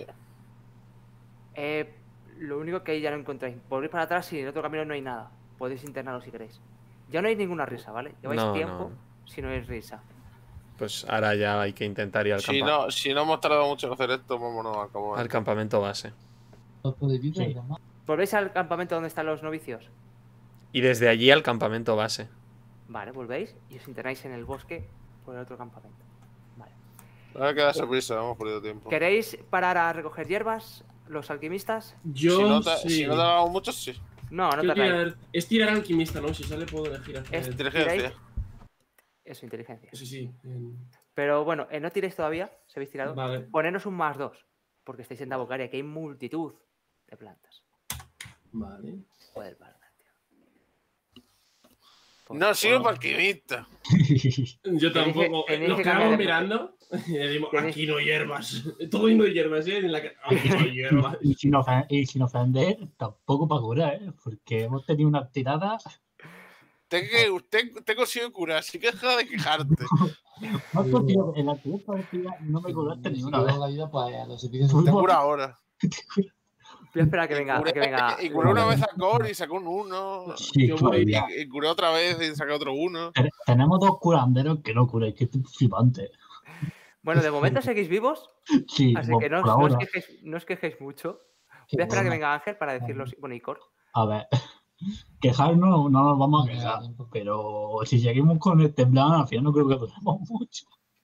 A: Eh, lo único que ahí ya no encontráis. Volvéis para atrás y en el otro camino no hay nada. Podéis internaros si queréis. Ya no hay ninguna risa, ¿vale? Lleváis
E: No,
A: tiempo
E: no.
A: si no hay risa.
E: Pues ahora ya hay que intentar ir al,
B: Si
E: campa-
B: no, si no hemos tardado mucho en hacer esto, vámonos a cabo.
E: al campamento base.
F: Topo de vida
D: Sí.
F: y demás.
A: ¿Volvéis al campamento donde están los novicios?
E: Y desde allí al campamento base.
A: Vale, volvéis y os internáis en el bosque por el otro campamento. Vale.
B: Ahora que darse prisa, hemos perdido tiempo.
A: ¿Queréis parar a recoger hierbas, los alquimistas?
C: Yo
B: Si no, te,
C: sí.
B: si no tardamos mucho, sí.
A: No, no
C: Quiero
A: tardáis.
C: tirar- es tirar alquimista, ¿no? Si sale puedo elegir hacer.
A: Es-
B: Inteligencia.
A: Eso, inteligencia.
C: Sí, sí. en-
A: Pero bueno, eh, no tiréis todavía, si habéis tirado.
C: Vale.
A: Poneros un más dos, porque estáis en Dabocaria, que hay multitud de plantas.
C: Vale.
A: Joder, vale, tío. Pues,
B: No sirve
A: bueno,
B: para alquimista.
C: Yo tampoco.
A: tenéis
C: Nos
A: que
C: quedamos
A: cambiar de
C: mirando y decimos,
A: Tenéis-
C: aquí no hay hierbas. Todo lleno de hierbas, ¿eh? En la ca- Aquí no hay hierbas.
D: Y sin, ofen- y sin ofender, tampoco para curar, ¿eh? Porque hemos tenido una tirada.
B: Te, que, usted te consigue curar, así que deja de quejarte.
D: No has conseguido- en la anterior partida no me curaste ni
F: Si
D: una
F: quiero
D: vez.
F: la vida, pues a los servicios
D: Fútbol.
B: Te
F: sociales.
B: cura ahora.
A: Voy a esperar a que
B: Y
A: venga. a
B: curé,
A: que venga.
B: y curé una vez a Core y sacó un uno.
D: Sí,
C: Yo
D: claro,
C: voy-
D: ya.
B: Y, y curé otra vez y sacó otro uno.
D: Ten- Tenemos dos curanderos que no curáis, que estoy flipante.
A: Bueno, de momento seguís vivos,
D: Sí,
A: así
D: por,
A: que no,
D: por
A: os- no os
D: ahora.
A: quejéis, no os quejéis mucho.
F: Qué
A: Voy a esperar a que
F: bueno.
A: venga Ángel para decirlo. Bueno, y Cor.
D: A ver, quejarnos no nos vamos a
F: No me da
D: quejar,
F: tiempo.
D: pero si seguimos con este plan, al final no creo que duremos mucho.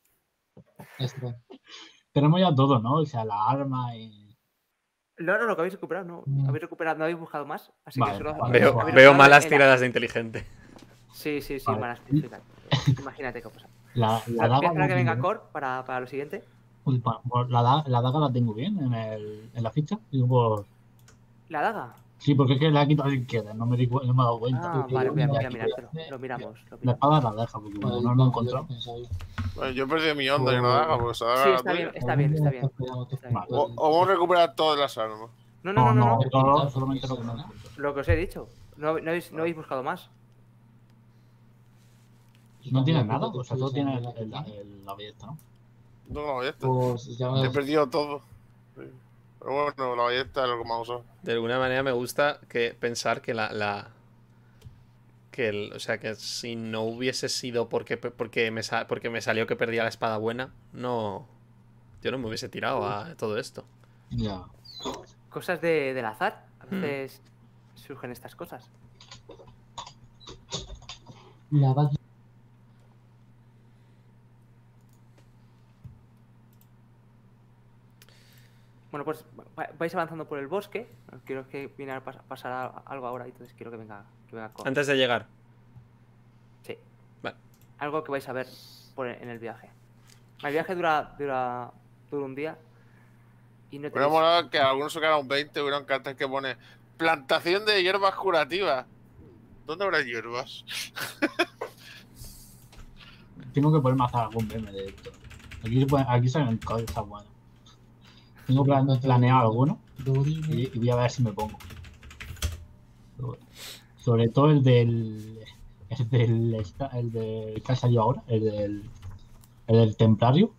F: Esto.
D: Tenemos ya todo, ¿no? O sea, las armas y...
A: No, no, lo que habéis recuperado, no.
F: Mm.
A: Habéis recuperado, no habéis buscado más. Así
D: Vale,
A: que solo.
D: vale.
E: Veo,
A: habéis
E: veo
A: recuperado
E: malas
A: el-
E: tiradas de inteligente.
A: Sí, sí, sí,
D: Vale.
A: malas tiradas. Imagínate qué cosa.
D: La, la
A: Voy a
D: daga
A: esperar a que
D: la
A: venga
D: tengo
A: Cor para, para lo siguiente.
D: bien. Uy, pa- por- la, da- la daga la tengo bien en, el, en la ficha. Digo, por...
A: La daga.
D: Sí, porque es que le ha quitado sin querer, no me, di cu- no me he dado cuenta.
A: Ah,
F: que
A: vale, voy a, voy a
F: aquí
A: mirártelo.
F: hace-
A: Lo miramos. Lo
D: La
A: miramos.
D: espada la deja, porque como
F: Pues,
D: no lo he encontrado.
B: Bueno, yo he perdido mi onda y una daga, porque esa daga
A: Sí,
B: era
A: está
B: tuya.
A: bien, está bien, está bien. Está bien.
D: Vale.
B: O, o vamos a recuperar todas las armas.
A: No, no, no, no, no.
D: todo, solamente lo que no encuentro.
A: Lo que os he dicho. No, no, habéis, no habéis buscado más.
D: No tienes nada, o sea, solo tienes el, el, el- la ballesta, ¿no?
B: No, la ballesta.
F: Pues ya me
B: He perdido todo. Sí. Pero bueno, la ballesta es lo que más uso.
E: De alguna manera me gusta que pensar que la. la- que el- o sea, que si no hubiese sido porque, porque, me, sa- porque me salió que perdía la espada buena, no. Yo no me hubiese tirado a todo esto.
D: Ya.
A: Cosas de, del azar. A veces surgen estas cosas.
F: la va-
A: Bueno, pues va- vais avanzando por el bosque. Quiero que viene a pas- pasar a- algo ahora, entonces quiero que venga, que venga Cor.
E: Antes de llegar.
A: Sí.
E: Vale.
A: Algo que vais a ver por en el viaje. El viaje dura, dura, dura un día. Y no
B: Me hubiera
A: tenéis...
B: molado que algunos sacaran un veinte, hubiera un cartel que pone plantación de hierbas curativas. ¿Dónde habrá hierbas?
D: Tengo que ponerme a hacer algún meme de esto. Aquí, se puede- aquí salen cosas buenas. Tengo plan, planeado alguno
F: Dorime.
D: y, y voy a ver si me pongo. Sobre todo el del. El del. esta- El del que ha salido ahora, el del. El del templario.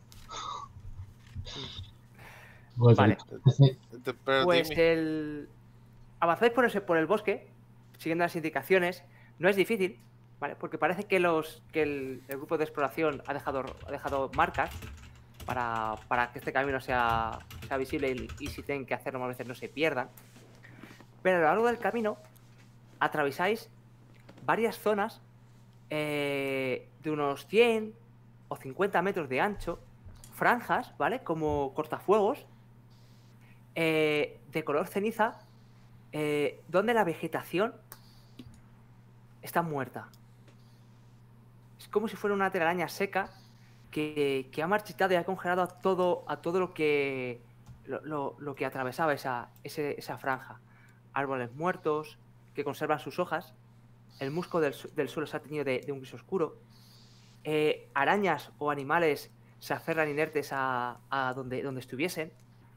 D: Pues,
A: Vale.
F: Hace-
B: Te espero,
A: Pues
B: Timmy.
A: el... avanzáis por, ese, por el bosque, siguiendo las indicaciones. No es difícil, ¿vale? Porque parece que los que el, el grupo de exploración ha dejado, ha dejado marcas para, para que este camino sea, sea visible y, y si tienen que hacerlo más veces no se pierdan. Pero a lo largo del camino atravesáis varias zonas eh, de unos cien o cincuenta metros de ancho, franjas, ¿vale? Como cortafuegos, eh, de color ceniza, eh, donde la vegetación está muerta. Es como si fuera una telaraña seca que, que ha marchitado y ha congelado a todo, a todo lo que lo, lo- lo que atravesaba esa, ese- esa franja. Árboles muertos que conservan sus hojas. El musgo del, su- del suelo se ha teñido de, de un gris oscuro. Eh, arañas o animales se aferran inertes a, a donde, donde estuviesen.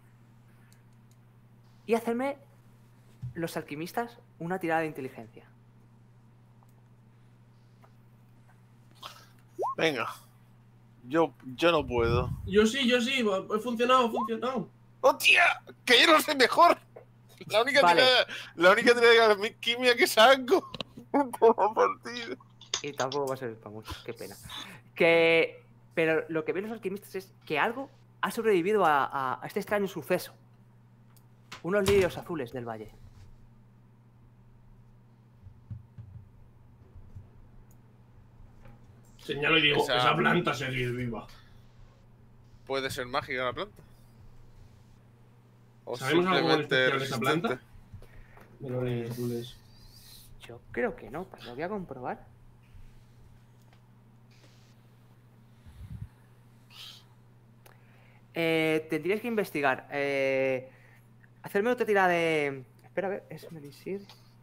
A: Y hacerme los alquimistas una tirada de inteligencia.
B: Venga. Yo, yo no puedo.
C: Yo sí, yo sí, ha funcionado, ha funcionado.
B: ¡Hostia! ¡Que yo no sé mejor! La única
A: Vale.
B: tirada, la única tirada de quimia que saco. Todo partido.
A: Y tampoco va a servir para mucho, qué pena. Que, pero lo que ven los alquimistas es que algo ha sobrevivido a, a- a este extraño suceso. Unos lirios azules del valle.
C: Señalo y digo,
B: Esa-
C: esa, planta sigue viva.
B: Puede ser mágica la planta. O
C: ¿Sabemos algo en
B: simplemente
C: especial de esa planta?
B: resistente.
C: De los lirios azules.
A: Yo creo que no, pero lo voy a comprobar. Eh, tendríais que investigar. Eh, hacerme otra tirada de. Espera, a ver, es un elixir.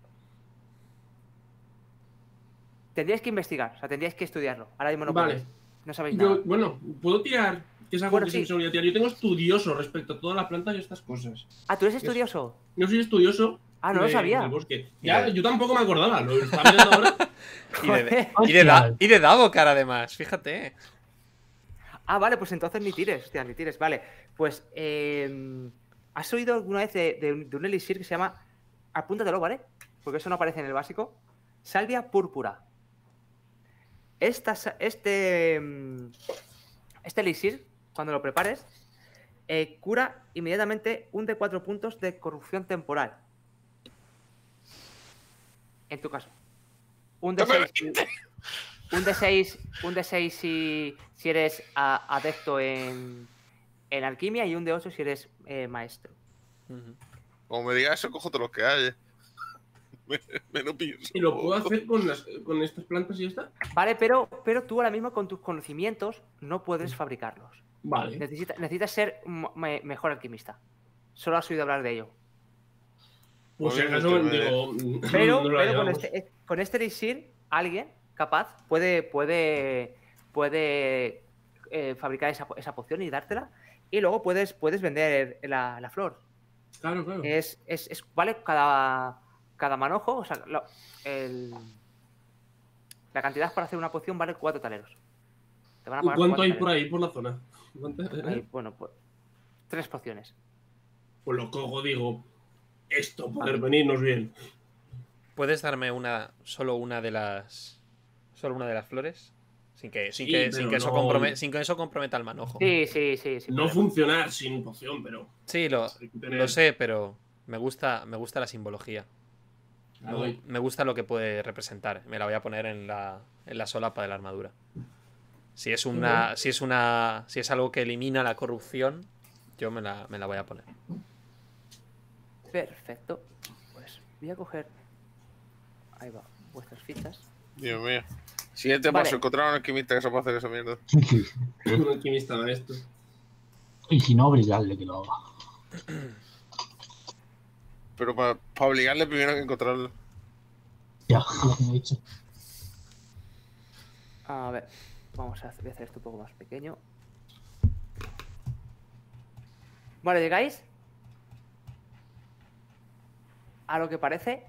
A: Tendríais que investigar, o sea, tendríais que estudiarlo. Ahora mismo no
C: Vale.
A: podéis. No sabéis nada.
C: Yo, bueno, puedo tirar. Que es algo
A: Bueno,
C: que
A: sí.
C: sí. se me olvida tirar. Yo tengo estudioso respecto a todas las plantas y estas cosas.
A: Ah, ¿tú eres estudioso?
C: Yo soy estudioso.
A: Ah, no lo
C: de-
A: sabía.
C: del bosque.
E: Y
C: Ya,
E: de-
C: yo tampoco me acordaba. Lo estaba mirando ahora.
E: Y de,
A: Joder.
E: y de, da-
D: Hostia.
E: y de Davokar, además, fíjate.
A: Ah, vale, pues entonces ni tires, hostia, ni tires. Vale, pues eh, ¿has oído alguna vez de, de un- de un elixir que se llama, apúntatelo, ¿vale? Porque eso no aparece en el básico, salvia púrpura? Esta, sa- este, mm, este elixir, cuando lo prepares, eh, cura inmediatamente un de cuatro puntos de corrupción temporal. En tu caso. Un de
B: ¡No me
A: seis. Un de seis, un de seis si, si eres a- adepto en, en alquimia y un de ocho si eres eh, maestro.
E: Ujú.
B: Como me digas eso, cojo todos los que hay. eh. Me, me no pienso.
C: Y lo puedo hacer con, las, con estas plantas y ya está.
A: Vale, pero, pero tú ahora mismo con tus conocimientos no puedes fabricarlos.
C: Vale.
A: Necesita- necesitas ser m- me- mejor alquimista. Solo has oído hablar de ello.
C: Pues si
B: Muy bien,
C: acaso
B: muy bien.
C: digo.
A: Pero,
C: no lo
A: pero con,
C: llevamos.
A: este, eh, con este elixir, alguien capaz puede, puede, puede eh, fabricar esa, po- esa poción y dártela. Y luego puedes, puedes vender la, la flor.
C: Claro, claro.
A: Es, es, es- vale cada, cada manojo, o sea, lo- el- la cantidad para hacer una poción vale cuatro taleros. Te van a
C: ¿Y
A: pagar
C: cuánto
A: cuatro
C: hay por
A: taleros.
C: ahí, por la zona? ¿Cuánto?
A: Ahí, bueno, pues tres pociones.
C: Pues lo cojo, digo. Esto poder venirnos bien.
E: ¿Puedes darme una, solo una de las, solo una de las flores? Sin que, sin
C: Sí,
E: que, sin
C: pero
E: que eso
C: no-
E: comprome- sin que eso comprometa el manojo.
A: Sí, sí, sí. sí
C: No funcionar sin poción, pero.
E: Sí, lo,
C: hay que tener-
E: lo sé, pero me gusta, me gusta la simbología.
C: La
E: Me,
C: doy.
E: me gusta lo que puede representar. Me la voy a poner en la, en la solapa de la armadura. Si es una, si es una, si es algo que elimina la corrupción, yo me la, me la voy a poner.
A: Perfecto. Pues voy a coger. Ahí va, vuestras fichas.
B: Dios mío. Siguiente
A: Vale.
B: paso, encontrar a un alquimista que sepa hacer esa mierda.
D: Sí, sí.
C: Un alquimista maestro.
D: Y si no, obligarle que lo haga.
B: Pero para obligarle primero hay que encontrarlo.
F: Ya, lo que me he dicho.
A: A ver, vamos a hacer, voy a hacer esto un poco más pequeño. Vale, llegáis a lo que parece.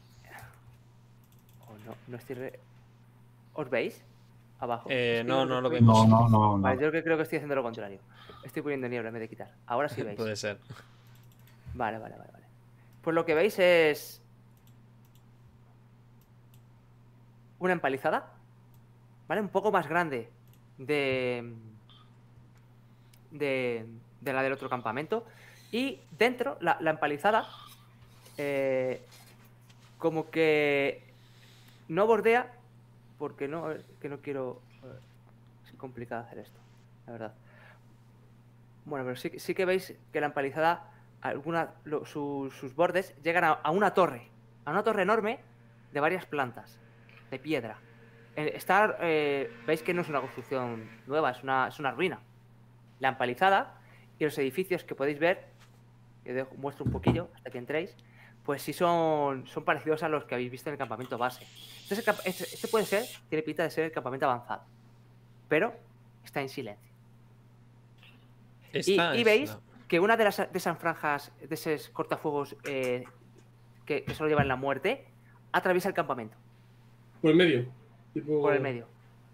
A: Oh, no, no estoy. Re... ¿Os veis? Abajo.
E: Eh,
A: Es que
E: no,
A: yo
E: no
A: creo
E: lo
A: que-
E: vemos.
D: No, no, no, no.
A: Vale, yo creo que estoy haciendo lo contrario. Estoy poniendo niebla en vez de quitar. Ahora sí veis.
E: Puede ser.
A: Vale, vale, vale, vale. Pues lo que veis es una empalizada, ¿vale? Un poco más grande de, de, de la del otro campamento. Y dentro, la, la empalizada, eh, como que no bordea, porque no, que no quiero... Es complicado hacer esto, la verdad. Bueno, pero sí, sí que veis que la empalizada, alguna, lo- sus, sus bordes llegan a, a una torre, a una torre enorme de varias plantas, de piedra. Eh, Está, eh, veis que no es una construcción nueva, es una, es una ruina. La empalizada y los edificios que podéis ver que dejo, muestro un poquillo hasta que entréis, pues sí son, son parecidos a los que habéis visto en el campamento base. Este, es el camp- este, este puede ser, tiene pinta de ser el campamento avanzado, pero está en silencio. Y,
E: Esta
A: y
E: es
A: veis
E: la-
A: que una de, las, de esas franjas, de esos cortafuegos eh, que, que solo llevan la muerte, atraviesa el campamento,
C: Por el medio. Tipo...
A: por el medio.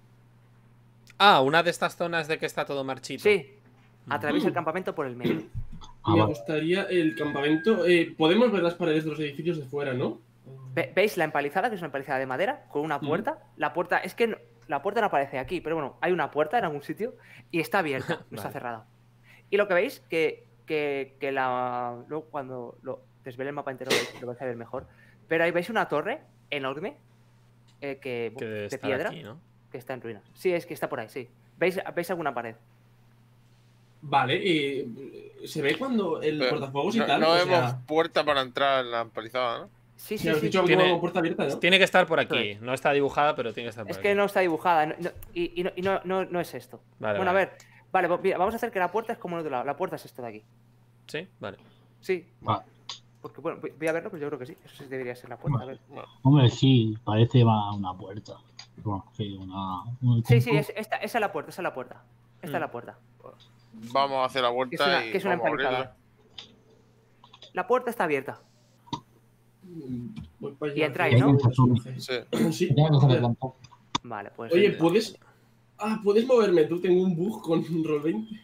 E: Ah, una de estas zonas de que está todo marchito.
A: Sí, atraviesa el campamento por el medio.
D: Ah,
C: Me
D: vale.
C: gustaría el campamento. Eh, podemos ver las paredes de los edificios de fuera, ¿no?
A: Ve- ¿Veis la empalizada? Que es una empalizada de madera con una puerta. La puerta, es que no- la puerta no aparece aquí, pero bueno, hay una puerta en algún sitio y está abierta, no está
E: Vale.
A: cerrada. Y lo que veis, que, que, que la. Luego, cuando lo desvele el mapa entero, lo- lo vais a ver mejor. Pero ahí veis una torre enorme eh, que,
E: Que debe
A: de
E: estar
A: piedra
E: aquí, ¿no?
A: que está en ruinas. Sí, es que está por ahí, sí. ¿Veis, veis alguna pared?
C: Vale, eh, se ve cuando el
B: Pero
C: cortafuegos y
B: no,
C: tal.
B: no
C: o
B: vemos
C: sea,
B: puerta para entrar en la empalizada, ¿no?
A: Sí,
C: si
A: sí,
C: has
A: sí.
C: dicho
A: sí.
E: Tiene-
C: como puerta abierta, ¿no?
E: Tiene que estar por
A: Eso
E: aquí. No está dibujada, pero tiene que estar por
A: Es
E: aquí.
A: que no está dibujada no- no- y, y no, y no, no- no es esto.
E: Vale,
A: bueno,
E: vale.
A: a ver. Vale, vo- mira, vamos a hacer que la puerta es como el otro lado. La puerta es esto de aquí.
E: Sí, vale.
A: Sí.
D: Vale.
A: Porque, bueno, voy voy a verlo, pero yo creo que sí. Eso sí debería ser la puerta. A ver.
D: Hombre, sí, parece más una puerta. Bueno, sí, una. un
A: Sí, sí,
D: tipo-
A: es, esta, esa es la puerta, esa es la puerta. Esta
E: Mm.
A: es la puerta.
B: Vamos a hacer la
A: Que es
B: vuelta
A: una,
B: y
A: que es una
B: vamos a abrirla.
A: empalizada. La puerta está abierta.
C: Mm, voy para
A: Y
C: allá.
A: entráis, ¿no?
B: Sí.
C: Sí.
F: Ya que se me tampoco.
A: Vale, pues.
C: Oye,
A: eh,
C: ¿puedes...? Ah, ¿puedes moverme? Tú tengo un bug con Roll veinte.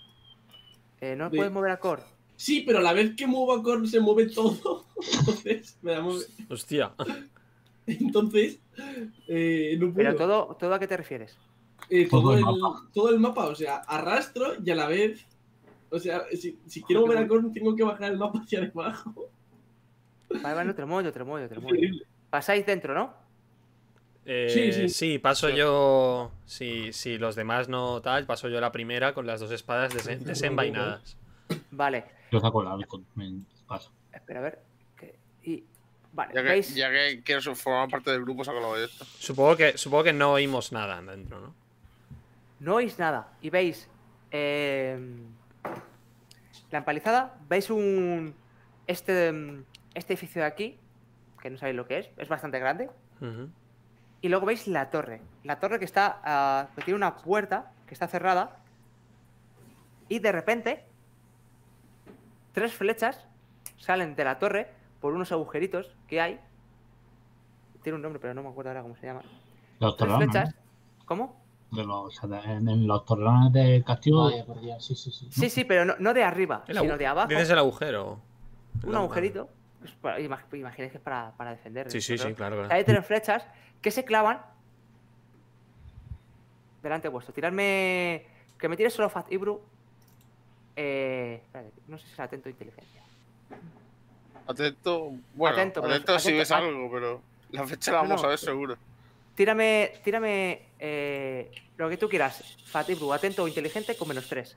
A: eh, ¿No
C: de-
A: puedes mover a core?
C: Sí, pero a la vez que muevo a Korn se mueve todo. Entonces, me da move-
E: Hostia.
C: Entonces, eh, no puedo.
A: Pero todo, ¿todo a qué te refieres?
C: Eh, todo,
D: Todo el
C: el,
D: mapa.
C: todo el mapa, o sea, arrastro y a la vez. O sea, si, si quiero mover a Korn, tengo que bajar el mapa hacia debajo.
A: Vale, vale, no te lo muevo yo, te lo muevo yo, te lo muevo yo.
C: Increíble.
A: Pasáis dentro, ¿no?
E: Eh,
C: Sí, sí.
E: sí, paso
B: Sí.
E: yo. Si, si los demás no tal, paso yo la primera con las dos espadas desen- desenvainadas.
A: Vale.
D: Yo saco el arco, me paso.
A: Espera, a ver. que- Y. Vale,
B: Ya que,
A: ¿veis?
B: ya que quiero formar parte del grupo, saco la ballesta.
E: Supongo que, supongo que no oímos nada dentro, ¿no?
A: No oís nada. Y veis. eh, la empalizada. Veis un. Este. mm, Este edificio de aquí. Que no sabéis lo que es. Es bastante grande.
E: Ujú.
A: Y luego veis la torre. La torre que está. ah, que tiene una puerta. Que está cerrada. Y de repente. Tres flechas. Salen de la torre. Por unos agujeritos que hay. Tiene un nombre, pero no me acuerdo ahora cómo se llama.
D: Los
A: Tres
D: torreones,
A: flechas. ¿Cómo?
D: ¿no? De los, o sea, de- en, en los torreones de castigo.
F: Vaya, por Dios, sí, sí, sí.
A: Sí, sí, pero no, no de arriba,
E: El
A: sino
E: agu-
A: de abajo.
E: Dices el agujero.
A: Un agujerito. Pues para- imag- imaginéis que es para, para defender.
E: Sí, sí, sí, claro, claro.
A: Hay tres flechas que se clavan delante vuestro. Tirarme. Que me tires solo Fat Ibru. Eh, espérate, no sé si es atento o inteligencia.
B: Atento. Bueno,
A: Atento,
B: atento,
A: pero-
B: si
A: atento,
B: ves
A: at-
B: algo, pero la fecha la
A: No,
B: vamos
A: no.
B: a ver seguro.
A: Tírame. Tírame. eh, lo que tú quieras. Fat Ibru, atento o inteligente con menos tres.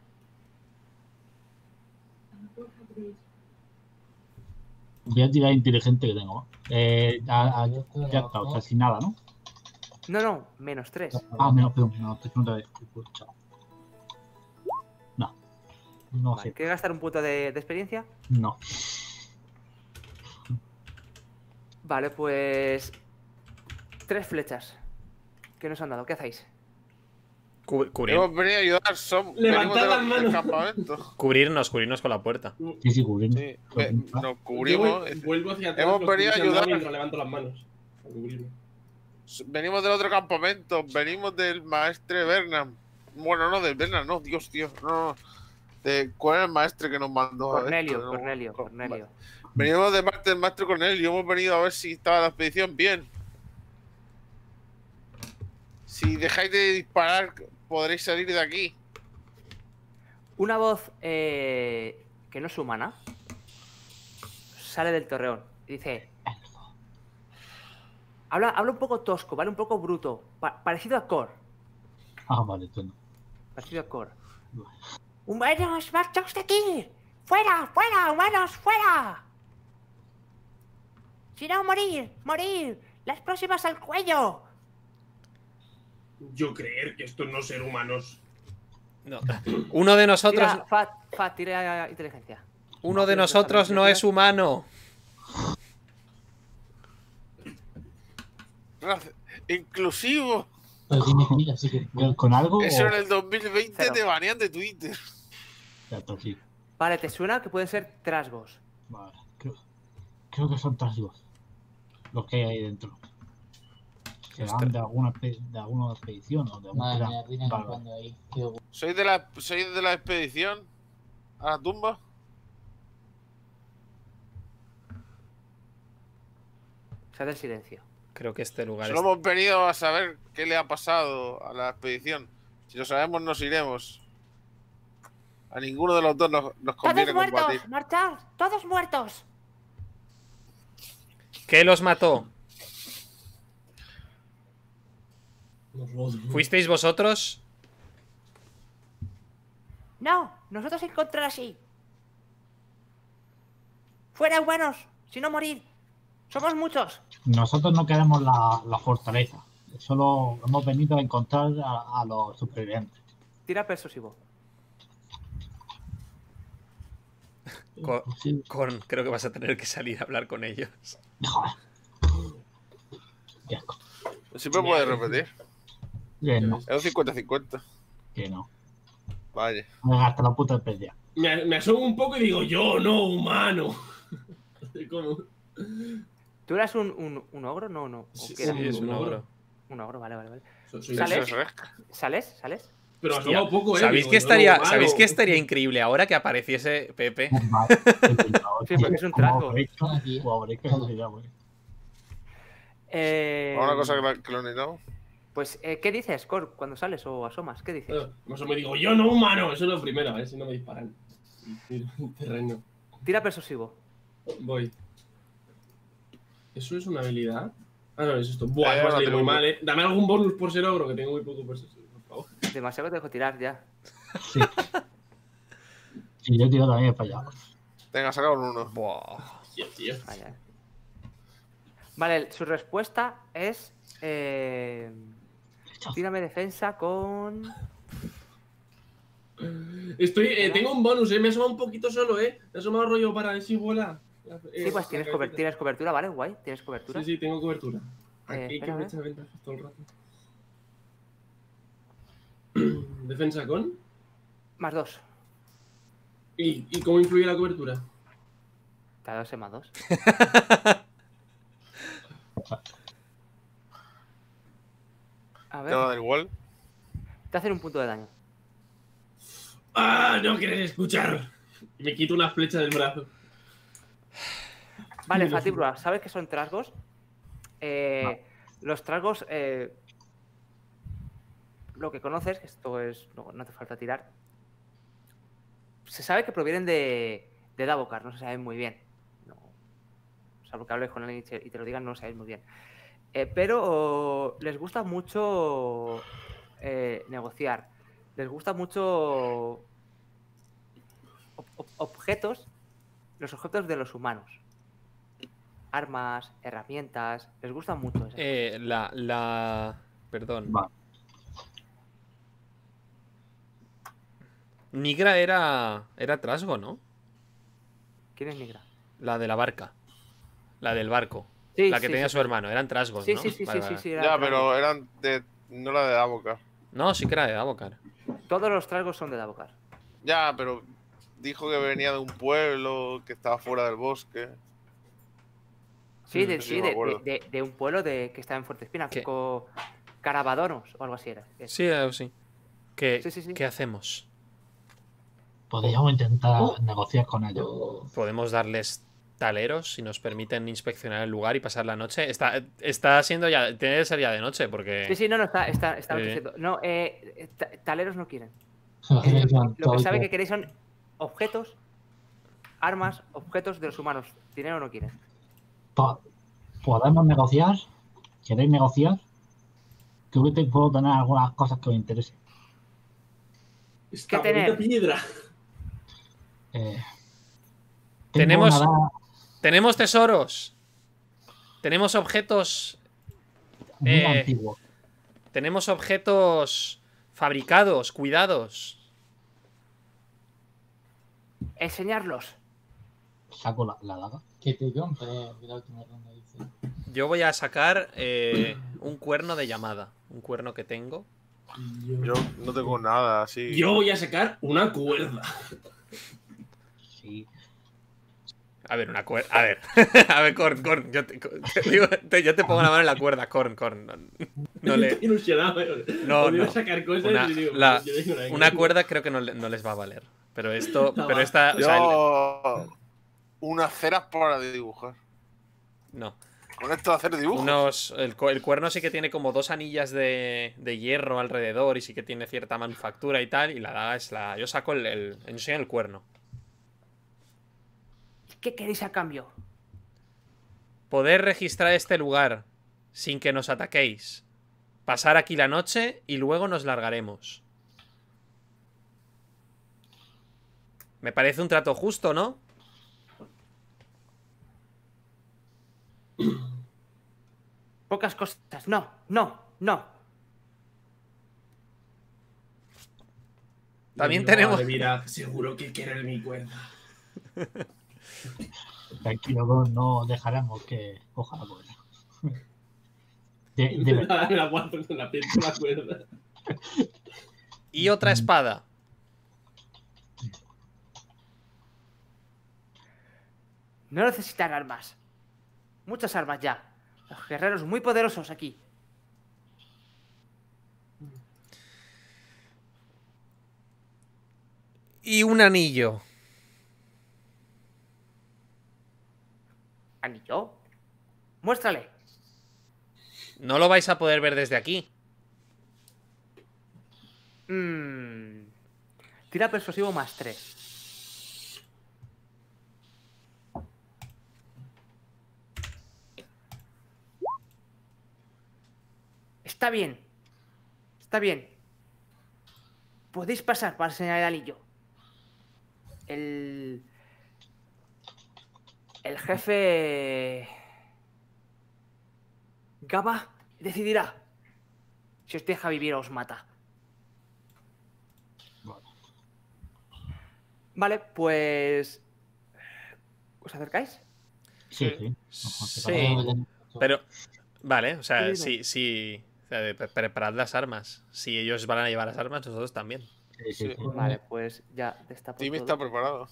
D: Voy a tirar inteligente que tengo. Eh, a- a- ya está, o sea, sin nada, ¿no?
A: No, no, menos tres.
D: Ah, menos, perdón, menos tres, no te había escuchado. No. No
A: Vale,
D: sé.
A: ¿quieres gastar un punto de, de experiencia?
D: No.
A: Vale, pues. Tres flechas. Que nos han dado. ¿Qué hacéis?
E: Cu- cubrir-
B: Hemos venido a ayudar, somos.
C: Levantad
B: venimos de
C: las
B: los-
C: manos.
B: del campamento.
E: cubrirnos, cubrirnos con la puerta.
D: Sí, sí, cubrirnos.
B: Sí, ve- nos cubrimos.
C: Yo voy- vuelvo hacia atrás.
B: Hemos
C: los
B: venido a
C: cubrirse al lado
B: ayudar.
C: mientras levanto las manos. A cubrirme.
B: Venimos del otro campamento. Venimos del maestre Bernam. Bueno, no, del Bernam, no, Dios, tío. No, no. De, ¿Cuál era el maestre que nos mandó? a
A: Cornelio,
B: esto? No,
A: Cornelio,
B: Cor-
A: Cornelio.
B: Venimos de parte del maestro Cornelio. Hemos venido a ver si estaba la expedición bien. Si dejáis de disparar, podréis salir de aquí.
A: Una voz eh, que no es humana sale del torreón y dice: habla, habla un poco tosco, ¿vale? Un poco bruto, pa- parecido a Cor.
D: Ah, vale, entonces no.
A: Parecido a Cor. ¡Humanos, marchaos de aquí! ¡Fuera, fuera, humanos, fuera! Si no, morir, morir. Las próximas al cuello.
C: Yo creer que estos no ser humanos.
E: No. Uno de nosotros.
A: Tira, Fat, Fat, tira inteligencia.
E: Uno de
A: Sí,
E: nosotros no es humano.
B: Gracias. Inclusivo.
F: Pero tiene que ir, así que.
D: ¿Con- ¿Con algo?
B: Eso
D: o-
B: en el dos mil veinte
A: Cero.
B: te banean de Twitter.
D: Cierto, sí.
A: Vale, ¿te suena que pueden ser trasgos?
D: Vale, creo, creo que son trasgos los que hay ahí dentro. ¿Serán
E: Ostras.
D: de alguna, espe- de alguna expedición o de algún
F: Madre
D: clan?
F: mía, Rina
D: Vale,
F: jugando ahí. Qué guay.
B: ¿Sois de la, sois de la expedición a la tumba?
A: Se hace el silencio.
E: Creo que este lugar
B: Solo
E: es...
B: hemos venido a saber qué le ha pasado a la expedición. Si lo sabemos, nos iremos. A ninguno de los dos nos, nos conviene
A: ¡Todos
B: combatir.
A: muertos! ¡Marchad! ¡Todos muertos!
E: ¿Qué los mató?
C: Nosotros.
E: ¿Fuisteis vosotros?
A: No, nosotros encontrar así. ¡Fuera, humanos! ¡Si no morir! ¡Somos muchos!
D: nosotros no queremos la, la fortaleza. Solo hemos venido a encontrar a, a los supervivientes.
A: Tira persuasivo.
E: Cor-
D: Sí.
E: Corn, creo que vas a tener que salir a hablar con ellos.
D: Joder. Qué asco.
B: Siempre puedes repetir.
D: Que no,
B: Es un cincuenta cincuenta.
D: que no.
B: Vaya.
D: Hasta la puta especie.
C: Me, me asomo un poco y digo, yo no, humano. Como-
A: ¿Tú eras un, un, un ogro? No, no. ¿O
C: Sí,
A: qué era?
E: Sí, es un
C: ogro.
E: ogro.
A: Un ogro, vale, vale, vale.
C: Soy- soy-
A: ¿Sales?
B: Eso es resca.
A: ¿Sales? ¿Sales?
C: Pero
E: Hostia,
C: asoma poco, eh.
E: ¿Sabéis
C: digo,
E: que
C: yo no,
E: estaría,
C: humano.
E: ¿sabéis que estaría increíble ahora que apareciese Pepe?
A: Sí, porque es un trasgo. Eh,
B: Una cosa que, la- que lo necesitamos.
A: Pues, eh, ¿qué dices, Cor, cuando sales o asomas? ¿Qué dices?
C: Eh, Me asomo y digo, yo no, humano. Eso es lo primero, a ver si no me disparan. Y tiro el terreno.
A: Tira persuasivo.
C: Voy. ¿Eso es una habilidad? Ah, no, es esto. Buah,
B: Eh,
C: va a
B: no,
C: salir
B: tengo
C: muy
B: un-
C: mal, eh. Dame algún bonus por ser ogro, que tengo muy poco por ser, por favor.
A: Demasiado que te dejo tirar ya.
D: Sí. Sí, yo tiro también para allá.
B: Venga, saca un uno.
E: Buah.
C: Tío, tío.
A: Vaya. Vale, su respuesta es... Eh, tírame defensa con...
C: Estoy, eh, tengo un bonus, eh. Me he asomado un poquito solo, eh. Me he asomado rollo para ver si vuela. La- eh,
A: Sí, pues
C: la
A: tienes,
C: cabecita.
A: cober- tienes cobertura, ¿vale? Guay, tienes cobertura.
C: Sí, sí, tengo cobertura.
A: Eh,
C: Aquí
A: espera,
C: que me
A: a
C: echa ventaja todo el rato. Defensa con.
A: Más dos.
C: ¿Y, ¿Y cómo influye la cobertura?
A: Te ha dado ese más dos. A
B: Te va a
A: ver,
B: dar igual.
A: te hacen un punto de daño.
C: ¡Ah! No quieres escuchar. Y me quito una flecha del brazo.
A: Vale,
C: Mira,
A: Fatibra, ¿sabes qué son trasgos? Eh, Los trasgos, eh, lo que conoces, que esto es, no, no hace falta tirar, se sabe que provienen de, de Davokar, no se sabe muy bien. No, salvo que hables con él y te, y te lo digan, no lo sabéis muy bien. Eh, pero oh, les gusta mucho eh, negociar, les gusta mucho ob- ob- objetos, los objetos de los humanos. Armas, herramientas, les gustan mucho eso.
E: Eh, la, la... Perdón.
D: Va.
E: Nigra era... Era Trasgo, ¿no?
A: ¿Quién es Nigra?
E: La de la barca. La del barco.
A: Sí,
E: La que
A: sí,
E: tenía
A: sí,
E: su
A: sí.
E: hermano. Eran Trasgos,
A: Sí,
E: ¿no?
A: sí, sí,
E: Vale,
A: sí, sí,
E: vale.
A: sí, era
B: Ya,
A: trasgo.
B: pero eran de. No la de Avocar.
E: No, sí que era de Davokar.
A: Todos los trasgos son de Davokar.
B: Ya, pero dijo que venía de un pueblo que estaba fuera del bosque.
A: Sí,
E: Mm,
A: de,
B: sí,
A: sí,
B: me
A: de,
B: acuerdo.
A: de- de- de un pueblo de, que está en Fuerte Espina,
E: ¿Qué?
A: co- Carabadonos o algo así era. Es-
E: Sí, eh, sí. ¿Qué,
A: Sí, sí, sí.
E: ¿Qué hacemos?
D: Podríamos intentar negociar con ellos.
E: ¿Podemos darles taleros si nos permiten inspeccionar el lugar y pasar la noche? Está, está siendo ya... Tiene que ser ya de noche porque...
A: Sí, sí, no, no, está, está, está
E: Sí.
A: anocheciendo. No, eh, eh, ta- taleros no quieren.
F: Se lo
A: Ellos
F: hacen
A: lo que saben que queréis son objetos, armas, objetos de los humanos. Dinero no quieren.
D: Po- ¿Podemos negociar? ¿Queréis negociar? Creo que te puedo tener algunas cosas que os interesen.
C: Esta
A: ¿Qué tener?
C: bonita piedra.
D: Eh, tengo
E: Tenemos-
D: una daga
E: Tenemos tesoros. Tenemos objetos...
D: muy
E: eh,
D: antigua.
E: Tenemos objetos fabricados, cuidados.
A: Enseñarlos.
D: saco la, la daga.
F: Que te compre de la última ronda, dice.
E: Yo voy a sacar eh, un cuerno de llamada. Un cuerno que tengo.
B: Yo no tengo nada así.
C: Yo voy a sacar una cuerda.
D: Sí.
E: A ver, una cuerda. A ver, a ver, Korn, Korn. Yo te, te digo, te- yo te pongo la mano en la cuerda, Korn, Korn. No, no le.
C: Estoy ilusionado, eh.
E: No,
C: Os iba
E: no.
C: a sacar cosas
E: Una,
C: y digo,
E: la-
C: yo tengo
E: una cuerda creo que no, le- no les va a valer. Pero esto.
C: No
E: Pero
C: va.
E: esta. O sea, el-
B: Yo. Unas ceras para dibujar.
E: no.
B: Con esto hacer dibujos.
E: Unos, el, cu- el cuerno sí que tiene como dos anillas de, de hierro alrededor y sí que tiene cierta manufactura y tal. Y la daga es la. Yo saco el. el enseño el cuerno.
A: ¿Qué queréis a cambio?
E: Poder registrar este lugar sin que nos ataquéis. Pasar aquí la noche y luego nos largaremos. Me parece un trato justo, ¿no?
A: Pocas cosas. No, no, no.
E: También
C: Yo,
E: tenemos-
C: vale, mira, seguro que quiere mi cuerda.
D: Tranquilo, no, no dejaremos que coja la cuerda. De, de verdad.
C: Me la guardo con la piel con la cuerda.
E: Y otra espada.
A: No necesitan armas. Muchas armas ya. Los guerreros muy poderosos aquí.
E: Y un anillo.
A: ¿Anillo? Muéstrale.
E: No lo vais a poder ver desde aquí.
A: Mm. Tira persuasivo más tres. Está bien. Está bien. Podéis pasar para enseñar el anillo. El... El jefe... Gaba decidirá si os deja vivir o os mata. Vale, pues... ¿Os acercáis?
D: Sí, sí.
E: Sí. Pero, vale, o sea,
A: Dime.
E: sí, sí. O sea, de- pre- preparad las armas. Si ellos van a llevar las armas, nosotros también.
D: Sí, sí, sí.
A: Vale, pues ya destapo
B: Timmy
A: todo.
B: está preparado.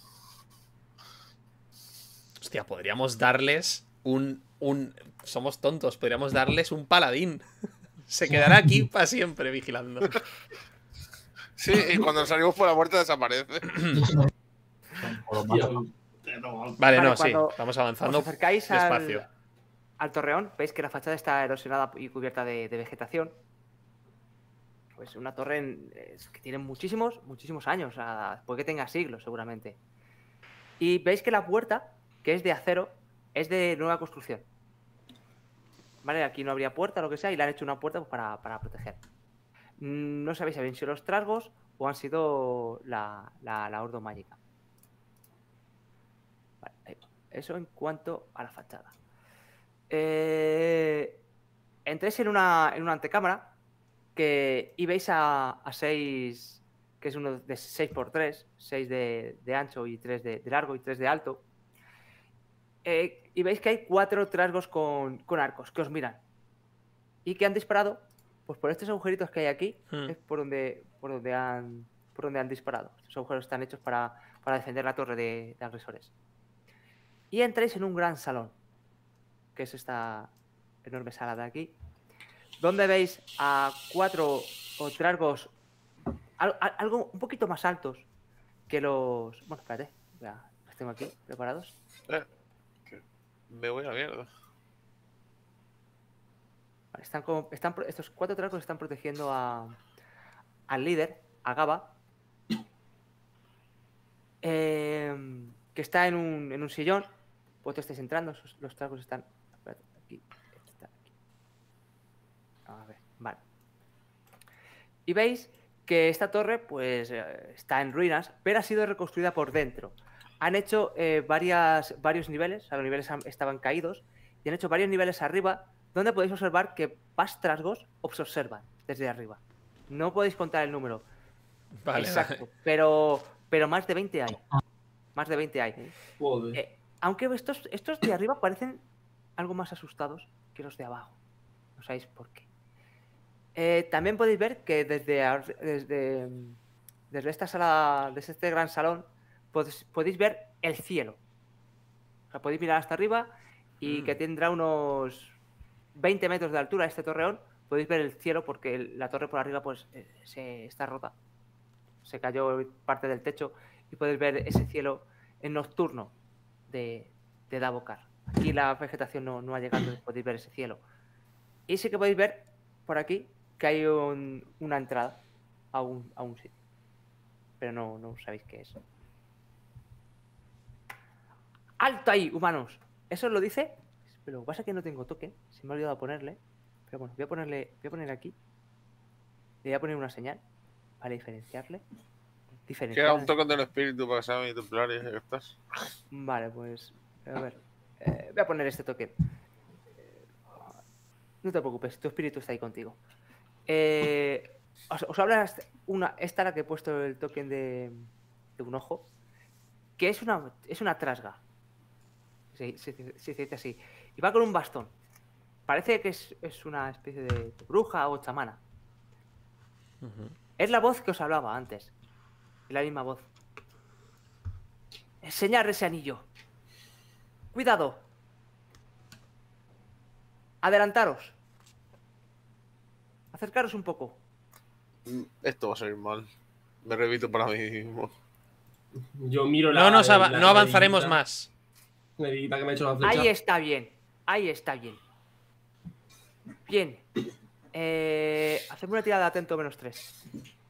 E: Hostia, podríamos darles un, un. Somos tontos, podríamos darles un paladín. Se quedará aquí para siempre vigilando.
B: Sí, y cuando salimos por la puerta desaparece.
D: O lo
C: Tío,
D: matan.
C: pero-
E: Vale,
A: Vale,
E: no, sí.
A: cuando
E: Vamos
A: Os
E: avanzando
A: acercáis
E: despacio.
A: al, al torreón, veis que la fachada está erosionada y cubierta de, de vegetación. Pues una torre en- es que tiene muchísimos, muchísimos años, o sea, puede que tenga siglos seguramente. Y veis que la puerta, que es de acero, es de nueva construcción. Vale, aquí no habría puerta, lo que sea, y le han hecho una puerta pues, para, para proteger. Mm, No sabéis si habían sido los trasgos o han sido la, la, la Ordo Mágica. Vale, ahí va. Eso en cuanto a la fachada. Eh, entréis en una, en una antecámara que, y veis a, a seis, que es uno de seis por tres, seis de, de ancho y tres de, de largo y tres de alto. Eh, y veis que hay cuatro trasgos con, con arcos que os miran y que han disparado pues por estos agujeritos que hay aquí.
E: Hmm.
A: Es por donde, por donde han por donde han disparado. Estos agujeros están hechos para, para defender la torre de, de agresores. Y entráis en un gran salón, que es esta enorme sala de aquí, donde veis a cuatro o trasgos al- al- algo un poquito más altos que los... Bueno, espérate, ya los tengo aquí preparados.
B: Eh, que me voy a la mierda.
A: Vale, están como, están, pro- estos cuatro trasgos están protegiendo a, al líder, a Gaba, eh, que está en un, en un sillón. Vosotros estáis entrando, sus- los trasgos están... Espérate, aquí, este está aquí. A ver, vale. Y veis que esta torre, pues, eh, está en ruinas, pero ha sido reconstruida por dentro. Han hecho eh, varias, varios niveles, o sea, los niveles han- estaban caídos, y han hecho varios niveles arriba, donde podéis observar que más trasgos os observan desde arriba. No podéis contar el número
E: Vale,
A: exacto,
E: vale.
A: pero, pero más de veinte hay. Más de veinte hay.
C: Joder.
A: Eh, Aunque estos, estos de arriba parecen algo más asustados que los de abajo. No sabéis por qué. Eh, también podéis ver que desde, ar- desde, desde esta sala, desde este gran salón, podéis, podéis ver el cielo. O sea, podéis mirar hasta arriba y
E: Mm.
A: que tendrá unos veinte metros de altura este torreón. Podéis ver el cielo porque el- la torre por arriba pues eh, se está rota. Se cayó parte del techo y podéis ver ese cielo en nocturno de, de Davokar. Aquí la vegetación no, no ha llegado, entonces podéis ver ese cielo. Y sí que podéis ver por aquí que hay un- una entrada a un, a un sitio. Pero no, no sabéis qué es. ¡Alto ahí, humanos! Eso lo dice. Pero lo que pasa es que no tengo token. Se me ha olvidado ponerle. Pero bueno, voy a ponerle. Voy a poner aquí. Le voy a poner una señal. Para diferenciarle.
B: Queda
A: Diferenciar.
B: un token del espíritu para que sea mi templario, ya que estás.
A: Vale, pues. A ver. eh, voy a poner este token. Eh, No te preocupes, tu espíritu está ahí contigo. Eh, os, os habla una, esta la que he puesto el token de, de un ojo. Que es una, es una trasga. Se, se- se- se dice así. Y va con un bastón. Parece que es, es una especie de bruja o chamana.
E: Ujú.
A: Es la voz que os hablaba antes. Es la misma voz. Enseñar ese anillo. Cuidado. Adelantaros. Acercaros un poco.
B: Mm, Esto va a salir mal. Me repito para mí mismo.
C: Yo miro la.
E: No, nos ava-
C: la-
E: no
C: la
E: avanzaremos
C: herida-
E: más.
C: La herida que me ha hecho la flecha.
A: Ahí está bien. Ahí está bien. Bien. Eh, hacedme una tirada de atento menos tres.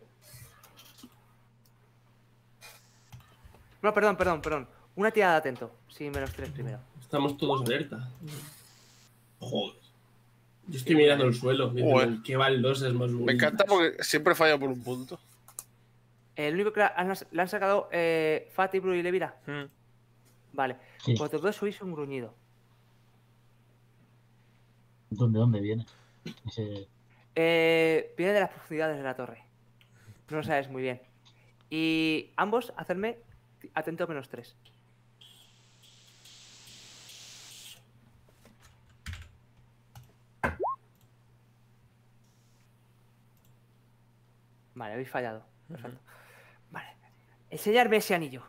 A: No, perdón, perdón, perdón. Una tirada de atento. Sí, menos tres primero.
C: Estamos todos alerta. Joder. Yo estoy mirando el suelo. Diciendo,
B: Joder.
C: ¿qué baldos es más bonito?
B: Me encanta porque siempre falla por un punto.
A: El único que han- le han sacado eh, Fati, Bru y Levira.
E: Mm.
A: Vale.
D: Sí.
A: Vosotros dos sois un gruñido.
D: ¿Dónde, dónde viene? Ese...
A: Eh, viene de las profundidades de la torre. No lo sabes muy bien. Y ambos, hacerme atento menos tres. Vale, habéis fallado. Perfecto. Vale. Enseñarme ese anillo.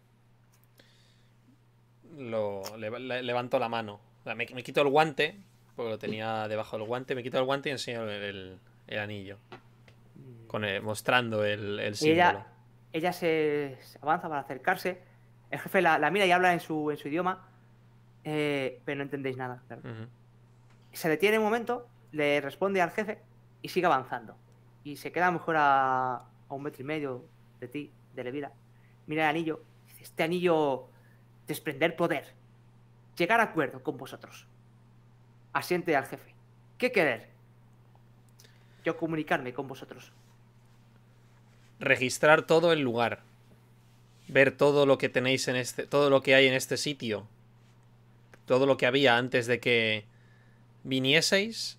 E: Lo, le- le- levanto la mano. O sea, me, me quito el guante, porque lo tenía debajo del guante. Me quito el guante y enseño el, el- el anillo. Con el- mostrando el, el
A: Y
E: símbolo.
A: ella, ella se, se avanza para acercarse. El jefe la, la mira y habla en su, en su idioma. eh, pero no entendéis nada, claro.
E: Ujú.
A: Se detiene un momento, le responde al jefe y sigue avanzando. Y se queda a lo mejor a, a un metro y medio de ti, de Levira. Mira el anillo. Dice, este anillo, desprender poder. Llegar a acuerdo con vosotros. Asiente al jefe. ¿Qué querer? Yo comunicarme con vosotros.
E: Registrar todo el lugar. Ver todo lo que tenéis en este. Todo lo que hay en este sitio. Todo lo que había antes de que vinieseis.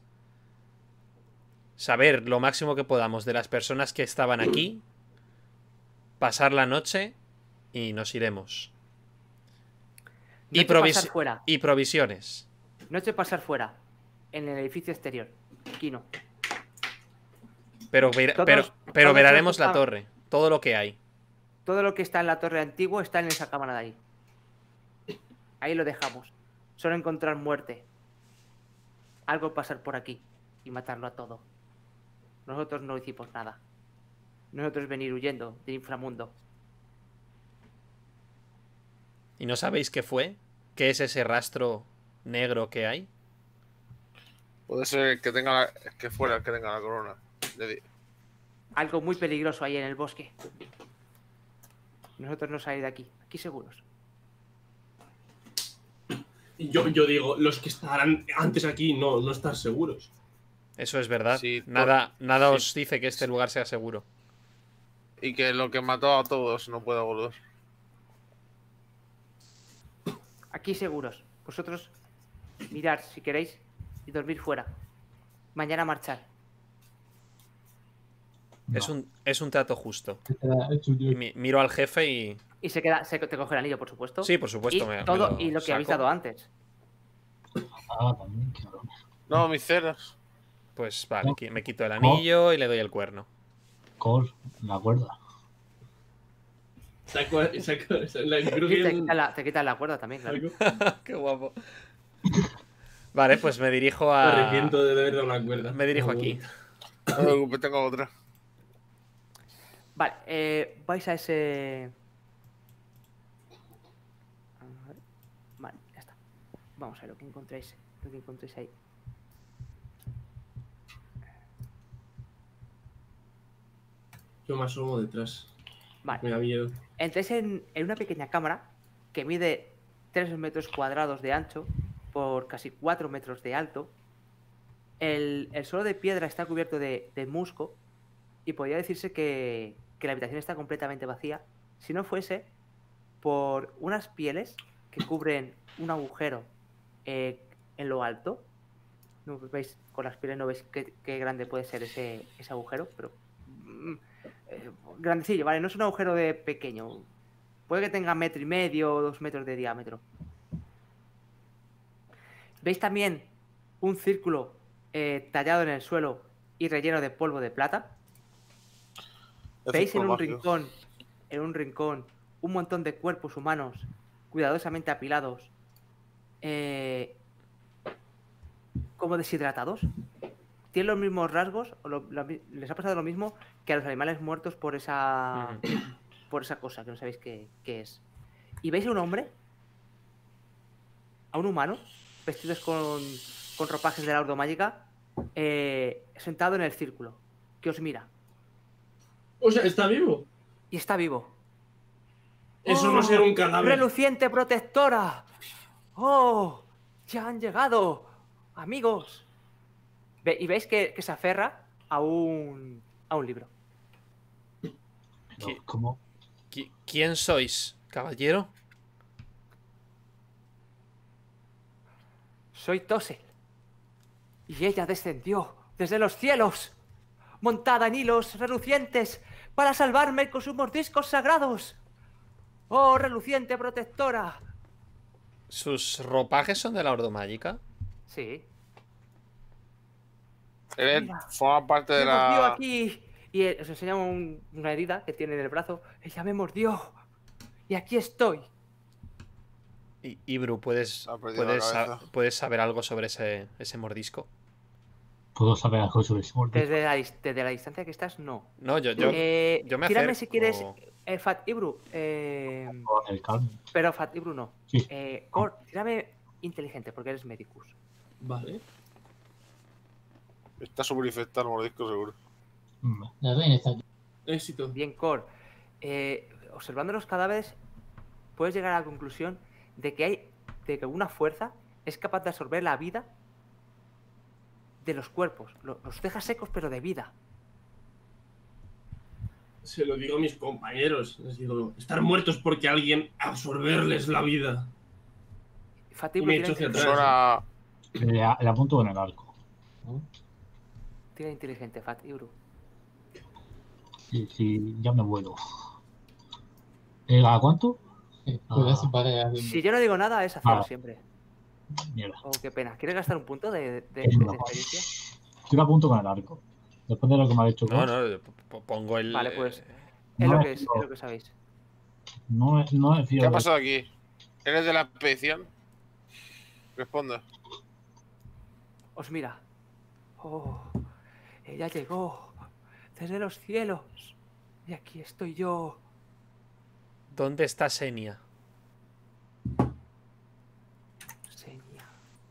E: Saber lo máximo que podamos de las personas que estaban aquí. Pasar la noche y nos iremos. Y,
A: Noche
E: provis-
A: pasar fuera.
E: y provisiones.
A: Noche pasar fuera. En el edificio exterior. Aquí no.
E: Pero, ver-
A: Todos-
E: pero, pero
A: todos
E: veraremos
A: los
E: la
A: que
E: torre. Todo lo que hay.
A: Todo lo que está en la torre antigua está en esa cámara de ahí. Ahí lo dejamos. Solo encontrar muerte. Algo pasar por aquí y matarlo a todo. Nosotros no hicimos nada. Nosotros venir huyendo del inframundo.
E: ¿Y no sabéis qué fue? ¿Qué es ese rastro negro que hay?
B: Puede ser que tenga la, que fuera el que tenga la corona. Le di-
A: Algo muy peligroso ahí en el bosque. Nosotros no salir de aquí. Aquí seguros.
C: Y Yo, yo digo, los que estarán antes aquí no, no están seguros.
E: Eso es verdad.
B: Sí, por-
E: nada nada
B: sí.
E: os dice que este lugar sea seguro.
B: Y que lo que mató a todos no pueda volver.
A: Aquí seguros. Vosotros mirar si queréis y dormir fuera. Mañana marchar.
E: Es,
D: No.
E: un, es un trato justo.
F: Este era el suyo.
E: Mi- miro al jefe y
A: Y se queda, se te coge el anillo, por supuesto.
E: Sí, por supuesto.
A: Y
E: me, me
A: todo,
E: lo
A: y lo que habéis
E: saco.
A: dado antes.
D: Ah, también, claro.
B: No, mis ceras.
E: Pues vale,
D: No.
E: qui- me quito el anillo y le doy el cuerno.
D: Cor, la cuerda.
C: Saco, saco, la
A: Y te
C: incluyen.
A: quitan la, te quitan la cuerda también, claro.
E: Qué guapo. Vale, pues me dirijo
C: Me
E: a.
C: arrepiento de haber dado la cuerda.
E: Me dirijo
C: No,
E: aquí.
B: No me preocupes, tengo otra.
A: Vale, eh, vais a ese... A ver. Vale, ya está. Vamos a ver lo que encontréis. Lo que encontréis ahí.
C: Yo me asomo detrás.
A: Vale.
C: Me da miedo.
A: Entréis en, en una pequeña cámara que mide tres metros cuadrados de ancho por casi cuatro metros de alto. El, el suelo de piedra está cubierto de, de musgo y podría decirse que, que la habitación está completamente vacía si no fuese por unas pieles que cubren un agujero eh, en lo alto. No veis, con las pieles no veis qué, qué grande puede ser ese, ese agujero, pero mm, eh, grandecillo, ¿vale? No es un agujero de pequeño. Puede que tenga metro y medio o dos metros de diámetro. ¿Veis también un círculo eh, tallado en el suelo y relleno de polvo de plata?
B: Es
A: ¿Veis en un
B: mágico.
A: rincón, en un rincón, un montón de cuerpos humanos cuidadosamente apilados, eh, como deshidratados? ¿Tienen los mismos rasgos? ¿O lo- lo mi- les ha pasado lo mismo que a los animales muertos por esa, por esa cosa que no sabéis qué, qué es? ¿Y veis a un hombre? A un humano, vestidos con, con ropajes de la Ordo Mágica, eh, sentado en el círculo, que os mira.
C: O sea, ¿está vivo?
A: Y está vivo.
C: Eso
A: ¡Oh!
C: no será un cadáver.
A: ¡Reluciente protectora! ¡Oh! ¡Ya han llegado! ¡Amigos! Ve- y veis que, que se aferra a un, a un libro.
D: Pero,
E: ¿Qué?
D: ¿cómo?
E: Qui- ¿Quién sois, caballero?
A: Soy Tosel. Y ella descendió desde los cielos, montada en hilos relucientes, para salvarme con sus mordiscos sagrados. ¡Oh, reluciente protectora!
E: ¿Sus ropajes son de la Ordo Mágica?
A: Sí.
B: Él
A: Mira,
B: forma parte de
A: Me mordió
B: la.
A: aquí. Y eh, os enseña un- una herida que tiene en el brazo. Ella me mordió. Y aquí estoy.
E: Y, Ibru, ¿puedes,
B: Ha perdido la
E: puedes, sa-
B: cabeza.
E: ¿puedes saber algo sobre ese, ese mordisco?
D: ¿Puedo saber algo sobre ese mordisco?
A: Desde la, dis- desde la distancia que estás, no.
E: No, yo, yo,
A: Eh,
E: yo me
A: tírame
E: acerco.
A: si quieres. eh, Fat Ibru. eh,
D: Puedo hacer calma.
A: pero Fat Ibru no.
D: Sí.
A: Eh, Cor, tírame inteligente porque eres medicus.
C: Vale.
B: Está súper infectado el mordisco, seguro.
D: Mm,
F: La reina está aquí.
C: Éxito.
A: Bien, Cor. Eh, observando los cadáveres, puedes llegar a la conclusión de que hay. de que una fuerza es capaz de absorber la vida de los cuerpos. Lo- Los deja secos, pero de vida.
C: Se lo digo a mis compañeros. Les digo, estar muertos porque alguien absorberles la vida.
A: Fat
C: Y
A: Ibru,
C: me
A: tira,
C: echo hacia
A: inteligente.
C: atrás.
B: Suena.
D: Le, le apunto con el arco.
F: ¿no?
A: Tira inteligente, Fat Ibru.
D: Sí, sí, ya me vuelo. Eh, ¿A cuánto?
F: Sí, puede
D: Ah.
F: hacer para
A: Si yo no digo nada, es hacerlo
D: Ah.
A: siempre.
D: Mierda.
A: Oh, qué pena. ¿Quieres gastar un punto de, de- de-
D: Es
A: de
D: una-
A: experiencia?
D: Yo le apunto con el arco. Después de lo que me ha dicho
E: No,
D: Cor,
E: no, p- p- pongo el.
A: Vale, pues.
E: eh,
A: Es
D: No,
A: lo que es, es
D: no.
A: lo que sabéis.
D: no, es- no es
B: ¿Qué ha
D: fiel.
B: pasado aquí? ¿Eres de la expedición? Responde.
A: Os mira. Oh, ella llegó desde los cielos. Y aquí estoy yo.
E: ¿Dónde está Senia?
A: Seña.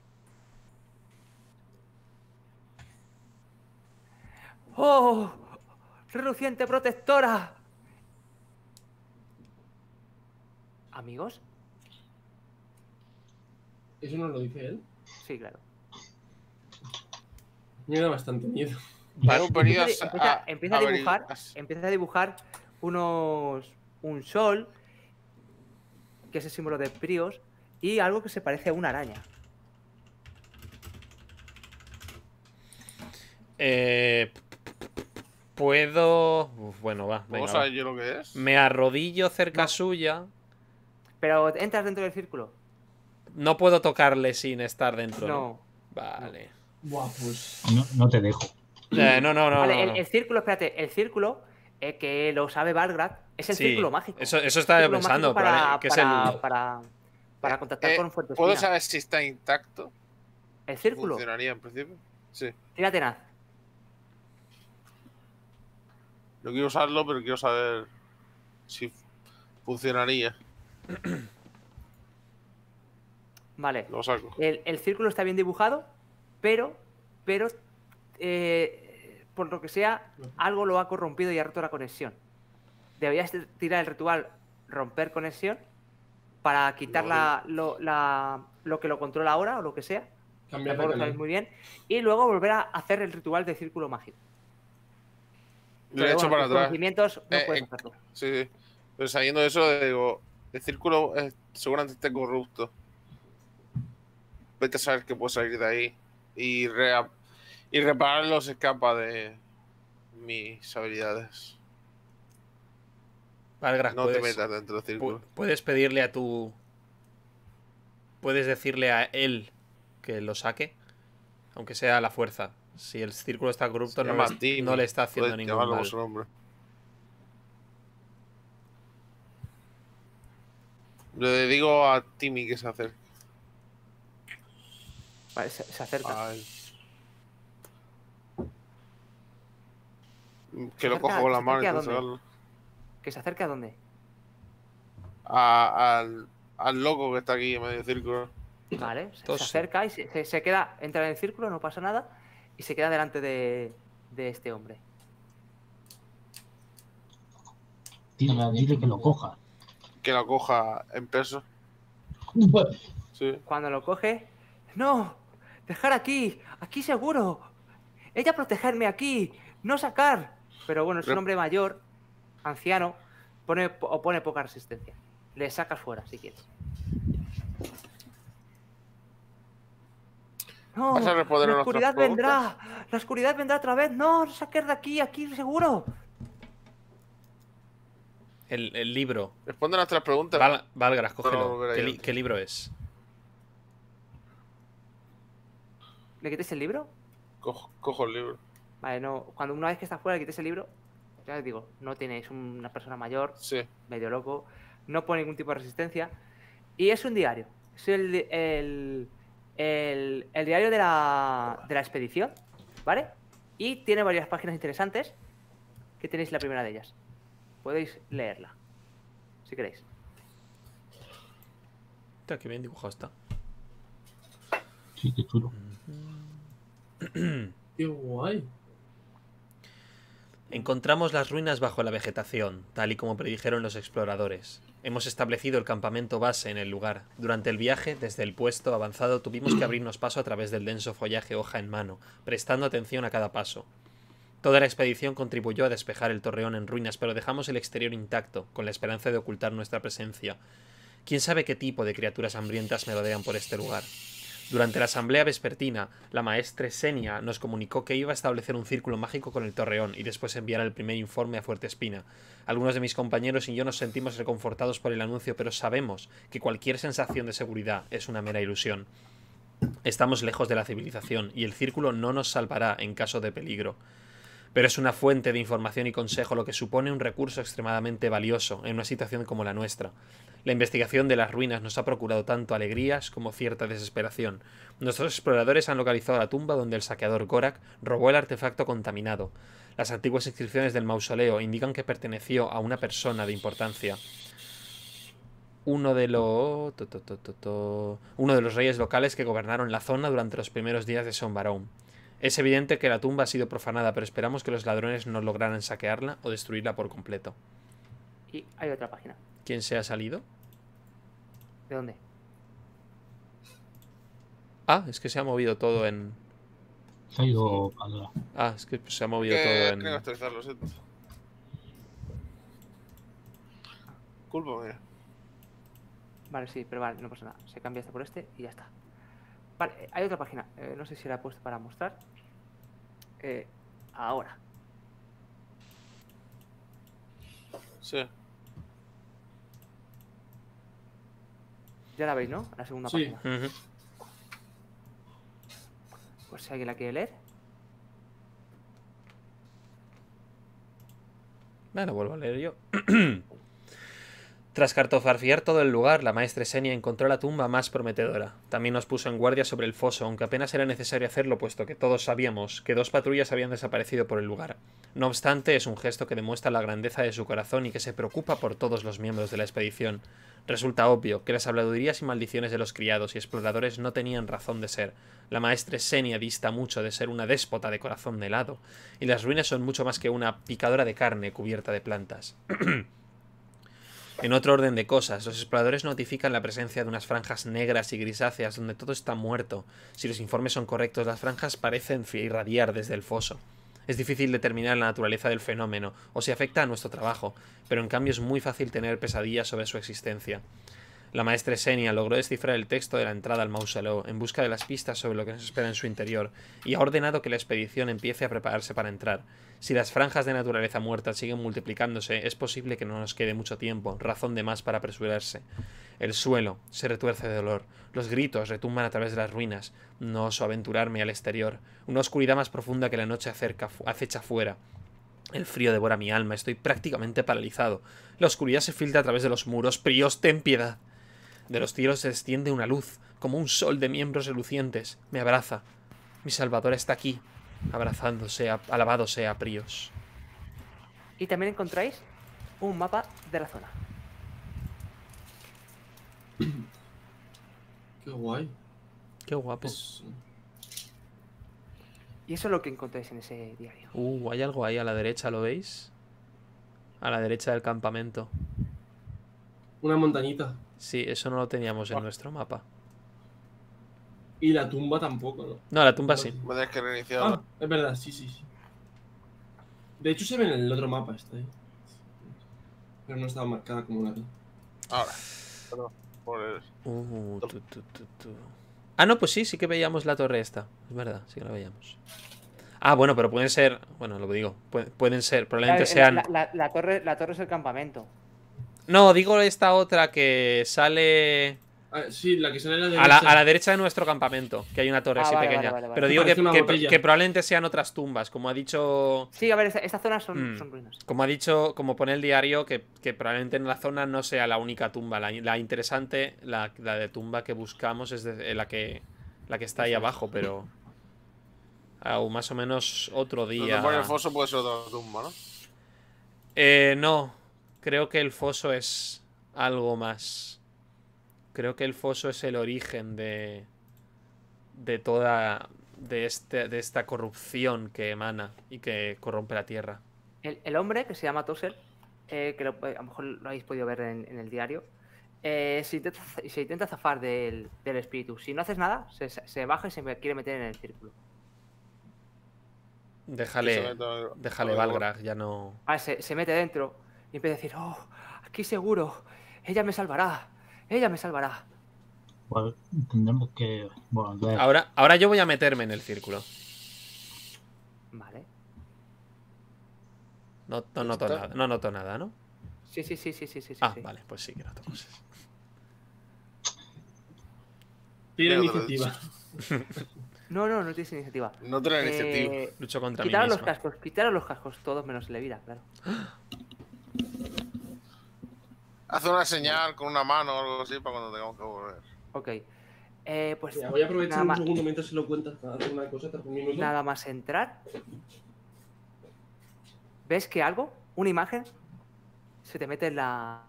A: ¡Oh! ¡Reluciente protectora! ¿Amigos?
C: Eso no lo dice él.
A: Sí, claro.
C: Me da bastante miedo.
B: Hemos venido a,
A: Empieza, empieza-
B: a-
A: empieza a
B: a
A: dibujar.
B: averiguar-
A: Empieza a dibujar unos. Un sol. Que es el símbolo de Prios. Y algo que se parece a una araña.
E: Eh, Puedo... Uf, bueno, va,
B: ¿Puedo
E: venga,
B: saber
E: va.
B: yo lo que es?
E: Me arrodillo cerca suya.
A: Pero entras dentro del círculo.
E: No puedo tocarle sin estar dentro, ¿no?
A: No.
E: Vale.
C: Buah, pues.
D: No, no te dejo.
E: Eh, no, no, no,
A: Vale,
E: no,
A: el,
E: no.
A: el círculo, espérate, el círculo, eh, que lo sabe Valgrad, es el
E: Sí,
A: círculo mágico.
E: Eso, eso
A: El
E: estaba
A: círculo
E: pensando,
A: mágico para,
E: probable- que es
A: para,
E: el...
A: para, para
B: Eh,
A: contactar
B: eh,
A: con Fuerte
B: ¿Puedo
A: Espina.
B: saber si está intacto?
A: El círculo,
B: ¿Funcionaría en principio? Sí.
A: tira tenaz.
B: No quiero usarlo, pero quiero saber si funcionaría.
A: Vale.
B: Lo saco.
A: El, el círculo está bien dibujado, pero, pero, eh, por lo que sea, algo lo ha corrompido y ha roto la conexión. Deberías de tirar el ritual romper conexión para quitar
B: No,
A: la, lo, la- lo que lo controla ahora o lo que sea.
C: Cambiar de
A: Tampoco lo sabes
C: canal.
A: muy bien. Y luego volver a hacer el ritual de círculo mágico.
B: Lo he
A: Pero
B: hecho
A: bueno,
B: para
A: tus
B: atrás.
A: conocimientos no
B: Eh,
A: puedes
B: eh,
A: hacerlo.
B: Sí, sí. Pero sabiendo eso, digo, el círculo eh, seguramente esté corrupto. Vete a saber qué puede salir de ahí. Y, rea- y repararlo se escapa de mis habilidades.
E: Valgras,
B: No te
E: puedes,
B: metas dentro del
E: pu-
B: círculo.
E: puedes pedirle a tu... Puedes decirle a él que lo saque, aunque sea a la fuerza. Si el círculo está corrupto,
B: Se
E: no
B: llama
E: le,
B: Timmy.
E: no le está haciendo
B: Puedes
E: ningún
B: llamarlo por
E: mal.
B: su nombre. Le digo a Timmy que se acerque
A: Vale, se, se acerca.
B: a él. Que
A: ¿Se
B: lo
A: acerca-
B: cojo con
A: se
B: las manos y
A: acerca a
B: intento
A: dónde?
B: sacarlo.
A: ¿Que se acerque a dónde?
B: A- al, al loco que está aquí en medio del círculo.
A: Vale, se,
E: Entonces,
A: se acerca y se, se- se queda, entra en el círculo, no pasa nada, y se queda delante de, de este hombre.
D: Dile, dile que lo coja.
B: Que lo coja en peso. Sí.
A: Cuando lo coge, ¡no! ¡Dejar aquí! ¡Aquí seguro! ¡Ella protegerme aquí! ¡No sacar! Pero bueno, es un
B: Rep-
A: hombre mayor, anciano, pone, o pone poca resistencia. Le sacas fuera, si quieres. ¡No!
B: ¿Vas a responder a
A: ¡La
B: nuestras
A: oscuridad
B: preguntas?
A: vendrá! ¡La oscuridad vendrá otra vez! ¡No! ¡No saques de aquí! ¡Aquí seguro!
E: El, el libro.
B: Responde a nuestras preguntas.
E: Val- Valgras,
B: Para
E: cógelo.
B: volver ahí
E: ¿Qué, li-
B: antes.
E: qué libro es?
A: ¿Le quites el libro?
B: Cojo, cojo el libro.
A: Vale, no. Cuando una vez que está fuera le quites el libro, ya les digo, no tiene, es una persona mayor,
B: Sí.
A: medio loco, no pone ningún tipo de resistencia. Y es un diario. Es el, el, el, el diario de la, de la expedición, ¿vale? Y tiene varias páginas interesantes, que tenéis la primera de ellas. Podéis leerla, si queréis.
E: Hostia, qué bien dibujado está.
D: Sí, qué chulo.
C: Qué guay.
E: Encontramos las ruinas bajo la vegetación, tal y como predijeron los exploradores. Hemos establecido el campamento base en el lugar. Durante el viaje, desde el puesto avanzado, tuvimos que abrirnos paso a través del denso follaje hoja en mano, prestando atención a cada paso. Toda la expedición contribuyó a despejar el torreón en ruinas, pero dejamos el exterior intacto, con la esperanza de ocultar nuestra presencia. ¿Quién sabe qué tipo de criaturas hambrientas merodean por este lugar? Durante la asamblea vespertina, la maestre Senia nos comunicó que iba a establecer un círculo mágico con el torreón y después enviar el primer informe a Fuerte Espina. Algunos de mis compañeros y yo nos sentimos reconfortados por el anuncio, pero sabemos que cualquier sensación de seguridad es una mera ilusión. Estamos lejos de la civilización y el círculo no nos salvará en caso de peligro. Pero es una fuente de información y consejo, lo que supone un recurso extremadamente valioso en una situación como la nuestra. La investigación de las ruinas nos ha procurado tanto alegrías como cierta desesperación. Nuestros exploradores han localizado la tumba donde el saqueador Gorak robó el artefacto contaminado. Las antiguas inscripciones del mausoleo indican que perteneció a una persona de importancia. Uno de los... to, to, to, to, to, uno de los reyes locales que gobernaron la zona durante los primeros días de Sombarón. Es evidente que la tumba ha sido profanada, pero esperamos que los ladrones no lograran saquearla o destruirla por completo.
A: Y hay otra página.
E: ¿Quién se ha salido?
A: ¿De dónde?
E: Ah, es que se ha movido todo en...
D: Se ha ido para...
E: Ah, es que se ha movido
B: Que
E: todo
B: tengo que
E: en...
B: actualizarlo, siento. Culpa mía.
A: Vale, sí, pero vale, no pasa nada. Se cambia este por este y ya está. Vale, eh, hay otra página. Eh, no sé si la he puesto para mostrar. Eh, ahora.
B: Sí.
A: Ya la veis, ¿no? La segunda
C: Sí.
A: página.
E: Ujú.
A: Por si alguien la quiere leer.
E: Bueno, vuelvo a leer yo. Tras cartografiar todo el lugar, la maestra Senia encontró la tumba más prometedora. También nos puso en guardia sobre el foso, aunque apenas era necesario hacerlo, puesto que todos sabíamos que dos patrullas habían desaparecido por el lugar. No obstante, es un gesto que demuestra la grandeza de su corazón y que se preocupa por todos los miembros de la expedición. Resulta obvio que las habladurías y maldiciones de los criados y exploradores no tenían razón de ser. La maestra Senia dista mucho de ser una déspota de corazón helado, y las ruinas son mucho más que una picadora de carne cubierta de plantas. En otro orden de cosas, los exploradores notifican la presencia de unas franjas negras y grisáceas donde todo está muerto. Si los informes son correctos, las franjas parecen irradiar desde el foso. Es difícil determinar la naturaleza del fenómeno o si afecta a nuestro trabajo, pero en cambio es muy fácil tener pesadillas sobre su existencia. La maestra Senia logró descifrar el texto de la entrada al mausoleo en busca de las pistas sobre lo que nos espera en su interior y ha ordenado que la expedición empiece a prepararse para entrar. Si las franjas de naturaleza muerta siguen multiplicándose, es posible que no nos quede mucho tiempo, razón de más para apresurarse. El suelo se retuerce de dolor, los gritos retumban a través de las ruinas. No oso aventurarme al exterior, una oscuridad más profunda que la noche acerca, acecha fuera. El frío devora mi alma, estoy prácticamente paralizado. La oscuridad se filtra a través de los muros. Prios, ten piedad. De los cielos se extiende una luz, como un sol de miembros relucientes. Me abraza. Mi salvador está aquí, abrazándose, a, alabado sea Prios.
A: Y también encontráis un mapa de la zona.
C: Qué guay.
E: Qué guapo.
C: Es-
A: Y eso es lo que encontráis en ese diario.
E: Uh, hay algo ahí a la derecha, ¿lo veis? A la derecha del campamento.
C: Una montañita.
E: Sí, eso no lo teníamos en nuestro mapa.
C: Y la tumba tampoco, ¿no?
E: No, la tumba sí.
B: Voy a tener que reiniciar.
C: Ah, es verdad, sí, sí, sí. De hecho se ve en el otro mapa esta, ¿eh? Pero no estaba marcada como una.
B: Ahora. Perdón, por el...
E: Uh, tu, tu, tu, tu. Ah, no, pues sí, sí que veíamos la torre esta. Es verdad, sí que la veíamos. Ah, bueno, pero pueden ser... Bueno, lo que digo. pu- Pueden ser, probablemente
A: La,
E: sean...
A: la- la- la torre, la torre es el campamento.
E: No, digo esta otra que sale...
C: Ah, sí, la que sale a la derecha.
E: A la, a la derecha de nuestro campamento, que hay una torre
A: Ah,
E: así
A: vale,
E: pequeña.
A: vale, vale, vale.
E: Pero digo que,
C: Parece una
E: que-
C: botella.
E: que probablemente sean otras tumbas, como ha dicho...
A: Sí, a ver, esta- estas zonas son,
E: Mm.
A: son ruinas.
E: Como ha dicho, como pone el diario, que, que probablemente en la zona no sea la única tumba. La, la interesante, la, la de tumba que buscamos es de- la que la que está ahí abajo, pero... Au, más o menos otro
B: Donde
E: día...
B: pone el foso puede ser otra tumba, ¿no?
E: Eh, no. Creo que el foso es algo más. Creo que el foso es el origen de... De toda... De, este, de esta corrupción que emana y que corrompe la tierra.
A: El, el hombre, que se llama Toser, eh, que lo- a lo mejor lo habéis podido ver en, en el diario, eh, se, intenta, se intenta zafar del, del espíritu. Si no haces nada, se, se baja y se me quiere meter en el círculo.
E: Déjale...
B: Se mete al-
E: Déjale,
B: al-
E: Valgrag, ya no...
A: Ah, se, se mete dentro y empieza a decir, oh, aquí seguro, ella me salvará, ella me salvará.
D: Pues tendremos que volver.
E: Ahora, ahora yo voy a meterme en el círculo.
A: Vale.
E: No, no noto
B: ¿Está?
E: nada, no noto nada, ¿no?
A: Sí, sí, sí, sí, sí, sí.
E: Ah,
A: sí.
E: vale, pues sí que noto cosas.
C: Tiene
B: Mira, te lo he
C: iniciativa.
A: No, no, no tienes iniciativa.
B: No tiene iniciativa.
A: Eh,
E: Lucho contra mí
A: quitaros
E: mismo.
A: los cascos, quitaros los cascos, todos menos el de vida, claro.
B: Hace una señal con una mano o algo así para cuando tengamos que volver.
A: Ok. Eh, pues
C: Mira, voy a aprovechar
A: nada
C: un
A: más,
C: segundo mientras se lo cuentas para hacer una cosa, tras un minuto.
A: nada más entrar. ¿Ves que algo, una imagen, se te mete en la...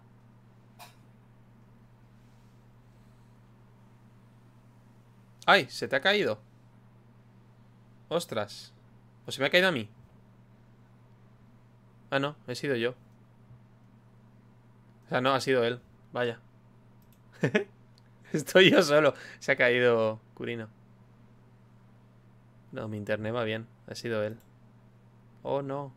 E: ¡Ay! ¿Se te ha caído? ¡Ostras! ¿O se me ha caído a mí? Ah, no, he sido yo. O sea, no, ha sido él. Vaya. Estoy yo solo. Se ha caído Curino. No, mi internet va bien. Ha sido él. Oh, no.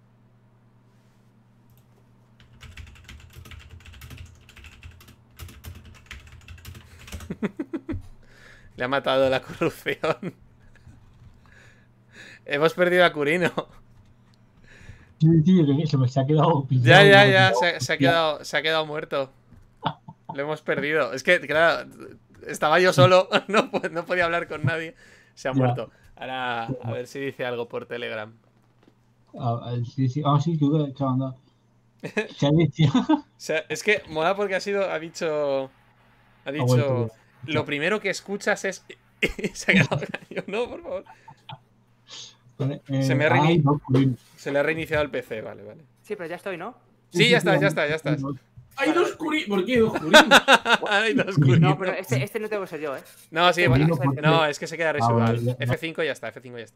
E: Le ha matado la corrupción. Hemos perdido a Curino.
D: Sí, sí, que se me se ha quedado pillado.
E: Ya, ya,
D: y me he
E: ya,
D: quedado,
E: se, se ha
D: hostia.
E: quedado, se ha quedado muerto. Lo hemos perdido. Es que, claro, estaba yo solo, no, po- no podía hablar con nadie. Se ha
D: Ya.
E: muerto. Ahora, a ver si dice algo por Telegram.
D: Ah, ah, sí, sí, ah, sí, creo que se ha mandado. Se ha dicho.
E: O sea, es que mola porque ha sido, ha dicho, ha
D: Ha vuelto
E: dicho,
D: ya.
E: lo primero que escuchas es, se ha quedado callado. No, por favor.
D: Vale,
E: Se
D: eh,
E: me ha
D: ay,
E: reini-
D: no, Colin.
E: Se le ha reiniciado el P C, vale, vale.
A: Sí, pero ya estoy, ¿no?
E: Sí, ya estás, ya
D: sí,
E: está, ya estás.
C: Hay dos curi... ¿Por qué dos curinos?
E: Hay dos
D: No,
A: No,
E: curinos.
A: pero este, este no tengo que ser yo, ¿eh?
E: No, sí,
A: Este
E: bueno,
A: tiene que ser-
E: no, es que se queda
D: Ah,
E: residual.
D: vale, ya,
E: F cinco ya está, F cinco ya está.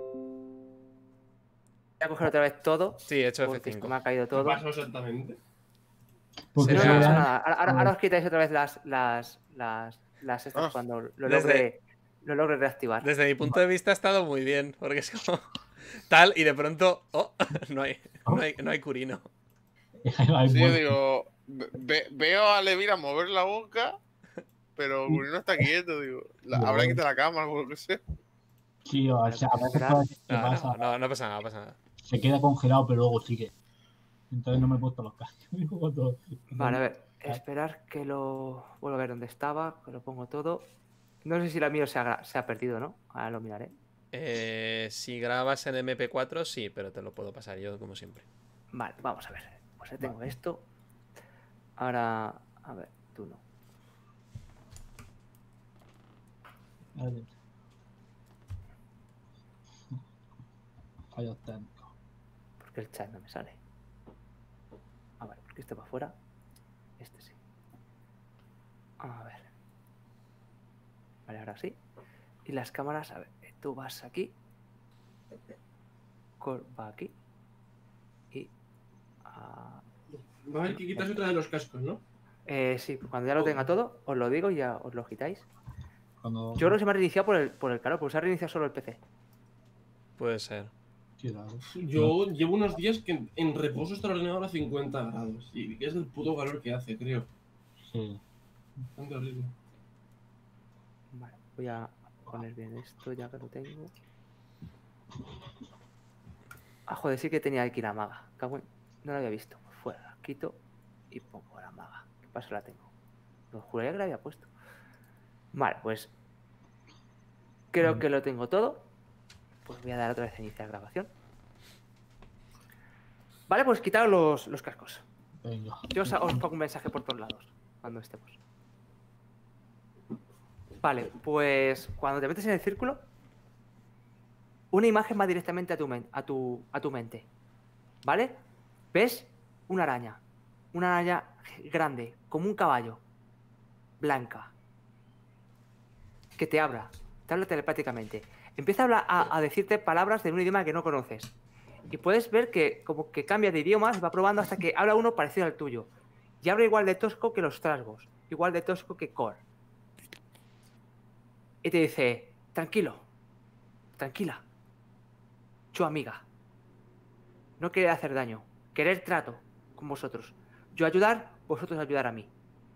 A: Voy a coger otra vez todo.
E: Sí, he hecho
A: Porque esto
E: F cinco.
A: me ha caído
C: ¿Qué
A: todo.
C: pasó exactamente?
D: Porque
E: Se
A: No,
E: le
A: no
E: ha-
A: pasa
D: será-
A: nada. Ahora, ahora-
D: a
A: ahora
D: ver.
A: os quitáis otra vez las, las, las, las estas
B: Ah.
A: cuando lo
E: Desde-
A: logre, lo logre reactivar.
E: Desde mi punto de vista ha estado muy bien, porque es como tal y de pronto, oh, no hay, no hay, no hay curino.
D: Hay
B: Sí, yo
D: muerto.
B: digo, ve- veo a Levira mover la boca, pero Gurino está quieto, digo. La-
D: No.
B: habrá que quitar la cámara o lo que sea.
D: Sí, o sea, a veces pasa que
E: No,
D: pasa,
E: no, no, no pasa nada, no pasa nada.
D: se queda congelado, pero luego sigue. Entonces no me he puesto los cascos. Cuando-
A: Vale, a ver. Esperar que lo. Vuelvo a ver dónde estaba, que lo pongo todo. No sé si la mío se ha, gra- se ha perdido, ¿no? Ahora lo miraré.
E: Eh, si grabas en M P cuatro, sí, pero te lo puedo pasar yo, como siempre.
A: Vale, vamos a ver. Pues ya tengo esto. Ahora. A ver, tú no.
D: Vale. Fallo técnico.
A: Porque el chat no me sale. Ah, vale, porque este va afuera. Este sí. A ver. Vale, ahora sí. Y las cámaras, a ver, tú vas aquí. Cor va aquí. Y. ah,
C: Va a haber que quitarse otra de los cascos, ¿no?
A: eh, sí, cuando ya lo tenga todo, os lo digo y ya os lo quitáis.
D: Cuando...
A: Yo creo que se me ha reiniciado por el, por el calor, porque se ha reiniciado solo el P C.
E: Puede ser.
D: Sí, claro.
C: Yo llevo unos días que en, en reposo está el ordenador a cincuenta grados. Y que es el puto calor que hace, creo.
D: Sí.
C: Bastante horrible.
A: Vale, voy a poner bien esto ya que lo tengo. Ah, joder, sí que tenía aquí la maga. Cago en- No la había visto. Fuera, la quito y pongo la maga. ¿Qué pasa? La tengo. Lo juraría que la había puesto. Vale, pues creo que lo tengo todo. Pues voy a dar otra vez a iniciar grabación. Vale, pues quitaros los, los cascos.
D: Venga.
A: Yo os, os pongo un mensaje por todos lados cuando estemos. Vale, pues cuando te metes en el círculo, una imagen va directamente a tu, men- a tu, a tu mente. ¿Vale? ¿Ves? Una araña. Una araña grande, como un caballo. Blanca. Que te habla. Te habla telepáticamente. Empieza a, hablar- a, a decirte palabras de un idioma que no conoces. Y puedes ver que como que cambia de idioma, se va probando hasta que habla uno parecido al tuyo. Y habla igual de tosco que los trasgos. Igual de tosco que Core. Y te dice, tranquilo. Tranquila. Yo amiga. No querer hacer daño. Querer trato con vosotros. Yo ayudar, vosotros ayudar a mí.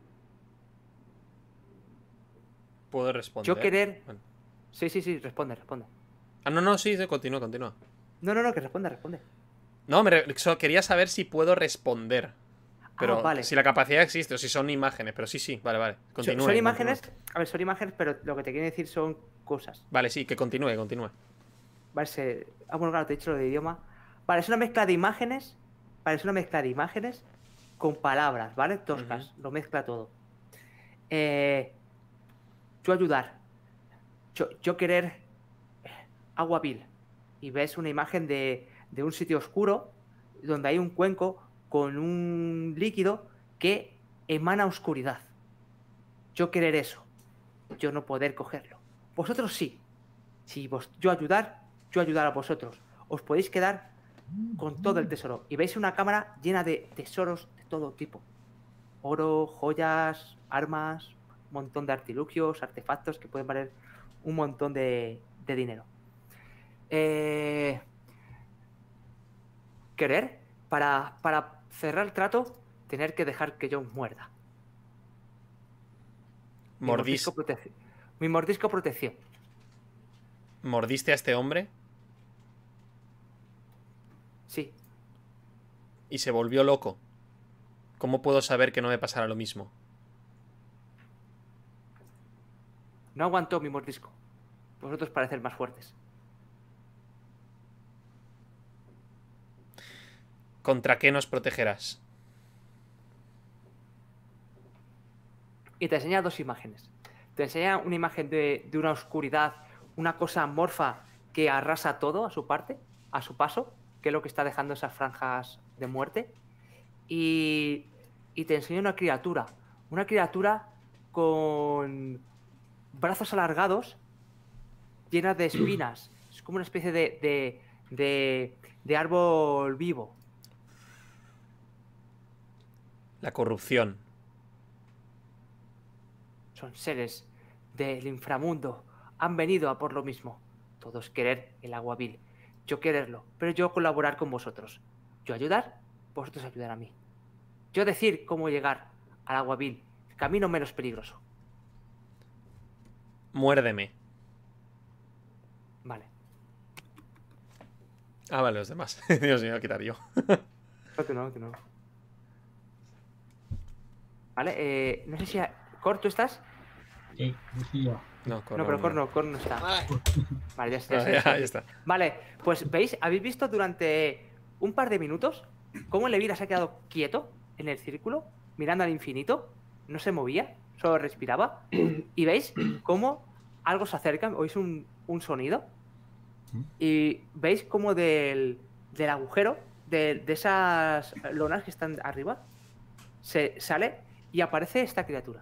E: Puedo responder.
A: Yo querer...
E: Bueno.
A: Sí, sí, sí, responde, responde.
E: Ah, no, no, sí, sí, continúa, continúa.
A: No, no, no, que responde, responde.
E: No, me re- solo quería saber si puedo responder. Pero
A: Ah, vale.
E: si la capacidad existe o si son imágenes. Pero sí, sí, vale, vale.
A: Son,
E: Continúe.
A: son
E: continúe.
A: imágenes, a ver, son imágenes, pero lo que te quieren decir son cosas.
E: Vale, sí, que continúe, continúe.
A: Vale, se... Ah, bueno, claro, te he dicho lo de idioma. Vale, es una mezcla de imágenes. Vale, es una mezcla de imágenes con palabras, ¿vale? Toscas, lo mezcla todo. Eh, yo ayudar. Yo, yo querer agua vil. Y ves una imagen de, de un sitio oscuro donde hay un cuenco con un líquido que emana oscuridad. Yo querer eso. Yo no poder cogerlo. Vosotros sí. Si vos, yo ayudar, yo ayudar a vosotros. Os podéis quedar con todo el tesoro. Y veis una cámara llena de tesoros de todo tipo. Oro, joyas, armas, un montón de artilugios, artefactos que pueden valer un montón de, de dinero. Eh, querer, para, para cerrar el trato, tener que dejar que yo muerda. Mi
E: Mordis-
A: mordisco protec- Mi mordisco protección.
E: ¿Mordiste a este hombre?
A: Sí.
E: y se volvió loco, ¿cómo puedo saber que no me pasará lo mismo?
A: No aguantó mi mordisco. Vosotros parecen más fuertes.
E: ¿Contra qué nos protegerás?
A: Y te enseña dos imágenes. Te enseña una imagen de, de una oscuridad, una cosa amorfa que arrasa todo a su parte, a su paso, que es lo que está dejando esas franjas de muerte. Y, y te enseña una criatura. Una criatura con brazos alargados, llena de espinas. Es como una especie de, de, de, de árbol vivo.
E: La corrupción.
A: Son seres del inframundo. Han venido a por lo mismo. Todos querer el agua vil. Yo quererlo, pero yo colaborar con vosotros. Yo ayudar, vosotros ayudar a mí. Yo decir cómo llegar al agua vil. El camino menos peligroso.
E: Muérdeme.
A: Vale.
E: Ah, vale, los demás. Dios mío, voy a quitar yo.
A: No, tú no, tú no. Vale, eh, no sé si... Cor, ¿tú estás?
D: Sí, sí, yo.
E: No, Cor,
A: No, pero Cor no, Cor no está.
B: Ay,
A: Vale, ya está.
E: Ah,
A: ya
E: ya,
A: está.
E: ya está.
A: Vale, pues veis, habéis visto durante un par de minutos cómo Levira se ha quedado quieto en el círculo, mirando al infinito, no se movía, solo respiraba. Y veis cómo algo se acerca, oís un, un sonido. Y veis cómo del, del agujero, de, de esas lonas que están arriba, se sale y aparece esta criatura.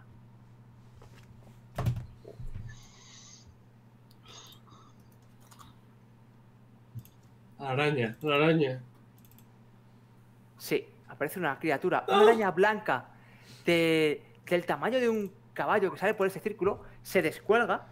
C: La araña, la araña.
A: Sí, aparece una criatura, una araña blanca de, del tamaño de un caballo que sale por ese círculo, se descuelga,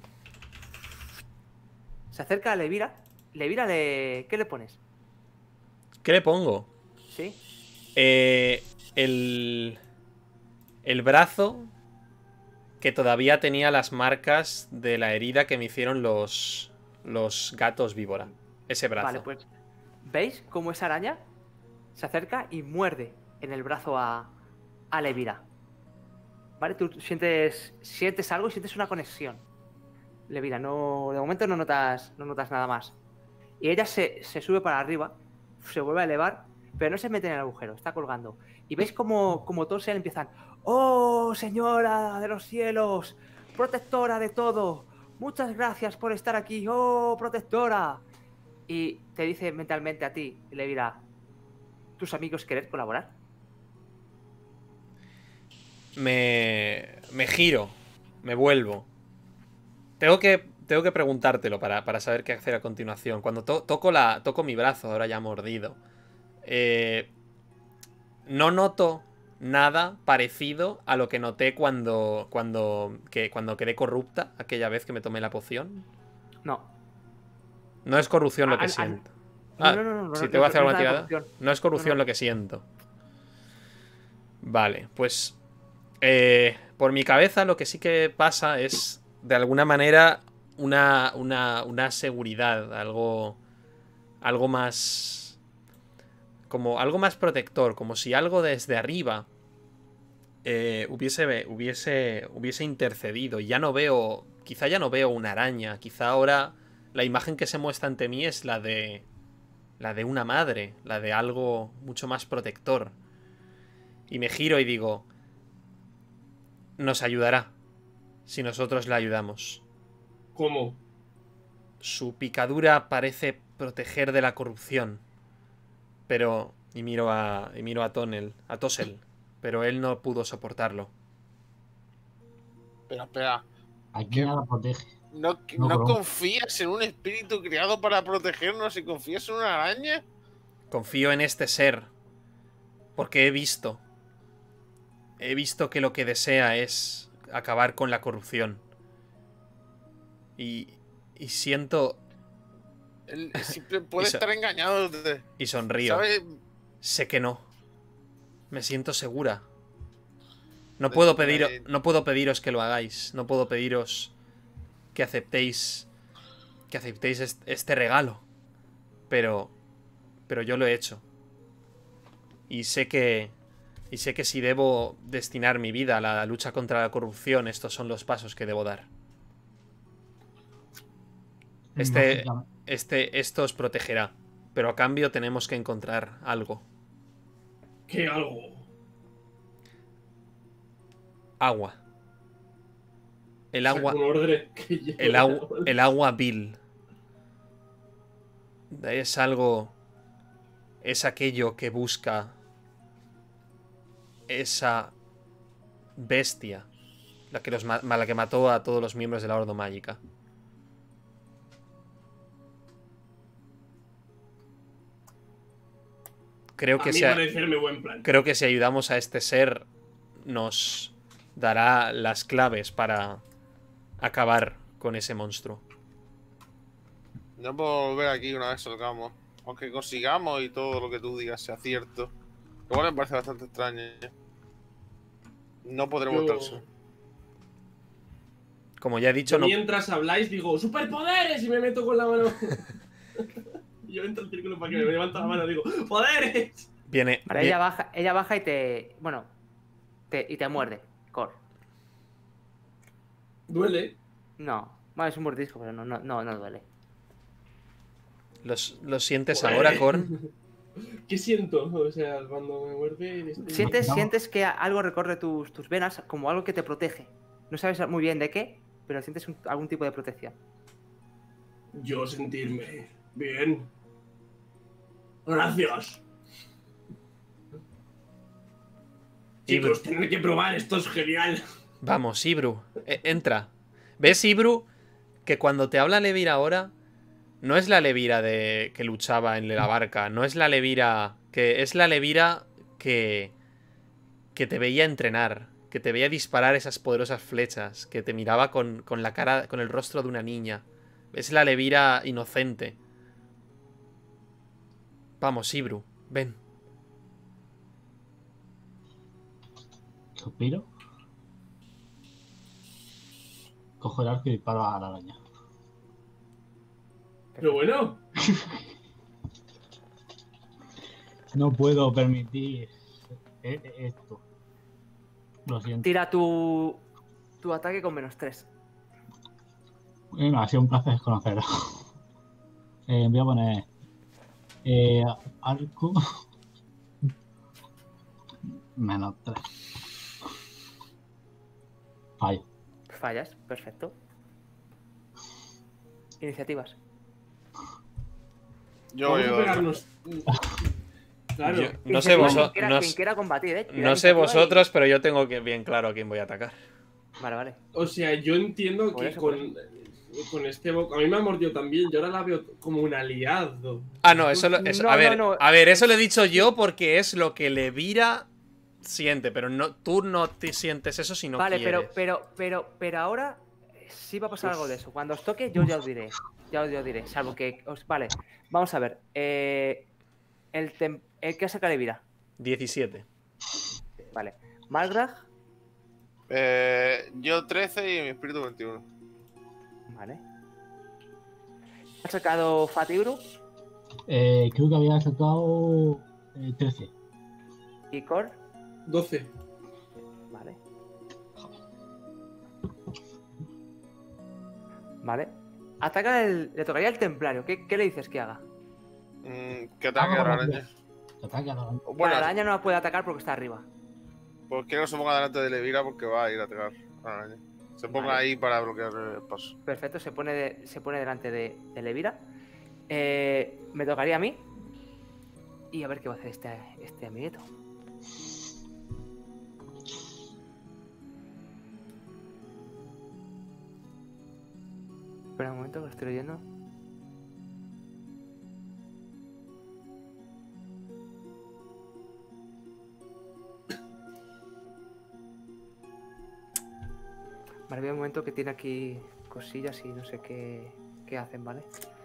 A: se acerca a Levira. Levira, le... ¿qué le pones?
E: ¿Qué le pongo?
A: ¿Sí?
E: Eh, el... El brazo que todavía tenía las marcas de la herida que me hicieron los, los gatos víbora. Ese brazo.
A: Vale, pues ¿veis cómo esa araña se acerca y muerde en el brazo a, a Levira? ¿Vale? Tú sientes, sientes algo y sientes una conexión. Levira, no, de momento no notas, no notas nada más. Y ella se, se sube para arriba, se vuelve a elevar, pero no se mete en el agujero, está colgando. Y veis como, como todos se empiezan: ¡Oh, señora de los cielos! ¡Protectora de todo! ¡Muchas gracias por estar aquí! ¡Oh, protectora! Y te dice mentalmente a ti, y le dirá: ¿tus amigos querer colaborar?
E: Me... Me giro. Me vuelvo. Tengo que, tengo que preguntártelo para, para saber qué hacer a continuación. Cuando to toco, la, toco mi brazo, ahora ya mordido, eh, no noto nada parecido a lo que noté cuando, cuando, que, cuando quedé corrupta aquella vez que me tomé la poción.
A: No.
E: No es corrupción lo que
A: Al- al-
E: siento.
A: No,
E: Ah,
A: no, no, no,
E: si
A: no,
E: te voy a hacer
A: no
E: alguna
A: es nada de
E: tirada.
A: corrupción.
E: No es corrupción
A: No, no.
E: lo que siento. Vale, pues... eh, por mi cabeza lo que sí que pasa es, de alguna manera, una, una, una seguridad. Algo... Algo más... Como algo más protector. Como si algo desde arriba... Eh, hubiese, hubiese, hubiese intercedido. Y ya no veo... Quizá ya no veo una araña. Quizá ahora la imagen que se muestra ante mí es la de... La de una madre. La de algo mucho más protector. Y me giro y digo... Nos ayudará. Si nosotros la ayudamos.
C: ¿Cómo?
E: Su picadura parece proteger de la corrupción. Pero... Y miro a... Y miro a Tonel. A Tosel. Pero él no pudo soportarlo.
B: Espera, espera.
D: Aquí nada protege.
B: ¿No,
D: No,
B: no
D: pero-
B: confías en un espíritu creado para protegernos y confías en una araña?
E: Confío en este ser. Porque he visto. He visto que lo que desea es acabar con la corrupción. Y... Y siento...
B: Él siempre puede
E: Eso-
B: estar engañado. de-
E: Y sonrío.
B: ¿Sabes?
E: Sé que no. Me siento segura. No
B: De
E: puedo,
B: hecho,
E: pedir,
B: eh,
E: no puedo pediros que lo hagáis. No puedo pediros que aceptéis... Que aceptéis est- este regalo. Pero... Pero yo lo he hecho. Y sé que... Y sé que si debo destinar mi vida a la lucha contra la corrupción, estos son los pasos que debo dar. Este, este, esto os protegerá, pero a cambio tenemos que encontrar algo.
C: ¿Qué algo?
E: Agua. El agua...
C: Un orden que lleve
E: El, agua,
C: agua.
E: el agua vil. Es algo... Es aquello que busca... Esa... Bestia. La que, los ma- la que mató a todos los miembros de la Ordo Mágica. Creo
C: A
E: que,
C: mí
E: si a-
C: parecerme buen plan.
E: creo que si ayudamos a este ser, nos dará las claves para acabar con ese monstruo.
B: No puedo volver aquí una vez salgamos. Aunque consigamos y todo lo que tú digas sea cierto. Igual me parece bastante extraño. No podremos
C: Yo-
B: estar solos.
E: Como ya he dicho,
C: Yo
E: no,
C: mientras habláis digo ¡superpoderes! Y me meto con la mano. Yo entro al círculo para que me levanta la mano y digo ¡poderes!
E: viene...
A: Vale,
E: vi-
A: ella baja, ella baja y te. Bueno. Te, y te muerde. Cor.
C: Duele.
A: No. Bueno, es un mordisco, pero no, no, no, no duele.
E: ¿Los, los sientes
C: Joder.
E: ahora, Korn?
C: ¿Qué siento? O sea, cuando me muerde... estoy-
A: Sientes,
D: No.
A: sientes que algo recorre tus, tus venas como algo que te protege. No sabes muy bien de qué, pero sientes un- algún tipo de protección.
C: Yo sentirme bien. Gracias. Chicos, tener que probar, esto es genial.
E: Vamos, Ibru, e- entra. ¿Ves, Ibru? Que cuando te habla Levir ahora, no es la Levira de que luchaba en la barca, no es la Levira que es la Levira que que te veía entrenar, que te veía disparar esas poderosas flechas, que te miraba con, con la cara, con el rostro de una niña. Es la Levira inocente. Vamos, Ibru, ven.
D: Suspiro. Cojo el arco y disparo a la araña.
C: Pero bueno,
D: No puedo permitir e- e- esto. Lo siento.
A: Tira tu. Tu ataque con menos tres.
D: Bueno, ha sido un placer conocerlo. Eh, voy a poner eh, arco menos tres. Fallo.
A: Fallas, perfecto. Iniciativas.
B: Yo voy
C: vamos a
B: a
C: pegarnos. Claro.
E: Yo- no sé
A: Iniciativas,
E: vosotros.
A: quien quiera-
E: No,
A: quien quiera combatir, ¿eh? Tira
E: no sé
A: iniciativa y-
E: vosotros, pero yo tengo que bien claro a quién voy a atacar.
A: Vale, vale.
C: O sea, yo entiendo
A: Por
C: que
A: eso, por
C: con, con este boca. A mí me ha mordido también. Yo ahora la veo como un aliado.
E: Ah, no, eso, lo- eso-
A: No,
E: a
A: no,
E: ver,
A: no.
E: a ver, eso lo he dicho yo porque es lo que Levira siente, pero no, tú no te sientes eso si no
A: vale,
E: quieres.
A: pero, pero, pero, pero ahora eh, sí va a pasar algo de eso. Cuando os toque, yo ya os diré. Ya os, ya os diré. Salvo que os. Vale, vamos a ver. Eh, el, tem- el que saca de vida.
E: diecisiete.
A: Vale. Malgrag.
B: Eh, yo trece y mi espíritu veintiuno.
A: Vale. Ha sacado Fatibru
D: Eh, creo que había sacado eh, trece.
A: y Cor.
C: doce.
A: Vale. Vale. Ataca el. Le tocaría el templario. ¿Qué, qué le dices que haga?
B: Mm, ¿Qué ataque a la araña?
D: Ataque a la araña.
A: Bueno,
B: Bueno,
A: la araña no la puede atacar porque está arriba.
B: pues quiero que se ponga delante de Levira porque va a ir a atacar a la araña. Se ponga
A: Vale.
B: ahí para bloquear el paso.
A: Perfecto, se pone, de- se pone delante de, de Levira. Eh, me tocaría a mí. Y a ver qué va a hacer este, este amiguito. Espera un momento que lo estoy leyendo. Vale, veo un momento que tiene aquí cosillas y no sé qué, qué hacen, ¿vale?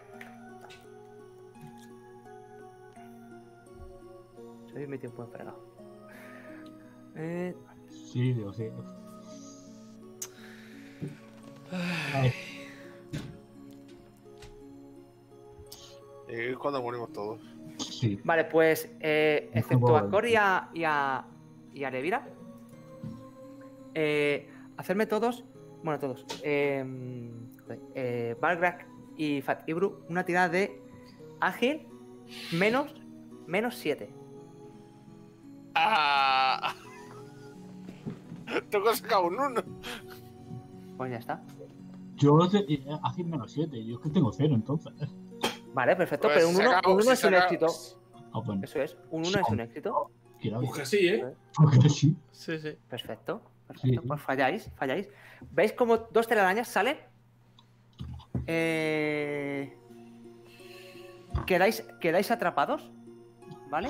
A: Soy mi tiempo fregado. Eh,
D: Sí, Dios, sí. Ay,
B: Y es cuando morimos todos.
D: Sí.
A: Vale, pues, eh,
D: Un
A: excepto
D: juego
A: a
D: de-
A: Cor y a, y a, y a Levira, eh, hacerme todos, bueno, todos, eh, joder, eh, Balgrak y Fat Ibru, una tirada de ágil menos, menos siete.
B: ¡Ah! Tengo que sacar un uno.
A: Pues ya está.
D: Yo te- eh, ágil menos siete. Yo es que tengo cero entonces.
A: Vale, perfecto,
B: Pues
A: pero un uno
B: saca-
A: un uno
B: si
A: es un
B: saca-
A: éxito.
D: Ah, bueno.
A: Eso es, un uno es un éxito.
D: Quiero
C: Pues que sí, ¿eh?
D: porque sí.
E: Sí, sí.
A: Perfecto, perfecto.
D: Sí, sí.
A: Pues falláis, falláis. ¿Veis cómo dos telarañas salen? Eh... Quedáis, quedáis atrapados, ¿vale?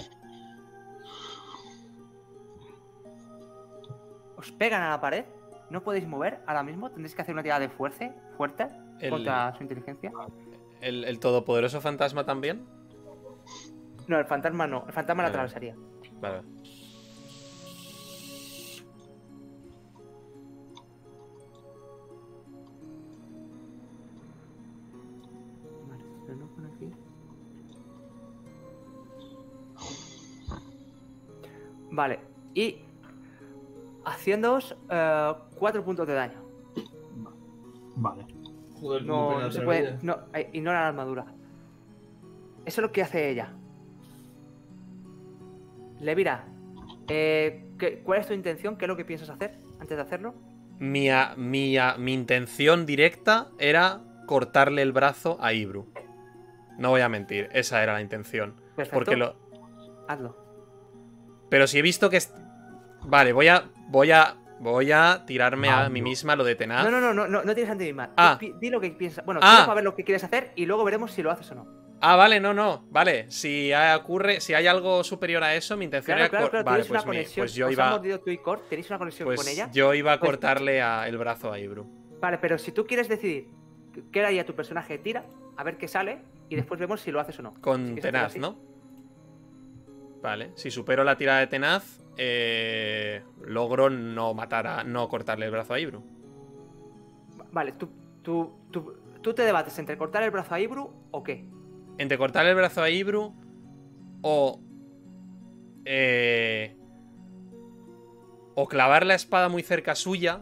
A: Os pegan a la pared, no podéis mover ahora mismo, tendréis que hacer una tirada de fuerza fuerte
E: El-
A: contra su inteligencia.
E: ¿El, el todopoderoso fantasma también?
A: No, el fantasma no, el fantasma la
E: Vale.
A: atravesaría.
E: Vale.
A: Vale, pero no pone aquí. Vale, y haciéndoos eh, cuatro puntos de daño.
D: Vale.
C: Joder,
A: No,
C: cómo
A: no
C: pega
A: se
C: otra
A: puede.
C: vez.
A: No, eh, ignora la armadura. Eso es lo que hace ella. Levira, eh, ¿qué- ¿cuál es tu intención? ¿Qué es lo que piensas hacer antes de hacerlo?
E: Mi, a- mi, a- mi intención directa era cortarle el brazo a Ibru. No voy a mentir, esa era la intención.
A: Perfecto.
E: Porque lo.
A: Hazlo.
E: Pero si he visto que. est- Vale, voy a. Voy a. Voy a tirarme a
D: Ah,
E: mí
D: no.
E: misma lo de tenaz.
A: No, no, no, no, no, no tienes ante misma. Tú
E: Ah.
A: pi- Di lo que piensas. Bueno,
E: Ah.
A: tira para ver lo que quieres hacer y luego veremos si lo haces o no.
E: Ah, vale, no, no. Vale, si hay- ocurre. Si hay algo superior a eso, mi intención
A: Claro,
E: era.
A: claro,
E: cor-
A: claro.
E: Vale,
A: Tienes una
E: pues, mi-
A: conexión.
E: pues yo
A: os ha
E: iba.
A: mordido tú y Cor, tenéis una conexión
E: Pues
A: con ella.
E: yo iba a
A: Pues-
E: cortarle a- el brazo a Ibru.
A: Vale, pero si tú quieres decidir qué haría tu personaje, tira, a ver qué sale y después vemos si lo haces o no.
E: Con
A: Si quieres hacer
E: tenaz,
A: así.
E: ¿no? Vale, si supero la tirada de tenaz, eh, logro no matar a. No cortarle el brazo a Ibru.
A: Vale, tú, tú, tú, tú te debates entre cortar el brazo a Ibru o qué.
E: Entre cortarle el brazo a Ibru o. Eh, o clavar la espada muy cerca suya.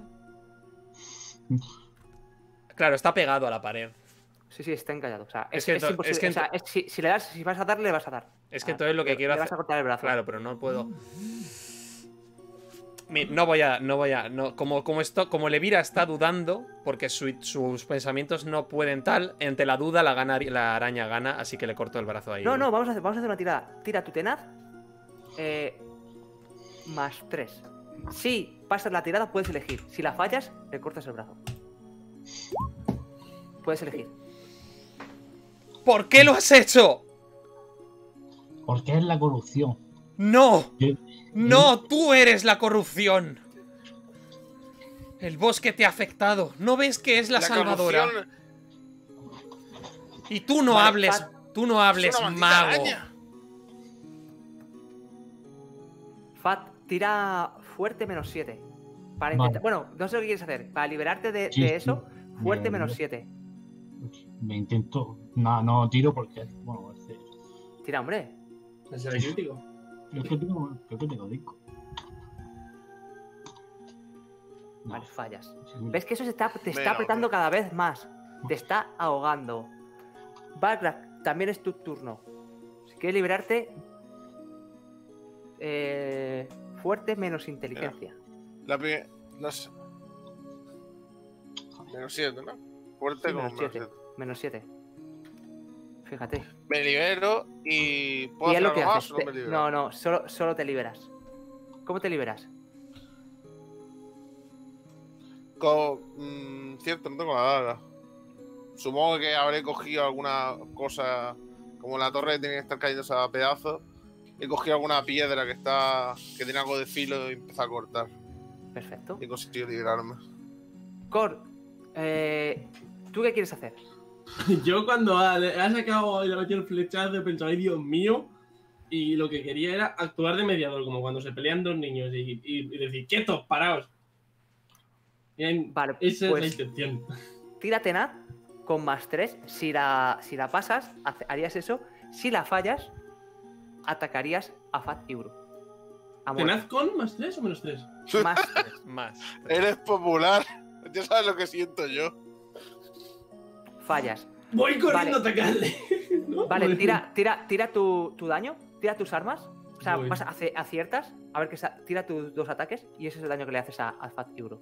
E: Claro, está pegado a la pared.
A: Sí, sí, está encallado. O sea,
E: Es
A: es,
E: que
A: es
E: ento-
A: imposible.
E: es que
A: O sea,
E: ento-
A: es- si, si le das, si vas a darle, le vas a dar.
E: Es que
A: Ah,
E: entonces lo que
A: le-
E: quiero
A: le
E: hacer.
A: vas a cortar el brazo.
E: Claro, pero no puedo. Mi- No voy a. No voy a. No, como, como esto. Como Levira está dudando. Porque su- sus pensamientos no pueden tal. Ante la duda la, gana, la araña gana. Así que le corto el brazo a Ibru.
A: No, no, vamos a hacer, vamos a hacer una tirada. Tira tu tenaz. Eh, más tres. Si pasas la tirada, puedes elegir. Si la fallas, le cortas el brazo. Puedes elegir.
E: ¿Por qué lo has hecho?
D: Porque es la corrupción.
E: ¡No!
D: ¿Qué?
E: ¡No! ¡Tú eres la corrupción! El bosque te ha afectado. ¿No ves que es la, salvadora?
B: corrupción
E: Y tú no
A: Vale,
E: hables.
A: Pat,
E: Tú no
B: es
E: hables,
B: una maldita
E: mago.
B: araña.
A: Fat, tira fuerte menos siete. Para
D: Vale.
A: intentar. Bueno, no sé lo que quieres hacer. Para liberarte de,
D: Sí,
A: de
D: sí.
A: eso, fuerte
D: Me-
A: menos siete.
D: Me intento. No, no tiro porque. Bueno, este,
A: Tira, hombre.
C: Ese era crítico.
D: creo que tengo. Creo que tengo cinco. No,
A: Vale, fallas.
D: sí,
A: ¿Ves que eso se está, te está
B: Menos,
A: apretando
B: tío.
A: cada vez más? Te está ahogando. Balgrak, también es tu turno. Si quieres liberarte, eh, fuerte menos inteligencia.
B: La pri- no sé. Menos siete, ¿no? Fuerte
A: Sí,
B: con
A: menos
B: menos
A: siete.
B: siete.
A: Menos siete. Fíjate.
B: Me libero y. ¿Puedo
A: Y es
B: hacer
A: lo que
B: algo más
A: haces.
B: o no
A: Te-
B: me libero?
A: no, no, solo, solo te liberas. ¿Cómo te liberas?
B: Con, mm, cierto, no tengo la daga. Supongo que habré cogido alguna cosa. Como la torre tiene que estar cayéndose a pedazos. He cogido alguna piedra que está. Que tiene algo de filo y empezado a cortar.
A: Perfecto.
B: Y he conseguido liberarme.
A: Cor, eh, ¿tú qué quieres hacer?
C: Yo cuando ha, le- ha sacado y le ha metido el flechazo he pensado, ay Dios mío. Y lo que quería era actuar de mediador, como cuando se pelean dos niños y, y- y decir, quietos, paraos. Y ahí-
A: Vale,
C: esa
A: pues-
C: es la intención.
A: Tira tenaz con más tres. Si la, si la pasas, hace- harías eso. Si la fallas, atacarías a Fat Ibru. A muerte.
C: ¿Tenaz con más tres o menos tres?
A: Más tres.
E: Más.
B: Eres popular. Ya sabes lo que siento yo.
A: Fallas.
C: Voy corriendo
A: Vale.
C: a atacarle. ¿No?
A: Vale,
C: Voy-
A: tira, tira, tira tu, tu daño, tira tus armas. O sea,
C: Voy.
A: vas a hacer aciertas. A ver que sa- tira tus dos ataques y ese es el daño que le haces a, a Fat Ibru.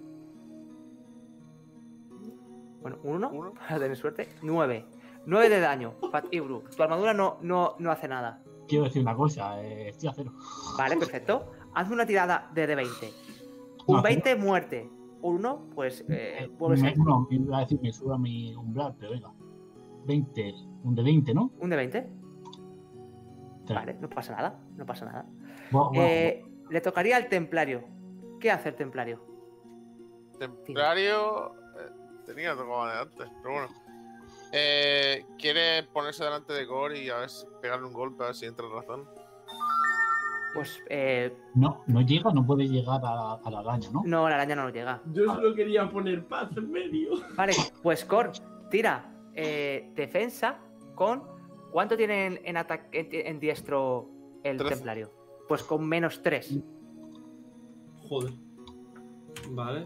A: Bueno, uno,
B: Uno.
A: para tener suerte. Nueve. Nueve de daño, Fat Ibru. Tu armadura no, no, no hace nada.
D: Quiero decir una cosa, eh, estoy a cero.
A: Vale, perfecto. Hazme una tirada de D veinte.
D: No,
A: Un veinte, muerte. Un uno, pues eh, vuelves
D: me,
A: a...
D: no, me iba a decir, me suba mi umbral, pero venga. veinte, un de veinte, ¿no?
A: Un de veinte.
D: Tres.
A: Vale, no pasa nada. No pasa nada.
D: Bueno, bueno,
A: Eh, le tocaría al templario. ¿Qué hace el templario?
B: Templario. eh, tenía tocado de antes, pero bueno. Eh, quiere ponerse delante de Gore y a ver si pegarle un golpe, a ver si entra en razón.
A: Pues eh,
D: no, no llega, no puede llegar a, a la araña, ¿no?
A: no, la araña no llega.
C: Yo solo quería poner paz en medio.
A: Vale, pues Cor, tira eh, defensa con... ¿Cuánto tiene en, en, ataque, en, en diestro el
B: Trece.
A: templario? Pues con menos tres.
C: Joder. Vale.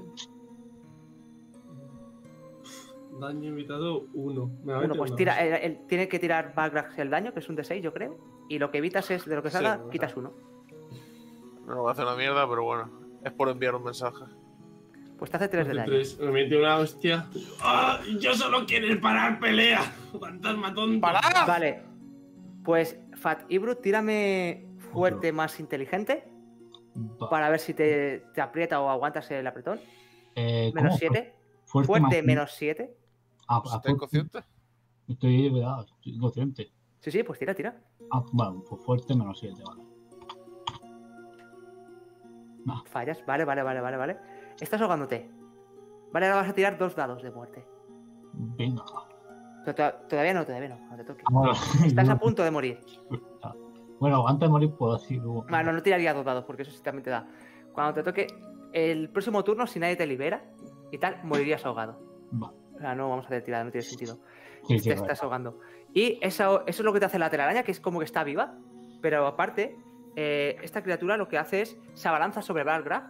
C: Daño evitado uno. Me va a
A: Bueno,
C: meter
A: pues
C: una
A: tira,
C: hostia.
A: él, él tiene que tirar Balgraf el daño, que es un D seis, yo creo. Y lo que evitas es, de lo que
B: Sí,
A: salga,
B: bueno.
A: quitas uno.
B: No va a hacer una mierda, pero bueno. Es por enviar un mensaje.
A: Pues te hace tres de
C: Hace
A: daño.
C: tres. Me mete una hostia. ¡Ah! Yo solo quiero parar pelea. Fantasma tonto.
B: ¡Parad!
A: Vale. Pues Fat Ibru, tírame fuerte más inteligente
D: Va.
A: para ver si te, te aprieta o aguantas el apretón.
D: Eh,
A: Menos
D: ¿cómo?
A: siete.
D: Fuerte,
A: Fuerte,
D: más-
A: menos siete.
D: Ah, ah,
B: ¿Está
D: fuerte.
B: inconsciente?
D: Estoy, de verdad, estoy inconsciente.
A: Sí, sí, pues tira, tira.
D: Ah, bueno, pues fuerte menos siete, vale.
A: Fallas. Vale, vale, vale, vale, vale. Estás ahogándote. Vale, ahora vas a tirar dos dados de muerte.
D: Venga.
A: Pero to- todavía no, todavía no, no te toque.
D: Ah, bueno,
A: Estás
D: yo-
A: a punto de morir.
D: Bueno, antes de morir puedo decir. uh,
A: Bueno, no tiraría dos dados porque eso sí también te da. Cuando te toque el próximo turno, si nadie te libera y tal, morirías ahogado.
D: Va.
A: O sea, no vamos a hacer tirada, no tiene sentido.
D: Sí, sí,
A: Te
D: vale.
A: estás ahogando. Y eso, eso es lo que te hace la telaraña, que es como que está viva. Pero aparte, eh, esta criatura lo que hace es se abalanza sobre Balgraf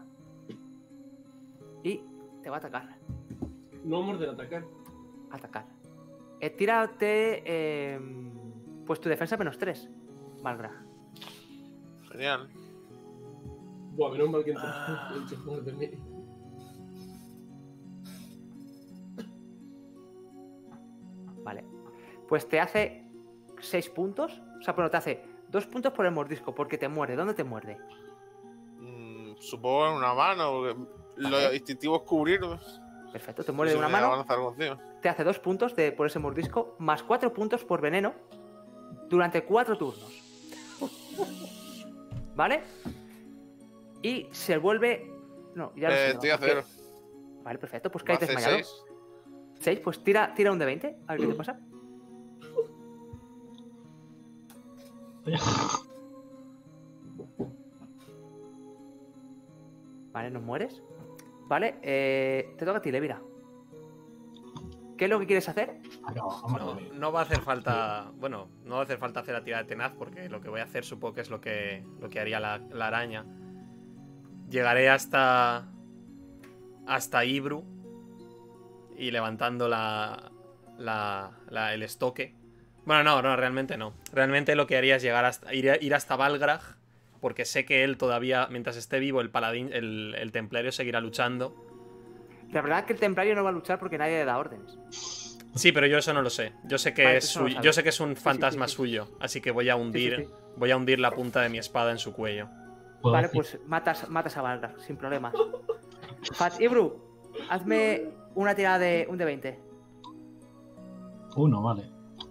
A: y te va a atacar.
C: No morder, atacar.
A: Atacar. Eh, tírate eh, pues tu defensa menos tres, Balgraf.
B: Genial.
C: Buah, menos mal que entró. He dicho, muérdeme.
A: Vale. Pues te hace seis puntos. O sea, bueno, te hace dos puntos por el mordisco, porque te muerde. ¿Dónde te muerde?
B: Mm, supongo en una mano, porque lo
A: Vale.
B: instintivo es cubrirme.
A: Perfecto, te muerde de
B: Si
A: una
B: me va a
A: mano.
B: lanzar algo encima.
A: Te hace dos puntos de, por ese mordisco, más cuatro puntos por veneno durante cuatro turnos. ¿Vale? Y se vuelve. No, ya lo
B: Eh,
A: sé.
B: estoy a
A: porque-
B: cero.
A: Vale, perfecto. Pues
B: Va a
A: caes
B: hacer
A: desmayado.
B: seis.
A: seis, pues tira, tira un de veinte. A ver qué te pasa. Vale, no mueres. Vale, eh, te toca a ti, Levira. ¿Qué es lo que quieres hacer?
D: Acaba, vamos a
E: No,
D: ver.
E: no va a hacer falta. Bueno, no va a hacer falta hacer la tirada de tenaz porque lo que voy a hacer supongo que es lo que, lo que haría la, la araña. Llegaré hasta. Hasta Ibru. Y levantando la, la, la- el estoque. Bueno, no, no, realmente no. Realmente lo que haría es llegar hasta, ir, ir hasta Balgraf. Porque sé que él todavía, mientras esté vivo, el paladín, el, el templario seguirá luchando.
A: La verdad es que el templario no va a luchar porque nadie le da órdenes.
E: Sí, pero yo eso no lo sé. Yo sé que
A: Vale,
E: es
A: eso no lo
E: suyo.
A: sabes.
E: Yo sé que es un
A: sí,
E: fantasma
A: sí, sí.
E: suyo. Así que voy a hundir.
A: Sí, sí,
E: Voy a hundir la punta de mi espada en su cuello.
D: ¿Puedo
A: Vale,
D: decir?
A: pues matas, matas a Balgraf, sin problemas. Fat Ibru, hazme una tirada de un de veinte.
D: Uno, vale.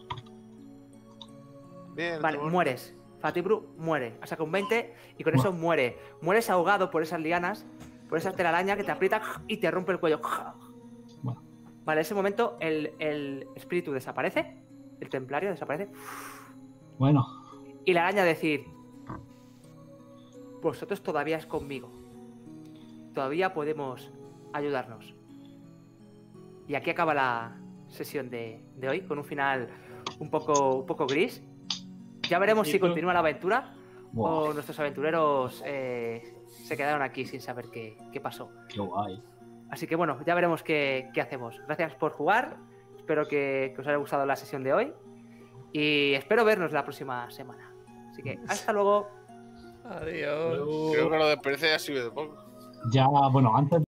B: Bien,
A: Vale,
B: está bueno.
A: mueres. Fat Ibru muere. Ha sacado un veinte y con
D: Buah.
A: eso muere. Mueres ahogado por esas lianas, por esa telaraña que te aprieta y te rompe el cuello.
D: Buah.
A: Vale, en ese momento el, el espíritu desaparece, el templario desaparece,
D: Bueno,
A: y la araña decir: vosotros todavía es conmigo. Todavía podemos ayudarnos. Y aquí acaba la sesión de, de hoy, con un final un poco, un poco gris. Ya veremos si
C: Bonito.
A: continúa la aventura
D: Wow,
A: o nuestros aventureros eh, se quedaron aquí sin saber qué, qué pasó.
D: qué guay.
A: Así que bueno, ya veremos qué, qué hacemos. Gracias por jugar, espero que, que os haya gustado la sesión de hoy y espero vernos la próxima semana. Así que hasta luego.
E: Adiós.
B: Creo que lo de experiencia ya sirve de poco.
D: Ya, bueno, antes